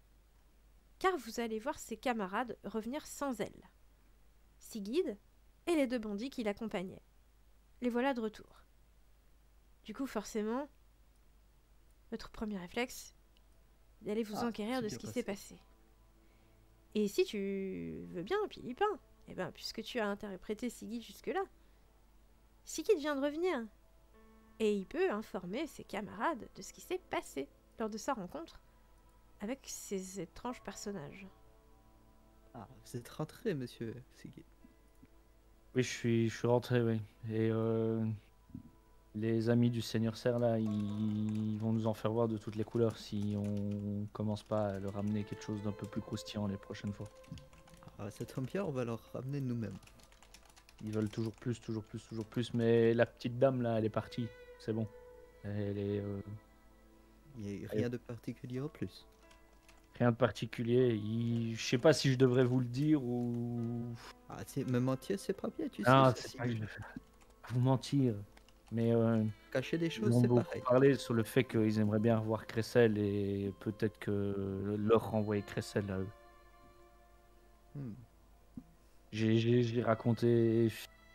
car vous allez voir ses camarades revenir sans elle. Sigid et les 2 bandits qui l'accompagnaient. Les voilà de retour. Du coup, forcément, votre premier réflexe, d'aller vous enquérir de ce qui s'est passé. Et si tu veux bien, Pilipin, eh ben, puisque tu as interprété Sigid jusque-là, Sigid vient de revenir. Et il peut informer ses camarades de ce qui s'est passé lors de sa rencontre avec ces étranges personnages. Ah, vous êtes rentré, monsieur Sigid. Oui, je suis rentré, oui. Et les amis du Seigneur Serre, là, ils vont nous en faire voir de toutes les couleurs si on commence pas à leur ramener quelque chose d'un peu plus croustillant les prochaines fois. Ah, ça tombe bien, on va leur ramener nous-mêmes. Ils veulent toujours plus, toujours plus, toujours plus. Mais la petite dame, là, elle est partie. C'est bon. Elle est... Il n'y a rien de particulier en plus. Rien de particulier. Je sais pas si je devrais vous le dire ou... Ah, me mentir, c'est pas bien, tu Ah, sais. c'est pas que je vais vous mentir. Mais Cacher des ils choses, ont c'est beaucoup pareil. parlé sur le fait qu'ils aimeraient bien revoir Cressel et peut-être que leur renvoyer Cressel à eux. J'ai raconté...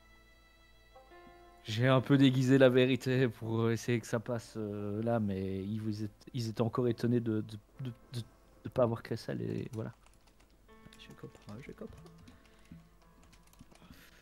J'ai un peu déguisé la vérité pour essayer que ça passe là, mais ils étaient encore étonnés de pas avoir Cressel et voilà. Je comprends.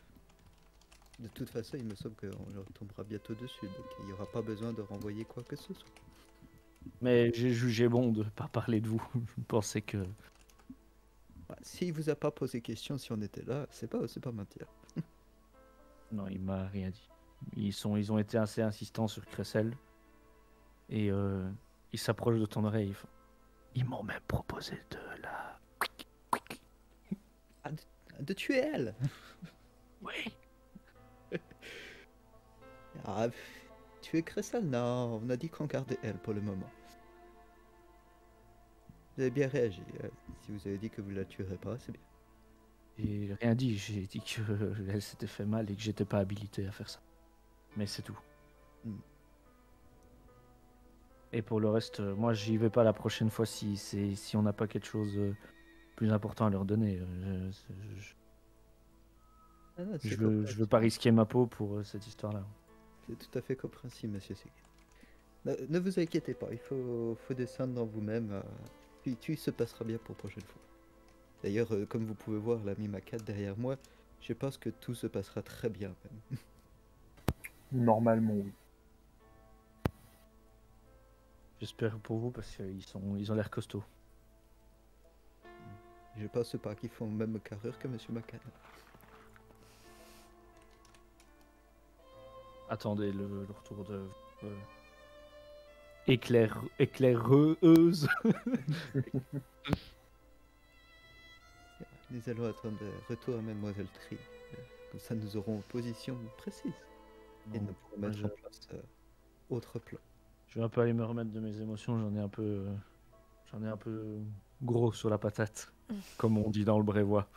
De toute façon, il me semble qu'on leur tombera bientôt dessus, donc il n'y aura pas besoin de renvoyer quoi que ce soit. Mais j'ai jugé bon de pas parler de vous. Je pensais que... S'il vous a pas posé question si on était là, c'est pas mentir. Non, il m'a rien dit. Ils ont été assez insistants sur Cressel. Et ils s'approchent de ton oreille. Ils m'ont même proposé de la... De tuer elle. Oui. Tuer Cressal? Non, on a dit qu'on gardait elle pour le moment. Vous avez bien réagi. Si vous avez dit que vous la tuerez pas, c'est bien. J'ai rien dit. J'ai dit qu'elle s'était fait mal et que j'étais pas habilité à faire ça. Mais c'est tout. Et pour le reste, moi j'y vais pas la prochaine fois si on n'a pas quelque chose plus important à leur donner. Je veux pas risquer ma peau pour cette histoire-là. C'est tout à fait compréhensible, monsieur Seguin. Ne vous inquiétez pas, il faut descendre dans vous-même. Puis tout se passera bien pour la prochaine fois. D'ailleurs, comme vous pouvez voir, l'ami Makat derrière moi, je pense que tout se passera très bien même. Normalement, oui. J'espère pour vous parce qu'ils ont l'air costauds. Je pense pas qu'ils font même carrure que monsieur Makat. Attendez le retour de éclaireuse. Nous allons attendre le retour à Mademoiselle Tri. Comme ça, nous aurons une position précise. Et nous pourrons mettre en place autre plan. Je vais un peu aller me remettre de mes émotions. J'en ai un peu gros sur la patate, comme on dit dans le Brévois.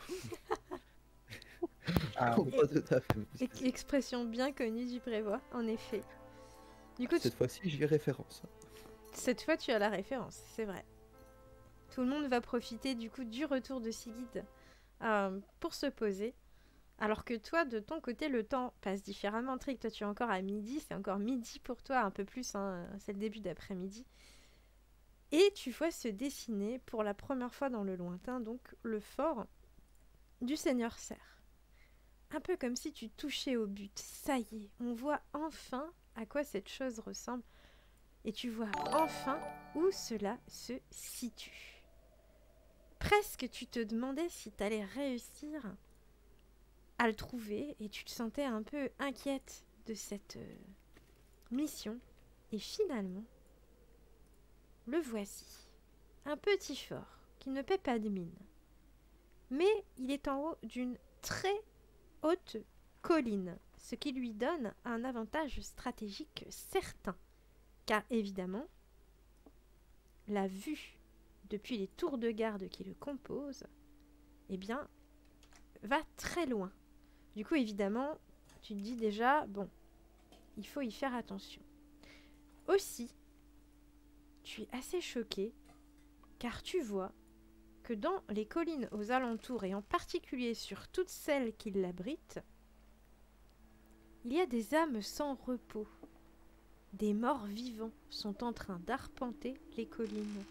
Expression bien connue du Prévoit, en effet. Du coup, cette fois-ci, j'ai référence. Cette fois, tu as la référence, c'est vrai. Tout le monde va profiter du coup du retour de Sigrid pour se poser. Alors que toi, de ton côté, le temps passe différemment. Trick, toi, tu es encore à midi. C'est encore midi pour toi, un peu plus. Hein, c'est le début d'après-midi. Et tu vois se dessiner pour la première fois dans le lointain, donc le fort du Seigneur Serre. Un peu comme si tu touchais au but. Ça y est, on voit enfin à quoi cette chose ressemble. Et tu vois enfin où cela se situe. Presque tu te demandais si tu allais réussir à le trouver et tu te sentais un peu inquiète de cette mission. Et finalement, le voici. Un petit fort qui ne paie pas de mine. Mais il est en haut d'une très haute colline, ce qui lui donne un avantage stratégique certain. Car évidemment, la vue depuis les tours de garde qui le composent, eh bien, va très loin. Du coup, évidemment, tu te dis déjà, bon, il faut y faire attention. Aussi, tu es assez choqué, car tu vois que dans les collines aux alentours, et en particulier sur toutes celles qui l'abritent, il y a des âmes sans repos. Des morts vivants sont en train d'arpenter les collines.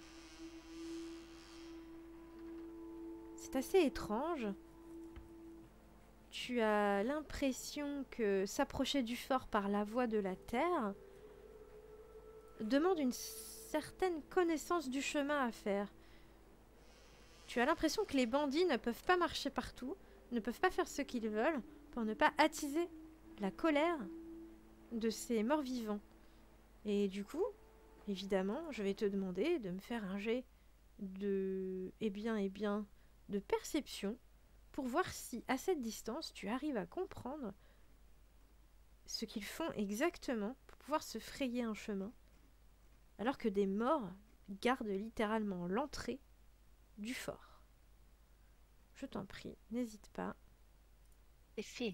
C'est assez étrange. Tu as l'impression que s'approcher du fort par la voie de la terre demande une certaine connaissance du chemin à faire. Tu as l'impression que les bandits ne peuvent pas marcher partout, ne peuvent pas faire ce qu'ils veulent pour ne pas attiser la colère de ces morts vivants. Et du coup, évidemment, je vais te demander de me faire un jet de de perception pour voir si, à cette distance, tu arrives à comprendre ce qu'ils font exactement pour pouvoir se frayer un chemin, alors que des morts gardent littéralement l'entrée du fort. Je t'en prie, n'hésite pas. C'est fait.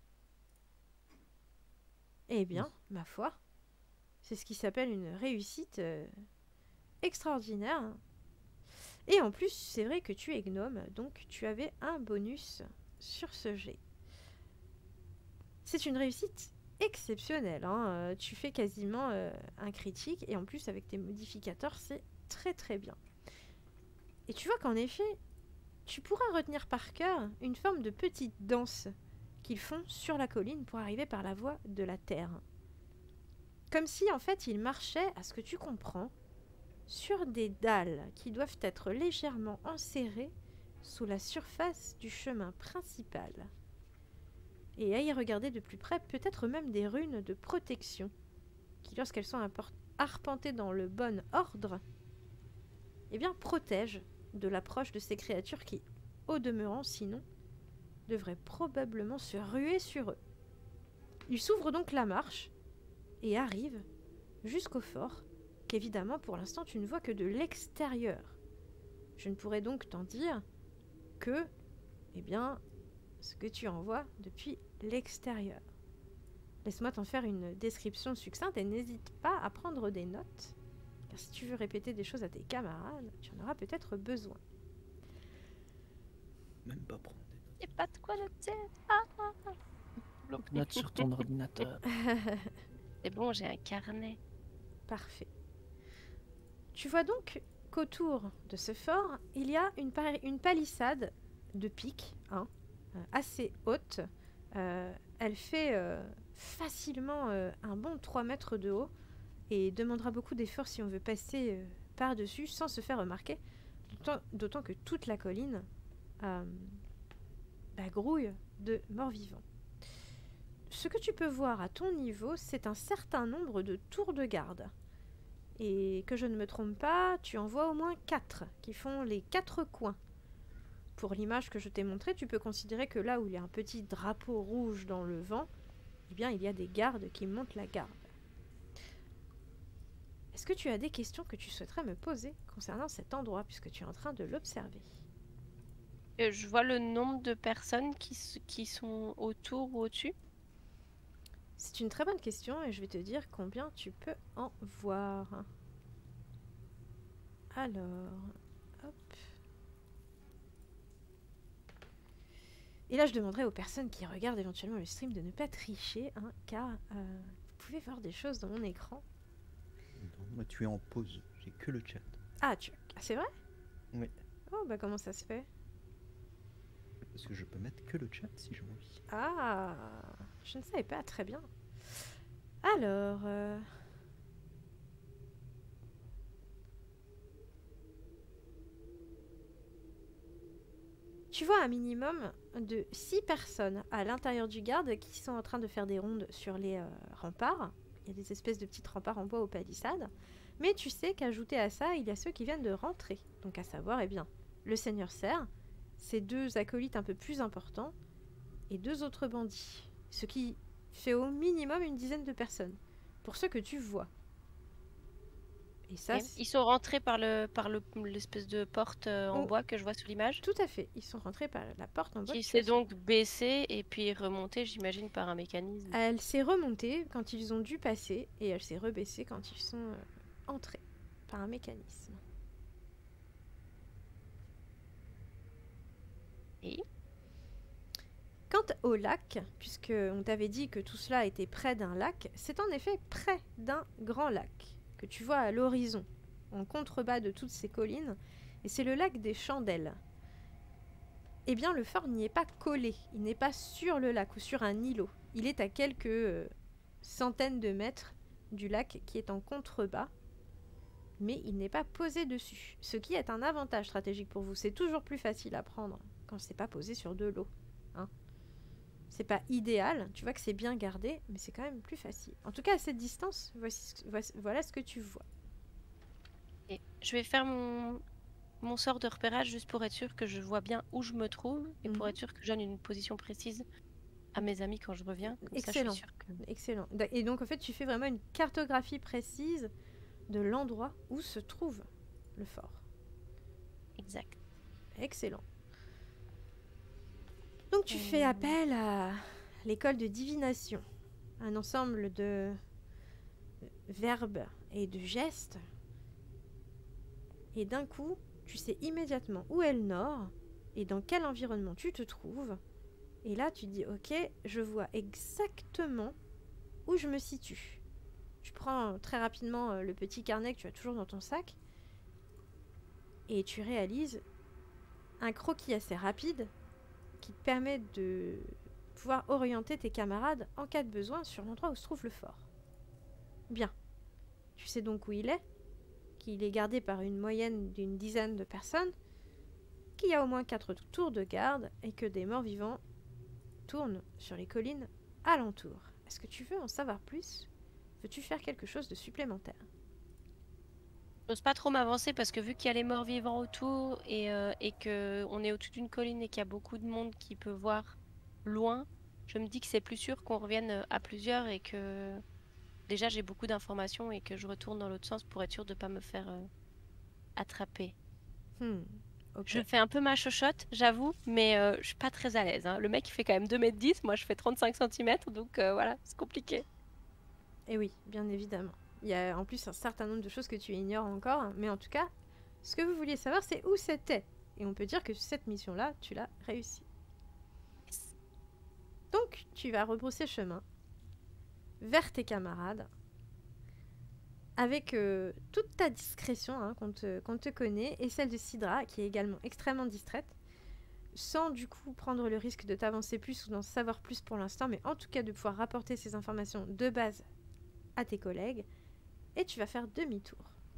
Eh bien, ma foi, c'est ce qui s'appelle une réussite extraordinaire. Et en plus, c'est vrai que tu es gnome, donc tu avais un bonus sur ce jet. C'est une réussite exceptionnelle, hein. Tu fais quasiment un critique, et en plus avec tes modificateurs, c'est très très bien. Et tu vois qu'en effet, tu pourras retenir par cœur une forme de petite danse qu'ils font sur la colline pour arriver par la voie de la terre. Comme si en fait ils marchaient, à ce que tu comprends, sur des dalles qui doivent être légèrement enserrées sous la surface du chemin principal. Et à y regarder de plus près, peut-être même des runes de protection, qui lorsqu'elles sont arpentées dans le bon ordre, eh bien protègent de l'approche de ces créatures qui, au demeurant sinon, devraient probablement se ruer sur eux. Ils s'ouvrent donc la marche et arrivent jusqu'au fort, qu'évidemment pour l'instant tu ne vois que de l'extérieur. Je ne pourrais donc t'en dire que, eh bien, ce que tu en vois depuis l'extérieur. Laisse-moi t'en faire une description succincte et n'hésite pas à prendre des notes, car si tu veux répéter des choses à tes camarades, tu en auras peut-être besoin. Même pas prendre des notes. J'ai pas de quoi noter. Bloc-notes sur ton ordinateur. C'est bon, j'ai un carnet. Parfait. Tu vois donc qu'autour de ce fort, il y a une palissade de pics, assez haute. Elle fait facilement un bon 3 mètres de haut et demandera beaucoup d'efforts si on veut passer par-dessus sans se faire remarquer, d'autant que toute la colline grouille de morts-vivants. Ce que tu peux voir à ton niveau, c'est un certain nombre de tours de garde. Et que je ne me trompe pas, tu en vois au moins 4 qui font les 4 coins. Pour l'image que je t'ai montrée, tu peux considérer que là où il y a un petit drapeau rouge dans le vent, eh bien il y a des gardes qui montent la garde. Est-ce que tu as des questions que tu souhaiterais me poser concernant cet endroit, puisque tu es en train de l'observer? Je vois le nombre de personnes qui sont autour ou au-dessus. C'est une très bonne question et je vais te dire combien tu peux en voir. Alors, hop. Et là, je demanderai aux personnes qui regardent éventuellement le stream de ne pas tricher, car vous pouvez voir des choses dans mon écran. Non, mais tu es en pause, j'ai que le chat. Ah, c'est vrai? Oui. Oh, bah comment ça se fait? Parce que je peux mettre que le chat si j'ai envie. Ah, je ne savais pas, très bien. Alors... Tu vois un minimum de 6 personnes à l'intérieur du garde qui sont en train de faire des rondes sur les remparts. Il y a des espèces de petites remparts en bois aux palissades. Mais tu sais qu'ajouté à ça, il y a ceux qui viennent de rentrer. Donc à savoir, eh bien, le Seigneur Serre, ses 2 acolytes un peu plus importants, et 2 autres bandits. Ce qui fait au minimum une dizaine de personnes. Pour ceux que tu vois. Et ça, Ils sont rentrés par l'espèce de porte en bois que je vois sur l'image. Tout à fait. Ils sont rentrés par la porte en bois. Qui s'est donc baissée et puis remontée, j'imagine, par un mécanisme. Elle s'est remontée quand ils ont dû passer et elle s'est rebaissée quand ils sont entrés par un mécanisme. Et quant au lac, puisque on t'avait dit que tout cela était près d'un lac, c'est en effet près d'un grand lac que tu vois à l'horizon, en contrebas de toutes ces collines, et c'est le lac des Chandelles. Eh bien, le fort n'y est pas collé, il n'est pas sur le lac ou sur un îlot. Il est à quelques centaines de mètres du lac qui est en contrebas, mais il n'est pas posé dessus, ce qui est un avantage stratégique pour vous. C'est toujours plus facile à prendre quand c'est pas posé sur de l'eau. C'est pas idéal, tu vois que c'est bien gardé, mais c'est quand même plus facile. En tout cas, à cette distance, voilà ce que tu vois. Et je vais faire mon sort de repérage juste pour être sûr que je vois bien où je me trouve et pour être sûr que je donne une position précise à mes amis quand je reviens. Comme excellent, ça, je suis sûre que... excellent. Et donc en fait, tu fais vraiment une cartographie précise de l'endroit où se trouve le fort. Exact. Excellent. Donc tu fais appel à l'école de divination, un ensemble de verbes et de gestes, et d'un coup, tu sais immédiatement où est le nord et dans quel environnement tu te trouves, et là tu dis ok, je vois exactement où je me situe. Tu prends très rapidement le petit carnet que tu as toujours dans ton sac, et tu réalises un croquis assez rapide qui te permet de pouvoir orienter tes camarades en cas de besoin sur l'endroit où se trouve le fort. Bien. Tu sais donc où il est, qu'il est gardé par une moyenne d'une dizaine de personnes, qu'il y a au moins 4 tours de garde et que des morts-vivants tournent sur les collines alentour. Est-ce que tu veux en savoir plus? Veux-tu faire quelque chose de supplémentaire? J'ose pas trop m'avancer parce que vu qu'il y a les morts vivants autour et que on est au-dessus d'une colline et qu'il y a beaucoup de monde qui peut voir loin, je me dis que c'est plus sûr qu'on revienne à plusieurs et que déjà j'ai beaucoup d'informations et que je retourne dans l'autre sens pour être sûre de pas me faire attraper. Ok. Je fais un peu ma chochotte, j'avoue, mais je suis pas très à l'aise. Hein. Le mec il fait quand même 2,10 m, moi je fais 35 cm, donc voilà, c'est compliqué. Et oui, bien évidemment. Il y a en plus un certain nombre de choses que tu ignores encore, mais en tout cas, ce que vous vouliez savoir, c'est où c'était. Et on peut dire que cette mission-là, tu l'as réussi. Donc, tu vas rebrousser chemin vers tes camarades, avec toute ta discrétion, hein, qu'on te connaît, et celle de Sidra, qui est également extrêmement distraite, sans du coup prendre le risque de t'avancer plus ou d'en savoir plus pour l'instant, mais en tout cas de pouvoir rapporter ces informations de base à tes collègues. Et tu vas faire demi-tour.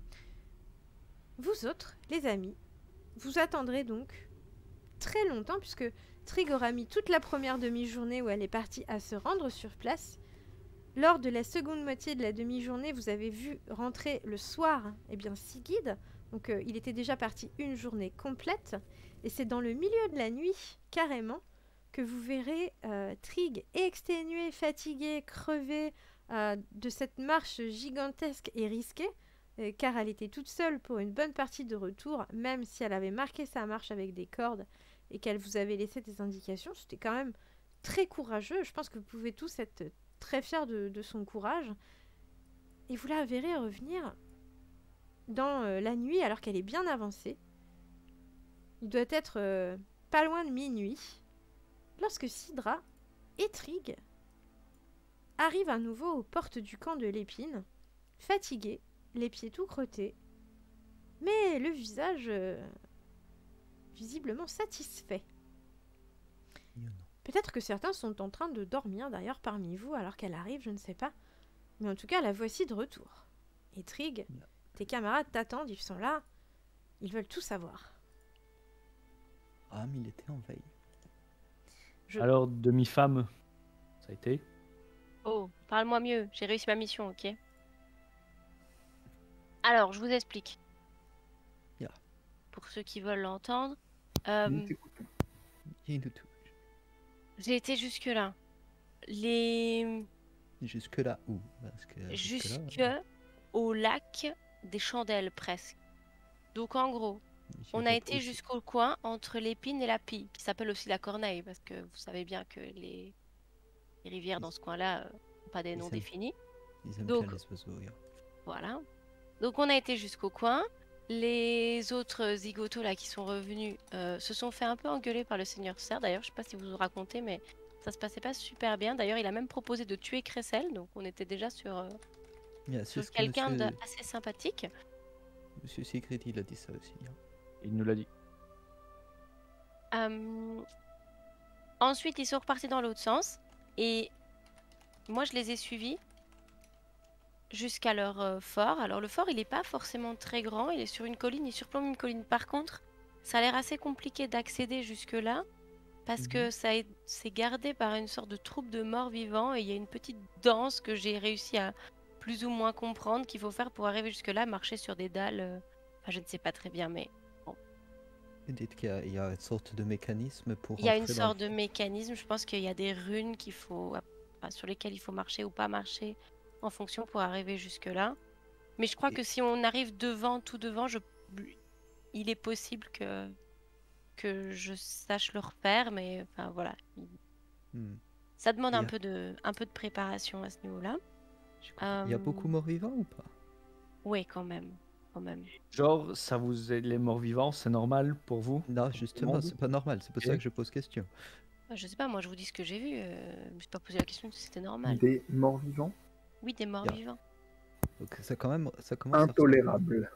Vous autres, les amis, vous attendrez donc très longtemps, puisque Trig aura mis toute la première demi-journée où elle est partie à se rendre sur place. Lors de la seconde moitié de la demi-journée, vous avez vu rentrer le soir Sigid. Donc il était déjà parti une journée complète. Et c'est dans le milieu de la nuit, carrément, que vous verrez Trig exténué, fatigué, crevé, de cette marche gigantesque et risquée, car elle était toute seule pour une bonne partie de retour, même si elle avait marqué sa marche avec des cordes et qu'elle vous avait laissé des indications. C'était quand même très courageux. Je pense que vous pouvez tous être très fiers de son courage. Et vous la verrez revenir dans la nuit alors qu'elle est bien avancée. Il doit être pas loin de minuit, lorsque Sidra et Trig arrive à nouveau aux portes du camp de l'épine, fatigué, les pieds tout crottés, mais le visage visiblement satisfait. Peut-être que certains sont en train de dormir d'ailleurs parmi vous alors qu'elle arrive, je ne sais pas. Mais en tout cas, la voici de retour. Et Trig, tes camarades t'attendent, ils sont là, ils veulent tout savoir. Ah, mais il était en veille. Alors, demi-femme, ça a été? Oh, parle-moi mieux, j'ai réussi ma mission, ok? Alors, je vous explique. Yeah. Pour ceux qui veulent l'entendre, Nous t'écoutons. j'ai été jusque-là. Jusque là où? Parce que Jusque au lac des Chandelles, presque. Donc, en gros, on a été jusqu'au coin entre l'Épine et la Pie, qui s'appelle aussi la Corneille, parce que vous savez bien que les rivières dans ce coin-là n'ont pas des noms définis. Ils aiment Donc, bien les oiseaux, yeah. Voilà. Donc on a été jusqu'au coin. Les autres zigotos là qui sont revenus se sont fait un peu engueuler par le seigneur Serre. D'ailleurs, je sais pas si vous vous racontez, mais ça se passait pas super bien. D'ailleurs, il a même proposé de tuer Cressel, donc on était déjà sur quelqu'un d'assez sympathique. Monsieur Sigrid, il a dit ça aussi. Yeah. Il nous l'a dit. Ensuite, ils sont repartis dans l'autre sens et moi je les ai suivis jusqu'à leur fort. Alors le fort, il n'est pas forcément très grand, il est sur une colline, il surplombe une colline. Par contre, ça a l'air assez compliqué d'accéder jusque-là, parce que c'est gardé par une sorte de troupe de morts vivants, et il y a une petite danse que j'ai réussi à plus ou moins comprendre qu'il faut faire pour arriver jusque-là, marcher sur des dalles. Enfin, je ne sais pas très bien, mais bon. Vous dites qu'il y a une sorte de mécanisme pour... Il y a une sorte de mécanisme, je pense qu'il y a des runes sur lesquelles il faut marcher ou pas marcher en fonction pour arriver jusque là. Mais je crois que si on arrive tout devant, il est possible que je sache le refaire, mais enfin voilà. Ça demande un peu de préparation à ce niveau-là. Il y a beaucoup morts-vivants ou pas? Oui, quand même. Genre, les morts-vivants, c'est normal pour vous? Non, justement, c'est pas normal. C'est pour ça que je pose question. Je sais pas, moi je vous dis ce que j'ai vu. Je me suis pas posé la question si c'était normal. Des morts-vivants? Oui, des morts-vivants. Donc ça commence intolérable.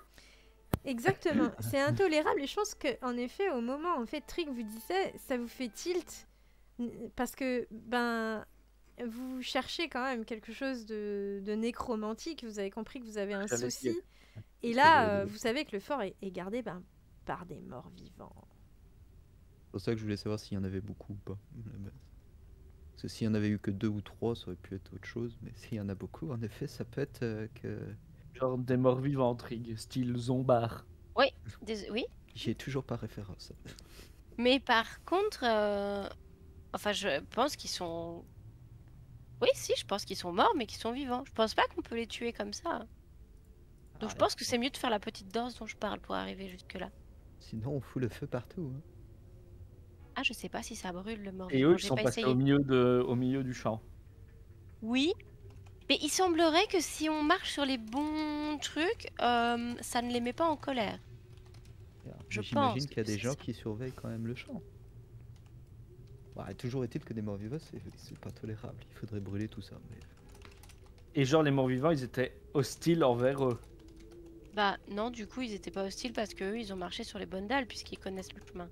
Exactement, c'est intolérable et je pense qu'en effet, au moment où Trig vous disait, ça vous fait tilt Parce que, ben, vous cherchez quand même quelque chose de nécromantique. Vous avez compris que vous avez un J'allais souci. dire. Et Ce que là, j'allais dire. vous savez que le fort est gardé par des morts vivants. C'est pour ça que je voulais savoir s'il y en avait beaucoup ou pas. à la base. Parce que s'il y en avait eu que 2 ou 3, ça aurait pu être autre chose. Mais s'il y en a beaucoup, en effet, ça peut être que Genre des morts vivants, Trig, style Zombar. Oui, j'y ai toujours pas référence. mais par contre, enfin, je pense qu'ils sont. Oui, si, je pense qu'ils sont morts, mais qu'ils sont vivants. Je pense pas qu'on peut les tuer comme ça. Donc je pense que c'est mieux de faire la petite danse dont je parle pour arriver jusque-là. Sinon, on fout le feu partout. Hein. Ah, je sais pas si ça brûle le mort Et vivant, eux, ils j'ai sont pas passés essayé. au milieu du champ. Oui, mais il semblerait que si on marche sur les bons trucs, ça ne les met pas en colère. Je Mais j'imagine pense qu'il y a que des c'est gens ça. qui surveillent quand même le champ. Ouais, toujours est-il que des morts vivants, c'est pas tolérable. Il faudrait brûler tout ça. Mais... Et genre, les morts vivants, ils étaient hostiles envers eux. Bah non, du coup, ils étaient pas hostiles parce que eux, ils ont marché sur les bonnes dalles puisqu'ils connaissent le chemin.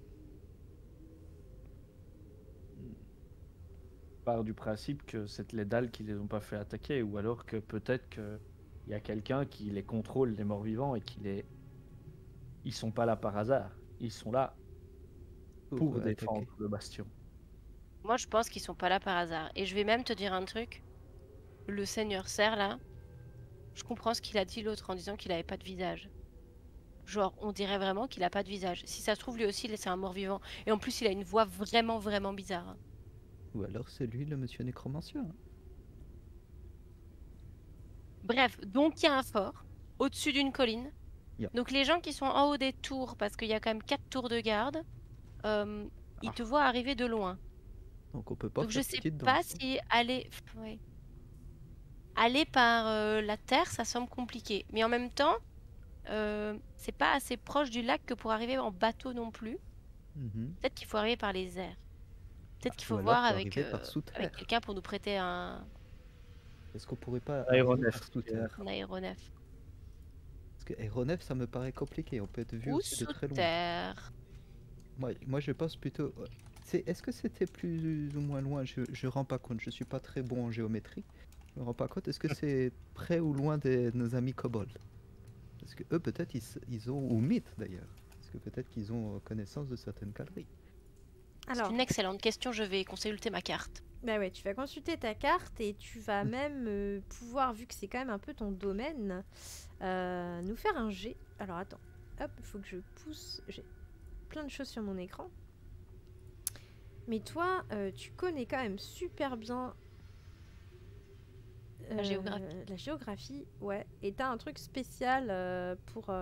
Part du principe que c'est les dalles qui les ont pas fait attaquer, ou alors que peut-être qu'il y a quelqu'un qui les contrôle, les morts vivants, et ils sont pas là par hasard. Ils sont là pour attaquer. défendre le bastion. Moi, je pense qu'ils sont pas là par hasard. Et je vais même te dire un truc. Le seigneur Serre, là, je comprends ce qu'il a dit l'autre en disant qu'il avait pas de visage. Genre, on dirait vraiment qu'il a pas de visage. Si ça se trouve, lui aussi, c'est un mort-vivant. Et en plus, il a une voix vraiment, vraiment bizarre. Hein. Ou alors c'est lui le monsieur nécromancien. Hein. Bref, donc il y a un fort au-dessus d'une colline. Yeah. Donc les gens qui sont en haut des tours, parce qu'il y a quand même 4 tours de garde, ils te voient arriver de loin. Donc on peut pas Donc je faire sais petite pas danse. si aller par la terre, ça semble compliqué. Mais en même temps, c'est pas assez proche du lac que pour arriver en bateau non plus. Mhm. Peut-être qu'il faut arriver par les airs. Peut-être qu'il Ou faut alors, voir faut avec, arriver par sous terre. avec quelqu'un pour nous prêter un Est-ce qu'on pourrait pas Aéronef, arriver par sous terre? aéronef. Parce que aéronef, ça me paraît compliqué. On peut être vu Ou aussi de sous très loin. terre. Moi, je pense plutôt. Est-ce que c'était plus ou moins loin? Je rends pas compte. Je suis pas très bon en géométrie. Je me rends pas compte. Est-ce que c'est près ou loin de nos amis kobolds? Parce que eux, peut-être, ils ont. Ou mythes d'ailleurs. Parce que peut-être qu'ils ont connaissance de certaines galeries. C'est Alors, une excellente question, je vais consulter ma carte. bah ouais, tu vas consulter ta carte et tu vas même pouvoir, vu que c'est quand même un peu ton domaine, nous faire un jet. Alors attends, hop, il faut que je pousse. J'ai plein de choses sur mon écran. Mais toi, tu connais quand même super bien La géographie. La géographie, ouais. Et t'as un truc spécial pour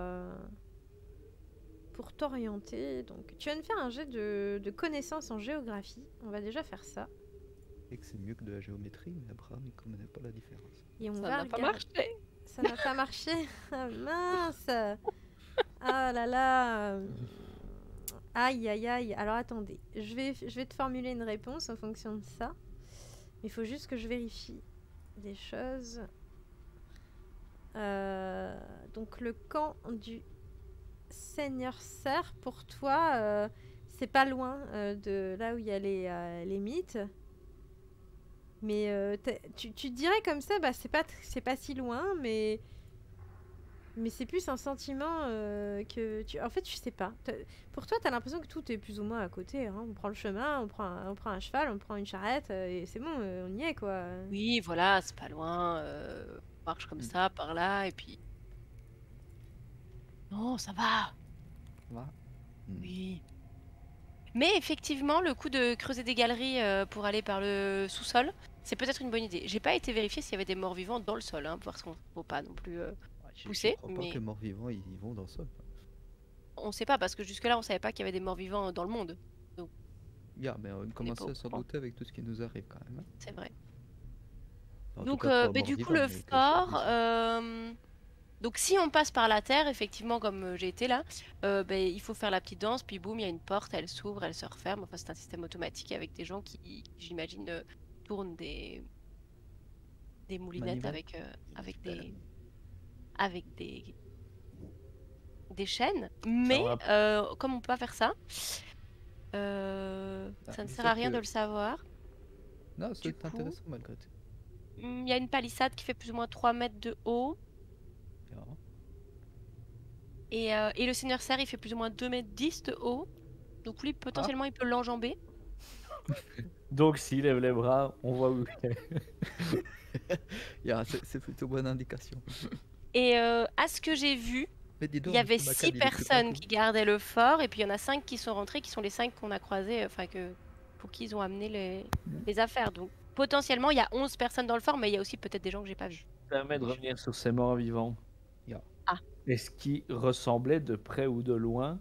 t'orienter. Donc, tu vas me faire un jet de connaissances en géographie. On va déjà faire ça. Et que c'est mieux que de la géométrie, mais Abraham, il connaît pas la différence. Et on Ça va n'a pas regarder- marché. Ça n'a pas marché. Ah, mince. Ah là là. Aïe aïe aïe. Alors attendez, je vais te formuler une réponse en fonction de ça. Il faut juste que je vérifie des choses. Donc le camp du Seigneur Serre, pour toi, c'est pas loin de là où il y a les mythes. Mais tu te dirais comme ça, bah c'est pas si loin, mais c'est plus un sentiment que tu... En fait, je sais pas. Pour toi, t'as l'impression que tout est plus ou moins à côté. Hein. On prend le chemin, on prend un cheval, on prend une charrette, et c'est bon, on y est, quoi. Oui, voilà, c'est pas loin. On marche comme ça, par là, et puis... Non, ça va. Ça va? Oui. Mais effectivement, le coup de creuser des galeries pour aller par le sous-sol, c'est peut-être une bonne idée. J'ai pas été vérifier s'il y avait des morts vivants dans le sol, hein, parce qu'on faut pas non plus... Je Poussé, crois pas mais- que les morts vivants, ils vont dans le sol. On sait pas, parce que jusque-là, on savait pas qu'il y avait des morts vivants dans le monde. Yeah, mais on commence pas au à s'en courant. douter avec tout ce qui nous arrive quand même. Hein. C'est vrai. En tout Donc, cas, pour mais morts du coup, vivants, le mais que fort... ça Donc, si on passe par la terre, effectivement, comme j'ai été là, il faut faire la petite danse, puis boum, il y a une porte, elle s'ouvre, elle se referme. Enfin, c'est un système automatique avec des gens qui j'imagine, tournent des moulinettes Manivelle. avec des chaînes. Mais va. comme on peut pas faire ça, Ça ne je sert sais à rien que- de le savoir. Non, Du c'est coup- intéressant malgré tout. Il y a une palissade qui fait plus ou moins 3 mètres de haut. Bien. Et le Seigneur Serre, il fait plus ou moins 2 mètres 10 de haut. Donc lui, potentiellement, il peut l'enjamber. Donc, s'il lève les bras, on voit où il est. C'est plutôt bonne indication. Et à ce que j'ai vu, Mais dis il donc, y avait Monsieur 6 Macan, il est plus grand personnes que qui gardaient le fort. Et puis il y en a 5 qui sont rentrés, qui sont les 5 qu'on a croisés, pour qui ils ont amené les affaires. Donc potentiellement, il y a 11 personnes dans le fort, mais il y a aussi peut-être des gens que j'ai pas vus. Permet de revenir sur ces morts vivants. Ja. Ah. Est-ce qui ressemblait de près ou de loin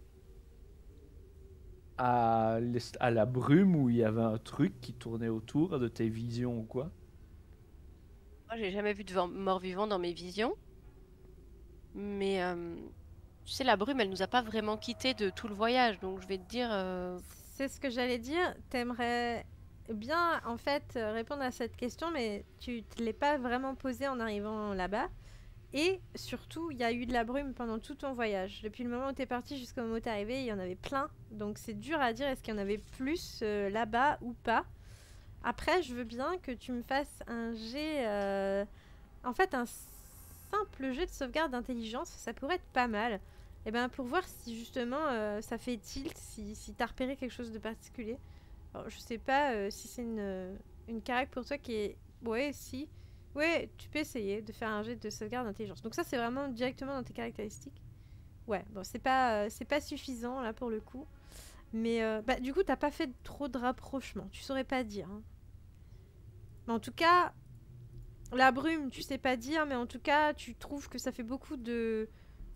à la brume où il y avait un truc qui tournait autour de tes visions ou quoi? Moi, j'ai jamais vu de mort vivant dans mes visions. Mais tu sais, la brume, elle nous a pas vraiment quittés de tout le voyage. Donc je vais te dire. C'est ce que j'allais dire. T'aimerais bien, en fait, répondre à cette question, mais tu te l'es pas vraiment posée en arrivant là-bas. Et surtout, il y a eu de la brume pendant tout ton voyage. Depuis le moment où t'es parti jusqu'au moment où t'es arrivé, il y en avait plein. Donc c'est dur à dire est-ce qu'il y en avait plus là-bas ou pas. Après, je veux bien que tu me fasses un jet... En fait, un simple jet de sauvegarde d'intelligence, ça pourrait être pas mal. Et ben pour voir si justement ça fait tilt, si t'as repéré quelque chose de particulier. Alors, je sais pas si c'est une carac pour toi qui est... Ouais, si. Ouais, tu peux essayer de faire un jet de sauvegarde d'intelligence. Donc ça, c'est vraiment directement dans tes caractéristiques. Ouais, bon, c'est pas suffisant, là, pour le coup. Mais bah, du coup, t'as pas fait trop de rapprochement. Tu saurais pas dire. Hein. Mais en tout cas, la brume, tu sais pas dire, mais en tout cas, tu trouves que ça fait beaucoup de...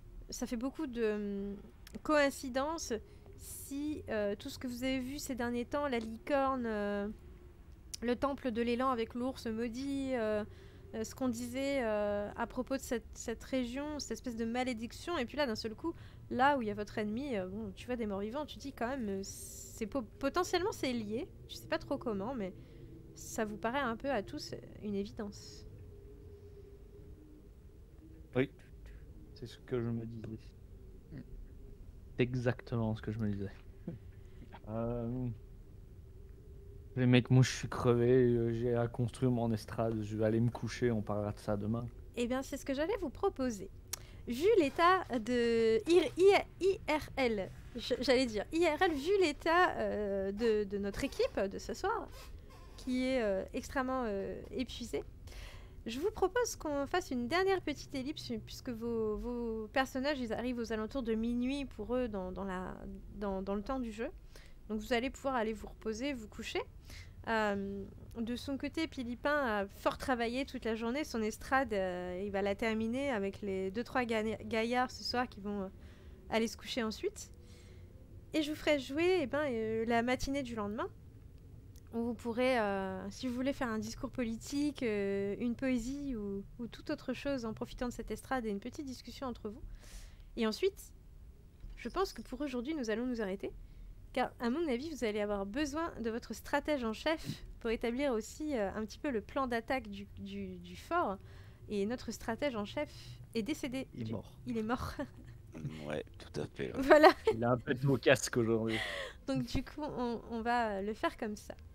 coïncidences si tout ce que vous avez vu ces derniers temps, la licorne, le temple de l'élan avec l'ours maudit, ce qu'on disait à propos de cette région, cette espèce de malédiction, et puis là d'un seul coup, là où il y a votre ennemi, bon, tu vois des morts vivants, tu dis quand même, potentiellement c'est lié, tu sais pas trop comment, mais ça vous paraît un peu à tous une évidence. Oui, c'est ce que je me disais. C'est exactement ce que je me disais. Les mecs, moi je suis crevé, j'ai à construire mon estrade, je vais aller me coucher, on parlera de ça demain. Eh bien, c'est ce que j'allais vous proposer. Vu l'état de IRL, j'allais dire IRL, vu l'état de notre équipe de ce soir, qui est extrêmement épuisée, je vous propose qu'on fasse une dernière petite ellipse, puisque vos personnages ils arrivent aux alentours de minuit pour eux dans le temps du jeu. Donc vous allez pouvoir aller vous reposer, vous coucher. De son côté, Pilipin a fort travaillé toute la journée. Son estrade, il va la terminer avec les 2-3 gaillards ce soir qui vont aller se coucher ensuite. Et je vous ferai jouer la matinée du lendemain, où vous pourrez, si vous voulez faire un discours politique, une poésie ou toute autre chose en profitant de cette estrade et une petite discussion entre vous. Et ensuite, je pense que pour aujourd'hui, nous allons nous arrêter. Car, à mon avis, vous allez avoir besoin de votre stratège en chef pour établir aussi un petit peu le plan d'attaque du fort. Et notre stratège en chef est décédé. Il est mort. Il est mort. Ouais, tout à fait. Ouais. Voilà. Il a un peu de beau casque aujourd'hui. Donc du coup, on va le faire comme ça.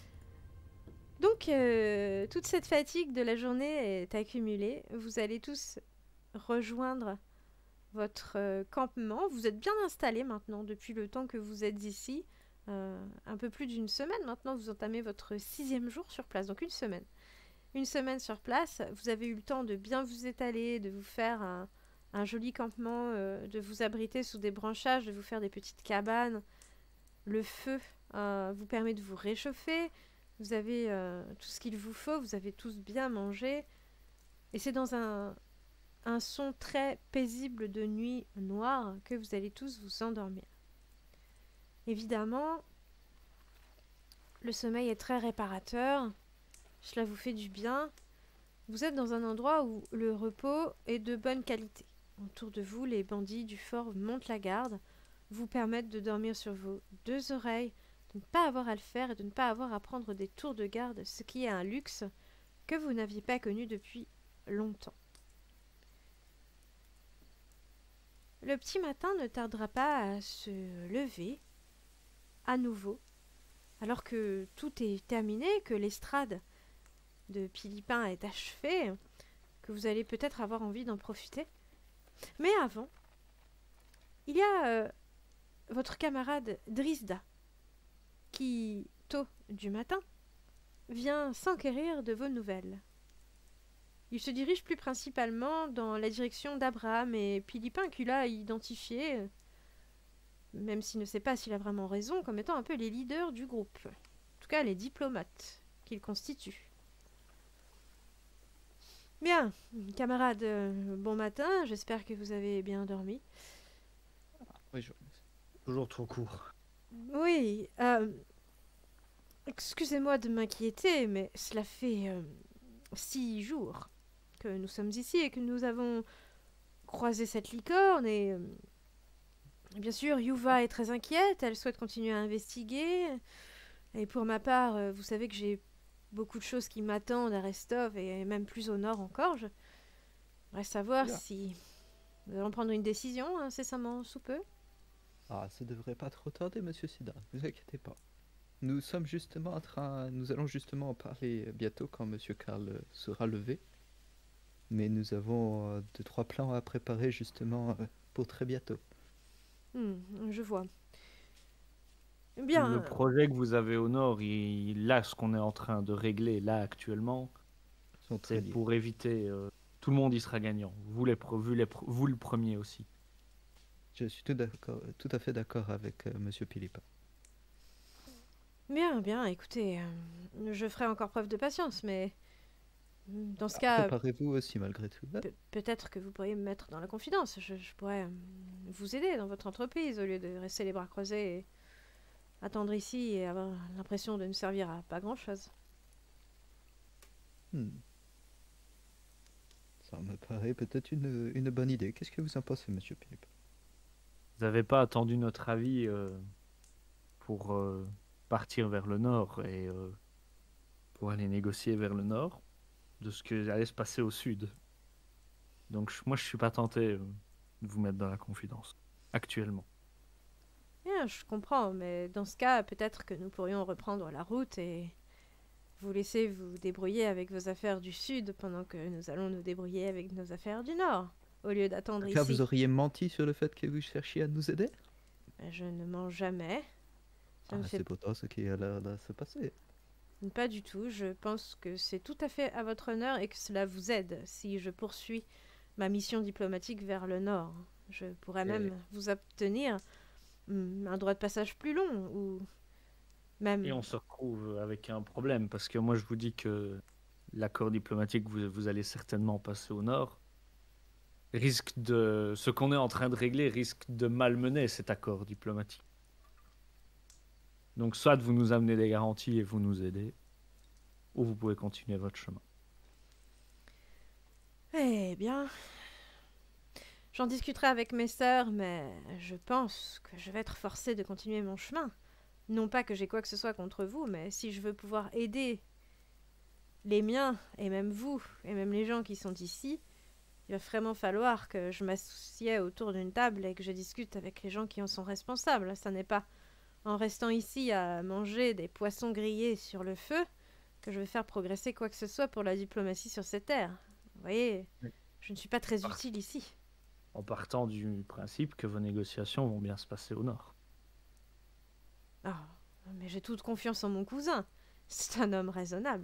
Donc, toute cette fatigue de la journée est accumulée. Vous allez tous rejoindre votre campement. Vous êtes bien installés maintenant depuis le temps que vous êtes ici. Un peu plus d'une semaine maintenant. Vous entamez votre 6e jour sur place, donc une semaine. Une semaine sur place. Vous avez eu le temps de bien vous étaler, de vous faire un joli campement, de vous abriter sous des branchages, de vous faire des petites cabanes. Le feu vous permet de vous réchauffer. Vous avez tout ce qu'il vous faut. Vous avez tous bien mangé. Et c'est dans un son très paisible de nuit noire que vous allez tous vous endormir. Évidemment, le sommeil est très réparateur. Cela vous fait du bien. Vous êtes dans un endroit où le repos est de bonne qualité. Autour de vous, les bandits du fort montent la garde, vous permettent de dormir sur vos 2 oreilles, de ne pas avoir à le faire et de ne pas avoir à prendre des tours de garde, ce qui est un luxe que vous n'aviez pas connu depuis longtemps. Le petit matin ne tardera pas à se lever à nouveau, alors que tout est terminé, que l'estrade de Pilipin est achevée, que vous allez peut-être avoir envie d'en profiter. Mais avant, il y a votre camarade Drisda, qui, tôt du matin, vient s'enquérir de vos nouvelles. Il se dirige plus principalement dans la direction d'Abraham et Pilipin qu'il a identifié, même s'il ne sait pas s'il a vraiment raison, comme étant un peu les leaders du groupe. En tout cas, les diplomates qu'ils constituent. Bien, camarades, bon matin, j'espère que vous avez bien dormi. Oui, Toujours trop court. Oui, excusez-moi de m'inquiéter, mais cela fait 6 jours que nous sommes ici et que nous avons croisé cette licorne et bien sûr, Yuva est très inquiète, elle souhaite continuer à investiguer. Et pour ma part, vous savez que j'ai beaucoup de choses qui m'attendent à Restov et même plus au nord encore. Je voudrais savoir Bien. si nous allons prendre une décision incessamment sous peu. Ah, ça devrait pas trop tarder, monsieur Sida, ne vous inquiétez pas. Nous allons justement en parler bientôt quand monsieur Karl sera levé. Mais nous avons 2-3 plans à préparer justement pour très bientôt. Je vois. Bien. Le projet que vous avez au nord, là, ce qu'on est en train de régler là actuellement, Ils sont très c'est liés. pour éviter. Tout le monde y sera gagnant. Vous le premier aussi. Je suis tout à fait d'accord avec monsieur Pilipin. Bien, écoutez, je ferai encore preuve de patience, mais dans ce cas, Préparez-vous aussi malgré tout. peut-être que vous pourriez me mettre dans la confidence. Je pourrais vous aider dans votre entreprise au lieu de rester les bras croisés et attendre ici et avoir l'impression de ne servir à pas grand-chose. Ça me paraît peut-être une bonne idée. Qu'est-ce que vous en pensez, monsieur Pilipin? Vous n'avez pas attendu notre avis pour partir vers le nord et pour aller négocier vers le nord de ce que allait se passer au sud. Donc moi, je suis pas tenté de vous mettre dans la confidence actuellement. Bien, je comprends, mais dans ce cas, peut-être que nous pourrions reprendre la route et vous laisser vous débrouiller avec vos affaires du sud pendant que nous allons nous débrouiller avec nos affaires du nord, au lieu d'attendre Car ici. vous auriez menti sur le fait que vous cherchiez à nous aider? Je ne mens jamais. Ça me fait C'est pourtant ce qui a l'air de se passer. pas du tout. Je pense que c'est tout à fait à votre honneur et que cela vous aide si je poursuis ma mission diplomatique vers le nord. Je pourrais même vous obtenir un droit de passage plus long ou même... Et on se retrouve avec un problème parce que moi, je vous dis que l'accord diplomatique que vous allez certainement passer au nord ce qu'on est en train de régler risque de malmener cet accord diplomatique. Donc soit vous nous amenez des garanties et vous nous aidez, ou vous pouvez continuer votre chemin. Eh bien, j'en discuterai avec mes sœurs, mais je pense que je vais être forcée de continuer mon chemin. Non pas que j'ai quoi que ce soit contre vous, mais si je veux pouvoir aider les miens, et même vous, et même les gens qui sont ici, il va vraiment falloir que je m'assieds autour d'une table et que je discute avec les gens qui en sont responsables. Ça n'est pas en restant ici à manger des poissons grillés sur le feu que je vais faire progresser quoi que ce soit pour la diplomatie sur ces terres. Vous voyez, je ne suis pas très utile ici. En partant du principe que vos négociations vont bien se passer au nord. Ah, mais j'ai toute confiance en mon cousin. C'est un homme raisonnable.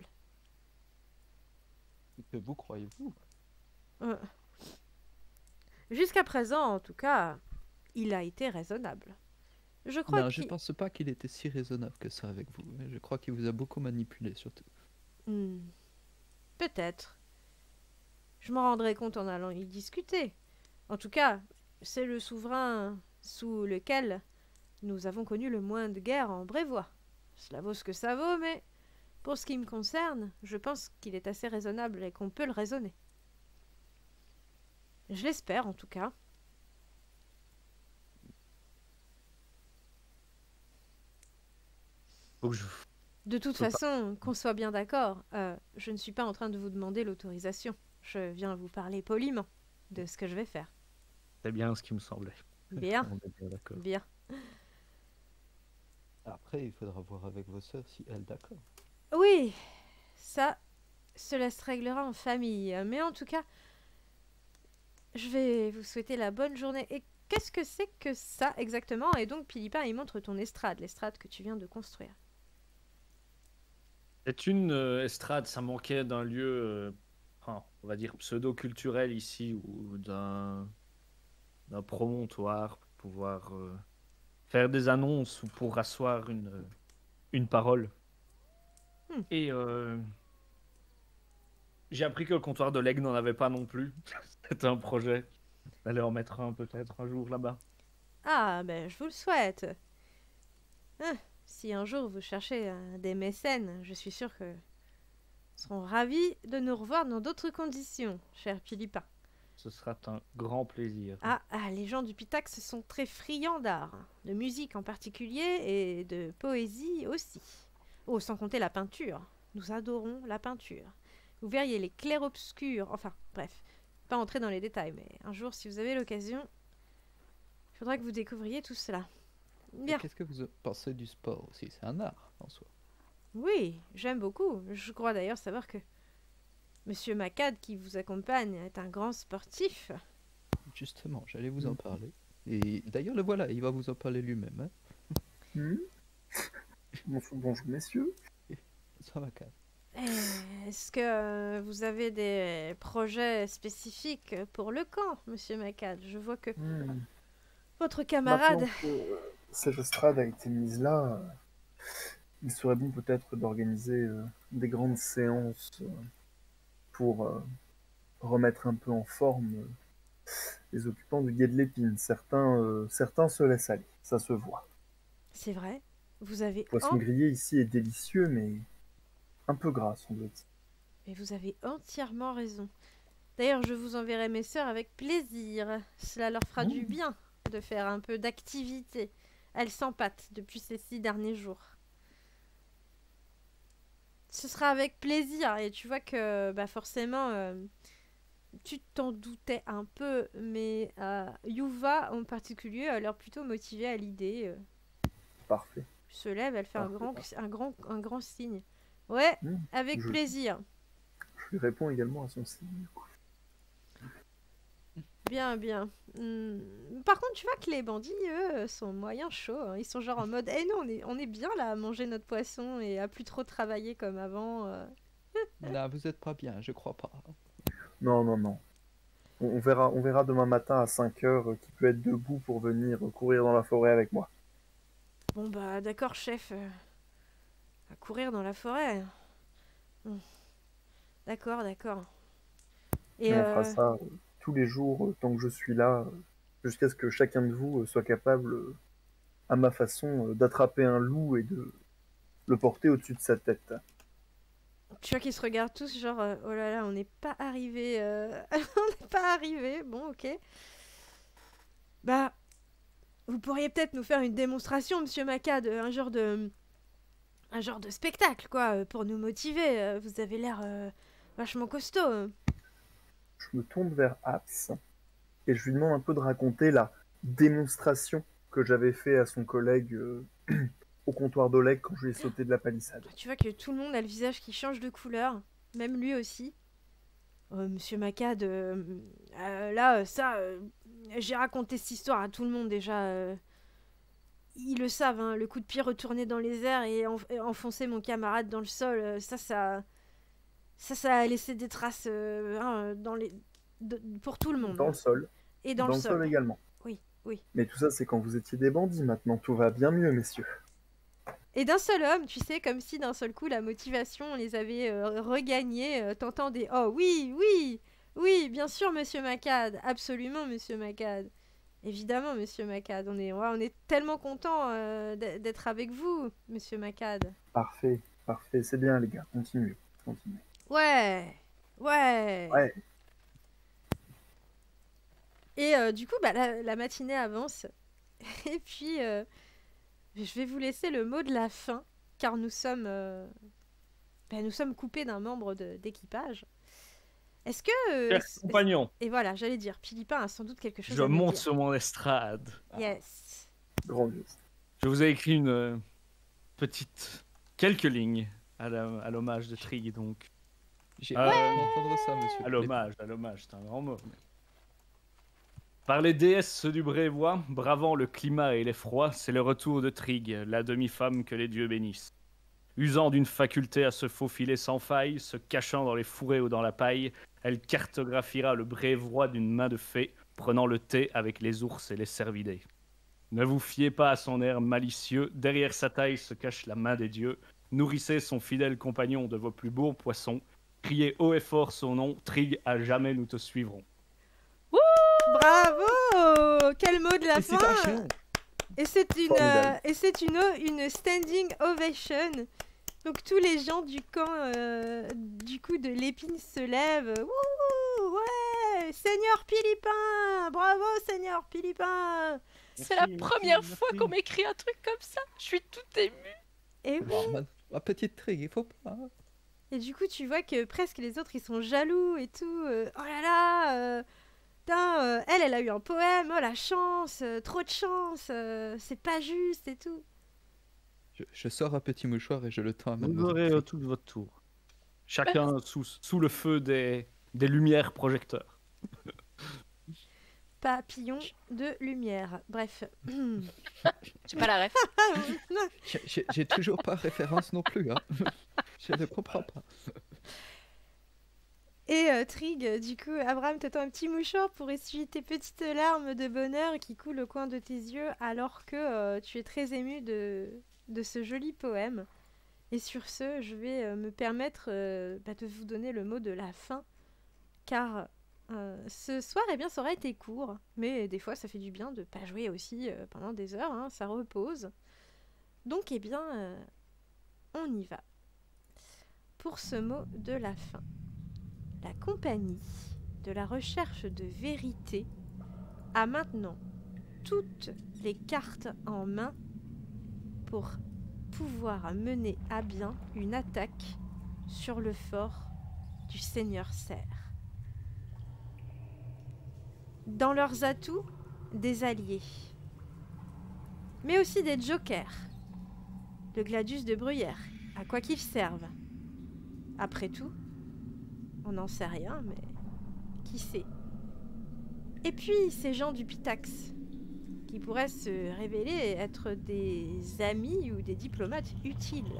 Que vous croyez-vous? Jusqu'à présent, en tout cas, il a été raisonnable. Je crois Non, je qu'il... pense pas qu'il était si raisonnable que ça avec vous. Mais je crois qu'il vous a beaucoup manipulé, surtout. Peut-être. Je m'en rendrai compte en allant y discuter. En tout cas, c'est le souverain sous lequel nous avons connu le moins de guerre en Brévois. Cela vaut ce que ça vaut, mais pour ce qui me concerne, je pense qu'il est assez raisonnable et qu'on peut le raisonner. Je l'espère, en tout cas. Faut que je... De toute façon, qu'on soit bien d'accord, je ne suis pas en train de vous demander l'autorisation. Je viens vous parler poliment de ce que je vais faire. C'est bien ce qui me semblait. Bien, On est bien d'accord. bien. Alors, Après, il faudra voir avec vos sœurs si elles d'accord. Oui, ça, cela se réglera en famille. Mais en tout cas, je vais vous souhaiter la bonne journée. Et qu'est-ce que c'est que ça exactement? Et donc, Philippin, il montre ton estrade, l'estrade que tu viens de construire. C'est une estrade, ça manquait d'un lieu, on va dire, pseudo-culturel ici, ou d'un promontoire pour pouvoir faire des annonces ou pour asseoir une parole. Et j'ai appris que le comptoir de l'Aigle n'en avait pas non plus. C'était un projet d'aller en mettre un peut-être un jour là-bas. Ah, ben, je vous le souhaite. Si un jour vous cherchez des mécènes, je suis sûre que seront ravis de nous revoir dans d'autres conditions, cher Philippin. Ce sera un grand plaisir. Les gens du Pitax sont très friands d'art, de musique en particulier et de poésie aussi. Oh, sans compter la peinture. Nous adorons la peinture. Vous verriez les clairs-obscurs, enfin, bref, pas entrer dans les détails, mais un jour, si vous avez l'occasion, il faudra que vous découvriez tout cela. Bien. Qu'est-ce que vous pensez du sport aussi? C'est un art en soi. Oui, j'aime beaucoup. Je crois d'ailleurs savoir que Monsieur Macad, qui vous accompagne, est un grand sportif. Justement, j'allais vous en parler. Et d'ailleurs, le voilà, il va vous en parler lui-même. Hein. Bonjour, messieurs. Ça va, Kat. Est-ce que vous avez des projets spécifiques pour le camp, Monsieur Macad? Je vois que votre camarade... Maintenant que cette estrade a été mise là, il serait bon peut-être d'organiser des grandes séances pour remettre un peu en forme les occupants du Guet de l'Épine. Certains se laissent aller, ça se voit. C'est vrai, vous avez... Le poisson grillé ici est délicieux, mais un peu gras, semble-t-il. Mais vous avez entièrement raison. D'ailleurs, je vous enverrai mes sœurs avec plaisir. Cela leur fera du bien de faire un peu d'activité. Elles s'empâtent depuis ces 6 derniers jours. Ce sera avec plaisir. Et tu vois que forcément, tu t'en doutais un peu. Mais Yuva en particulier a l'air plutôt motivée à l'idée. Parfait. Se lève, elle fait un grand signe. Ouais, avec plaisir. Je lui réponds également à son signe. Bien, bien. Par contre, tu vois que les bandits, eux, sont moyens chauds. Hein. Ils sont genre en mode, non, on est bien là à manger notre poisson et à plus trop travailler comme avant. Non, vous êtes pas bien, je crois pas. Non. On verra demain matin à 5h qui peut être debout pour venir courir dans la forêt avec moi. Bon bah d'accord, chef. À courir dans la forêt. D'accord. Et on fera ça tous les jours tant que je suis là, jusqu'à ce que chacun de vous soit capable, à ma façon, d'attraper un loup et de le porter au-dessus de sa tête. Tu vois qu'ils se regardent tous genre oh là là, on n'est pas arrivé. On n'est pas arrivé. Bon, ok. Bah, vous pourriez peut-être nous faire une démonstration, Monsieur Macad, un genre de spectacle, quoi, pour nous motiver. Vous avez l'air vachement costaud. Je me tourne vers Abs et je lui demande un peu de raconter la démonstration que j'avais fait à son collègue au comptoir d'Oleg quand je lui ai sauté de la palissade. Tu vois que tout le monde a le visage qui change de couleur, même lui aussi. Monsieur Macad, j'ai raconté cette histoire à tout le monde déjà. Ils le savent, hein, le coup de pied retourné dans les airs et enfoncer mon camarade dans le sol, ça a laissé des traces pour tout le monde. Dans le sol. Et dans le sol également. Oui. Mais tout ça, c'est quand vous étiez des bandits. Maintenant, tout va bien mieux, messieurs. Et d'un seul homme, tu sais, comme si d'un seul coup, la motivation les avait regagnés, tentant des « Oh oui, bien sûr, Monsieur Macad, absolument, Monsieur Macad. Évidemment, Monsieur Macad, on est tellement contents d'être avec vous, Monsieur Macad. » Parfait, c'est bien les gars, continuez. Ouais. Et du coup, la matinée avance. Et puis, je vais vous laisser le mot de la fin, car nous sommes coupés d'un membre d'équipage. Est-ce que... compagnon. Et voilà, j'allais dire, Philippin a sans doute quelque chose Je à nous monte dire. sur mon estrade. Yes. Grandiose. Je vous ai écrit une quelques lignes à l'hommage de Trig, donc. J'ai hâte d'entendre ça, monsieur. À l'hommage, c'est un grand mot. Par les déesses du Brévois, bravant le climat et l'effroi, c'est le retour de Trig, la demi-femme que les dieux bénissent. Usant d'une faculté à se faufiler sans faille, se cachant dans les fourrés ou dans la paille, elle cartographiera le Brévois d'une main de fée, prenant le thé avec les ours et les cervidés. Ne vous fiez pas à son air malicieux, derrière sa taille se cache la main des dieux. Nourrissez son fidèle compagnon de vos plus beaux poissons. Criez haut et fort son nom, Trig, à jamais nous te suivrons. Bravo! Quel mot de la fin! Félicitations. Et c'est Formidable. une standing ovation. Donc tous les gens du camp du coup de l'épine se lèvent. Wouhou! Ouais! Seigneur Pilipin! Bravo Seigneur Pilipin! C'est la première fois qu'on m'écrit un truc comme ça. Je suis toute émue. Et oui. Oh, ma petite Trig, il faut pas. Et du coup, tu vois que presque les autres, ils sont jaloux et tout. Oh là là, putain, elle a eu un poème. Oh la chance, trop de chance. C'est pas juste et tout. Je sors un petit mouchoir et je le tends à Vous mademoiselle aurez Trig. tout votre tour. Chacun sous le feu des lumières projecteurs. Papillon de lumière. Bref. J'ai pas la ref. J'ai toujours pas référence non plus. Hein. Je ne comprends pas. Et Trig, du coup, Abraham te tend un petit mouchoir pour essuyer tes petites larmes de bonheur qui coulent au coin de tes yeux alors que tu es très ému de ce joli poème. Et sur ce, je vais me permettre de vous donner le mot de la fin, car ce soir, eh bien, ça aura été court, mais des fois, ça fait du bien de pas jouer aussi pendant des heures, hein, ça repose. Donc, eh bien, on y va. Pour ce mot de la fin, la compagnie de la recherche de vérité a maintenant toutes les cartes en main pour pouvoir mener à bien une attaque sur le fort du Seigneur Serre. Dans leurs atouts, des alliés, mais aussi des jokers. Le Gladius de Bruyère, à quoi qu'ils servent. Après tout, on n'en sait rien, mais qui sait. Et puis, ces gens du Pitax, qui pourraient se révéler être des amis ou des diplomates utiles.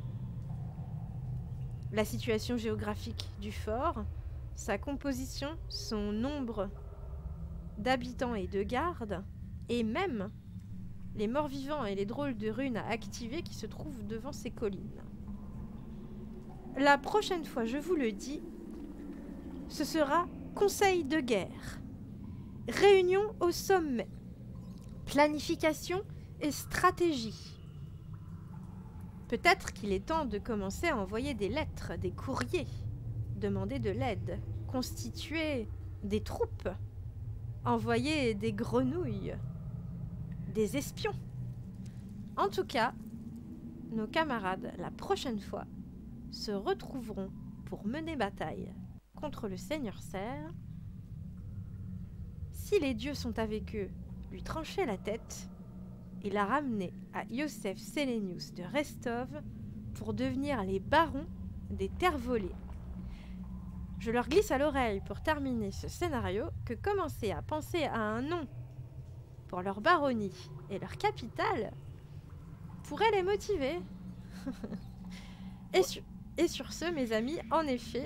La situation géographique du fort, sa composition, son nombre d'habitants et de gardes, et même les morts-vivants et les drôles de runes à activer qui se trouvent devant ces collines. La prochaine fois, je vous le dis, ce sera conseil de guerre, réunion au sommet, planification et stratégie. Peut-être qu'il est temps de commencer à envoyer des lettres, des courriers, demander de l'aide, constituer des troupes, envoyer des grenouilles, des espions. En tout cas, nos camarades, la prochaine fois, se retrouveront pour mener bataille contre le Seigneur Serre. Si les dieux sont avec eux, lui trancher la tête et la ramener à Iosef Selenius de Restov pour devenir les barons des terres volées. Je leur glisse à l'oreille pour terminer ce scénario que commencer à penser à un nom pour leur baronnie et leur capitale pourrait les motiver. Et sur ce, mes amis, en effet,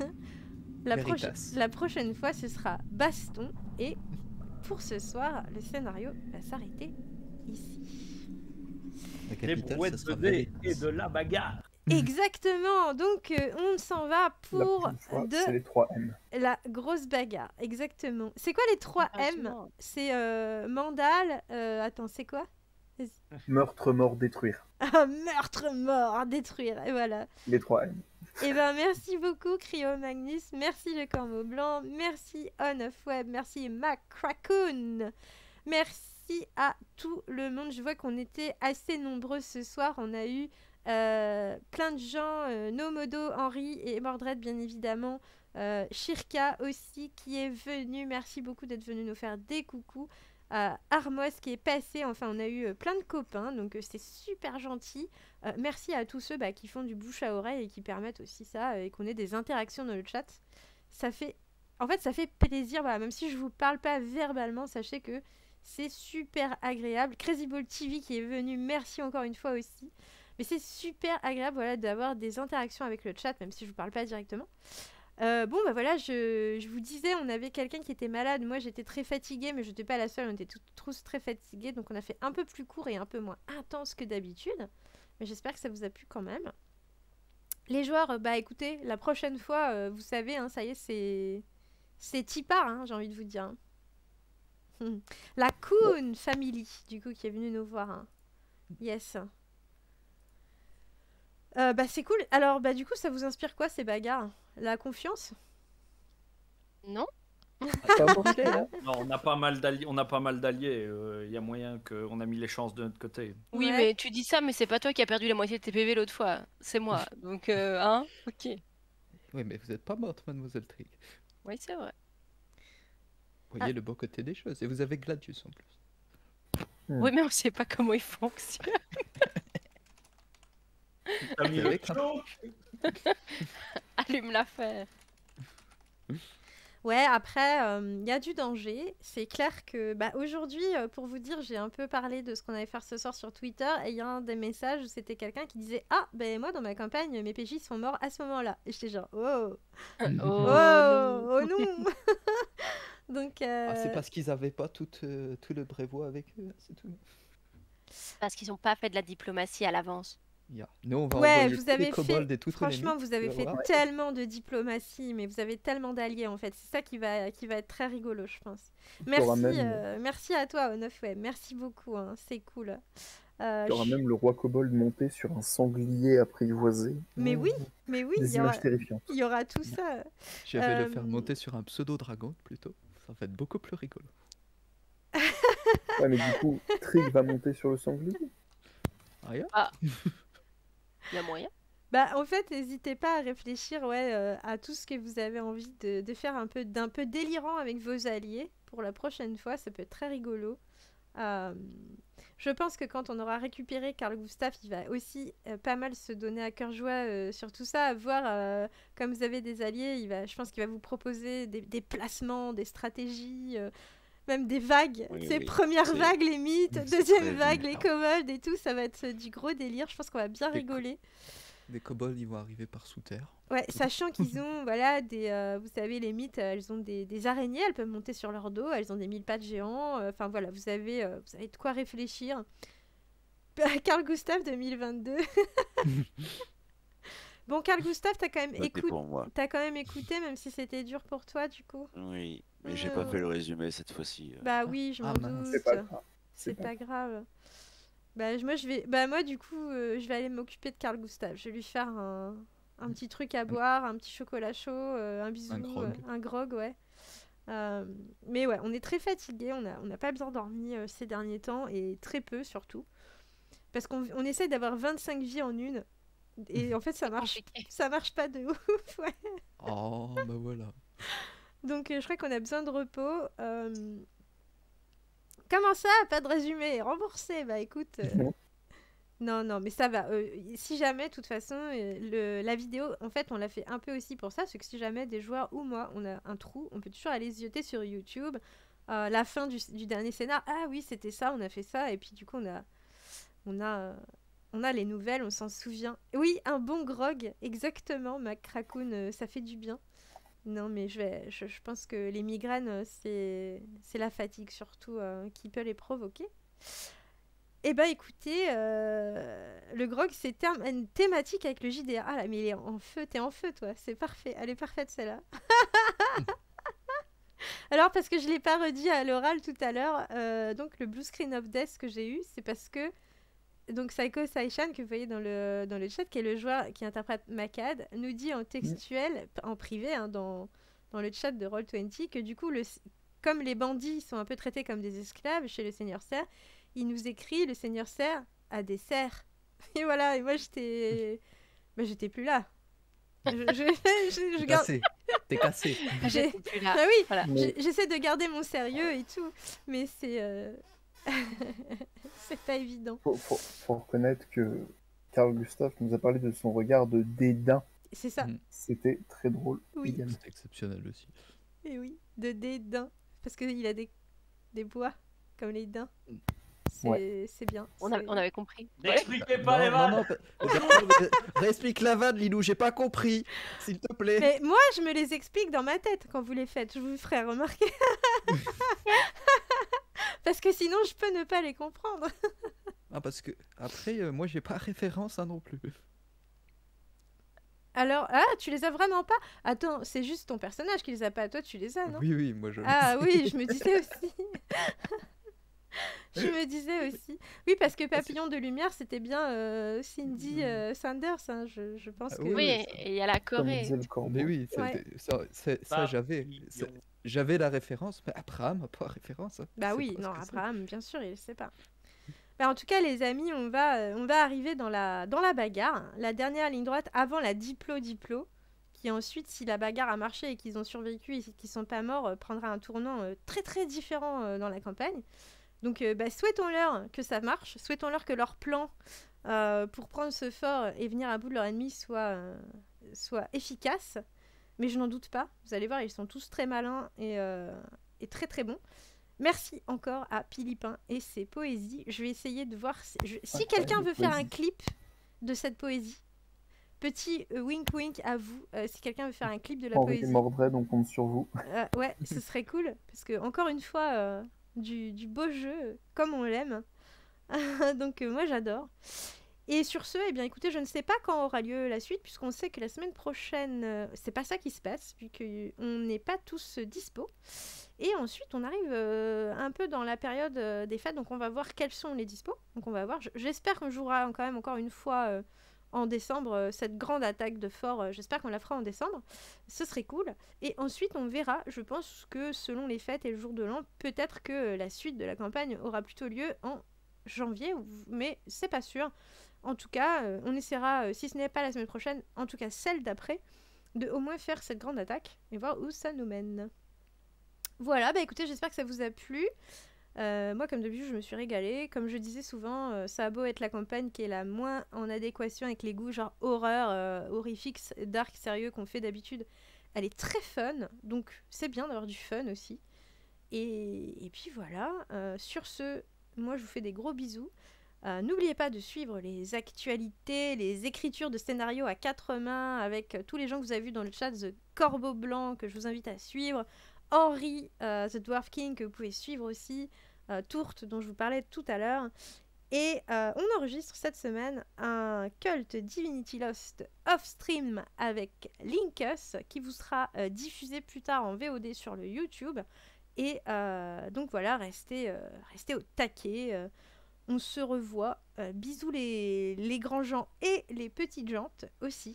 la prochaine fois, ce sera baston. Et pour ce soir, le scénario va s'arrêter ici. La Des capitale, brouettes ça sera de dés Veritas. et de la bagarre. Exactement. Donc, on s'en va La pour prochaine fois, c'est les 3 M. la grosse bagarre. Exactement. C'est quoi les 3 M? C'est Mandal. Attends, c'est quoi? Meurtre, mort, détruire. Ah, meurtre, mort, détruire. Et voilà. Les 3 M. Eh ben, merci beaucoup, Cryo Magnus. Merci, le Corbeau Blanc. Merci, On of Web. Merci, Macracoon. Merci à tout le monde. Je vois qu'on était assez nombreux ce soir. On a eu plein de gens. Nomodo, Henri et Mordred, bien évidemment. Shirka aussi, qui est venu. Merci beaucoup d'être venu nous faire des coucous. Armos qui est passé. Enfin, on a eu plein de copains, donc c'est super gentil. Merci à tous ceux qui font du bouche à oreille et qui permettent aussi ça et qu'on ait des interactions dans le chat. Ça fait plaisir, voilà, même si je vous parle pas verbalement, sachez que c'est super agréable. Crazy Ball TV qui est venu, merci encore une fois aussi. Mais c'est super agréable voilà, d'avoir des interactions avec le chat, même si je vous parle pas directement. Voilà, je vous disais, on avait quelqu'un qui était malade. Moi, j'étais très fatiguée, mais je n'étais pas la seule. On était tous très fatigués, donc on a fait un peu plus court et un peu moins intense que d'habitude. Mais j'espère que ça vous a plu quand même. Les joueurs, écoutez, la prochaine fois, vous savez, hein, ça y est, c'est Tipar, hein, j'ai envie de vous dire. Hein. La Koon Family, du coup, qui est venue nous voir. Hein. Yes. C'est cool. Alors, du coup, ça vous inspire quoi, ces bagarres? La confiance? Non? Pas forcé, hein. Non, on a pas mal d'alliés. Il y a moyen qu'on a mis les chances de notre côté. Oui, Ouais. mais tu dis ça, mais c'est pas toi qui as perdu la moitié de tes PV l'autre fois. C'est moi. Donc, hein? Ok. Oui, mais vous n'êtes pas morte, mademoiselle Trig. Oui, c'est vrai. Vous voyez le bon côté des choses. Et vous avez Gladius en plus. Oui, mais on sait pas comment il fonctionne. T'as mis le Avec un- choc. Allume l'affaire. Ouais, après, il y a du danger. C'est clair que aujourd'hui, pour vous dire, j'ai un peu parlé de ce qu'on allait faire ce soir sur Twitter. Et il y a un des messages où c'était quelqu'un qui disait « Ah, moi, dans ma campagne, mes PJ sont morts à ce moment-là. » Et j'étais genre « Oh, Oh, oh non !» Donc, c'est parce qu'ils n'avaient pas tout le Brévois avec eux, c'est tout. Parce qu'ils ont pas fait de la diplomatie à l'avance. Nous, on va ouais, envoyer vous tous les avez kobolds fait... et toutes Franchement, les vous avez tu vas fait voir. tellement de diplomatie, mais vous avez tellement d'alliés, en fait. C'est ça qui va être très rigolo, je pense. Il y aura Merci, même- merci à toi, Onof, ouais. Merci beaucoup, hein. C'est cool. Il y aura je- même le roi kobold monté sur un sanglier apprivoisé. Mais oui, Des il y aura... images terrifiantes. Il y aura tout ça. Je vais le faire Euh, monter sur un pseudo-dragon plutôt. Ça va être beaucoup plus rigolo. Ouais, mais du coup, Trig va monter sur le sanglier. Ah, yeah. Il y a moyen. En fait, n'hésitez pas à réfléchir à tout ce que vous avez envie de faire d'un peu délirant avec vos alliés. Pour la prochaine fois, ça peut être très rigolo. Je pense que quand on aura récupéré Carl Gustaf, il va aussi pas mal se donner à cœur joie sur tout ça. À voir, comme vous avez des alliés, je pense qu'il va vous proposer des placements, des stratégies, même des vagues. Oui, Ces oui, premières c'est- vagues, les mythes, c'est deuxième prévu. vague, les kobolds et tout. Ça va être du gros délire. Je pense qu'on va bien Des rigoler. Des kobolds, ils vont arriver par sous terre. Ouais, sachant qu'ils ont, voilà, vous savez, les mythes, elles ont des araignées, elles peuvent monter sur leur dos, elles ont des mille pattes géants. Enfin voilà, vous avez de quoi réfléchir. Carl Gustaf 2022. Bon, Carl Gustaf, t'as quand même Votez pour moi. écouté, même si c'était dur pour toi, du coup. Oui, mais j'ai pas fait le résumé cette fois-ci. Bah oui, je m'en mince. doute. C'est pas grave. C'est pas pas grave. Moi, du coup, je vais aller m'occuper de Carl Gustaf. Je vais lui faire un petit truc à boire, un petit chocolat chaud, un bisou, un grog, ouais. Mais ouais, on est très fatigués, on n'a pas bien dormi ces derniers temps, et très peu surtout. Parce qu'on essaie d'avoir 25 vies en une, et en fait, ça marche pas de ouf, ouais. Oh, bah voilà. Donc, je crois qu'on a besoin de repos. Comment ça, pas de résumé? Remboursé? Bah écoute... Non, mais ça va. Si jamais, de toute façon, la vidéo, en fait, on l'a fait un peu aussi pour ça, c'est que si jamais des joueurs ou moi, on a un trou, on peut toujours aller zioter sur YouTube la fin du dernier scénar. Ah oui, c'était ça, on a fait ça, et puis du coup, on a les nouvelles, on s'en souvient. Oui, un bon grog, exactement, Mac Raccoon, ça fait du bien. Non, mais je pense que les migraines, c'est la fatigue surtout qui peut les provoquer. Eh ben écoutez, le grog c'est une thématique avec le JDR. Ah là, mais il est en feu, t'es en feu toi, c'est parfait, elle est parfaite celle-là. Alors parce que je l'ai pas redit à l'oral tout à l'heure, donc le blue screen of death que j'ai eu, c'est parce que donc Psycho Saishan que vous voyez dans le chat, qui est le joueur qui interprète Makad, nous dit en textuel, en privé, hein, dans le chat de Roll20, que du coup, comme les bandits sont un peu traités comme des esclaves chez le Seigneur Serre, il nous écrit le Seigneur Serre a des serres. Et voilà, et moi j'étais plus là. je garde. Cassé. T'es cassé. J'ai- Plus là. Ah oui, Voilà. Mais- j'essaie de garder mon sérieux et tout, mais c'est c'est pas évident. Faut reconnaître que Carl Gustaf nous a parlé de son regard de dédain. C'est ça. Mhm. C'était très drôle Oui. également. C'est exceptionnel aussi. Et oui, de dédain, parce qu'il a des bois comme les daims. C'est bien. On avait compris. N'expliquez pas les vannes. non, réexplique la vanne, Lilou, j'ai pas compris. S'il te plaît. Mais moi, je me les explique dans ma tête quand vous les faites. Je vous ferai remarquer. Parce que sinon, je peux ne pas les comprendre. Ah, parce que après, moi, j'ai pas référence à non plus. Alors, tu les as vraiment pas? Attends, c'est juste ton personnage qui les a pas. Toi, tu les as, non? Oui, oui, moi je. Ah oui, je me disais aussi. Je me disais aussi. Oui, parce que Papillon de Lumière, c'était bien Cindy Sanders. Hein, je pense Ah que. oui, Oui, oui, et il y a la Comme Corée. disait le corbeau. Mais oui, Ouais. ça, j'avais. Papillon. J'avais la référence, mais Abraham n'a pas référence. Hein. Bah C'est oui, pas ce non, que c'est. Abraham, bien sûr, il sait pas. Bah, en tout cas, les amis, on va arriver dans la bagarre. Hein. La dernière ligne droite avant la diplo. Qui ensuite, si la bagarre a marché et qu'ils ont survécu et qu'ils sont pas morts, prendra un tournant très très différent dans la campagne. Donc souhaitons-leur que ça marche, souhaitons-leur que leur plan pour prendre ce fort et venir à bout de leur ennemi soit efficace. Mais je n'en doute pas, vous allez voir, ils sont tous très malins et très très bons. Merci encore à Pilipin et ses poésies. Je vais essayer de voir si quelqu'un veut faire un clip de cette poésie. Petit wink wink à vous, si quelqu'un veut faire un clip de la Henri et poésie. Mordred, on compte sur vous. Ouais, ce serait cool, parce que encore une fois, du beau jeu, comme on l'aime. Donc moi j'adore. Et sur ce, eh bien écoutez, je ne sais pas quand aura lieu la suite, puisqu'on sait que la semaine prochaine, c'est pas ça qui se passe, vu qu'on n'est pas tous dispo. Et ensuite, on arrive un peu dans la période des fêtes, donc on va voir quels sont les dispos. Donc on va voir, j'espère qu'on jouera quand même encore une fois en décembre, cette grande attaque de fort, j'espère qu'on la fera en décembre, ce serait cool. Et ensuite on verra, je pense que selon les fêtes et le jour de l'an, peut-être que la suite de la campagne aura plutôt lieu en janvier, mais c'est pas sûr. En tout cas, on essaiera, si ce n'est pas la semaine prochaine, en tout cas celle d'après, de au moins faire cette grande attaque et voir où ça nous mène. Voilà, bah écoutez, j'espère que ça vous a plu. Moi, comme d'habitude, je me suis régalée. Comme je disais souvent, ça a beau être la campagne qui est la moins en adéquation avec les goûts genre horreur, horrifique, dark, sérieux qu'on fait d'habitude. Elle est très fun, donc c'est bien d'avoir du fun aussi. Et puis voilà, sur ce, moi je vous fais des gros bisous. N'oubliez pas de suivre les actualités, les écritures de scénarios à 4 mains avec tous les gens que vous avez vus dans le chat, The Corbeau Blanc que je vous invite à suivre, Henri, The Dwarf King, que vous pouvez suivre aussi, Tourte, dont je vous parlais tout à l'heure. Et on enregistre cette semaine un Cult Divinity Lost off-stream avec Linkus, qui vous sera diffusé plus tard en VOD sur le YouTube. Et donc voilà, restez au taquet. On se revoit. Bisous les grands gens et les petites jantes aussi.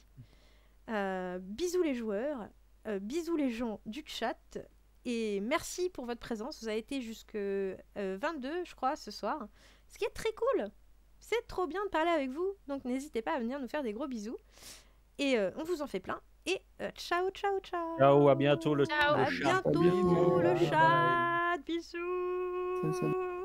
Bisous les joueurs. Bisous les gens du chat. Et merci pour votre présence. Vous avez été jusque 22, je crois, ce soir. Ce qui est très cool. C'est trop bien de parler avec vous. Donc n'hésitez pas à venir nous faire des gros bisous. Et on vous en fait plein. Et ciao, ciao, ciao. Ciao, à bientôt le Ciao. le À chat. bientôt bientôt. le chat. Bisous. Salut.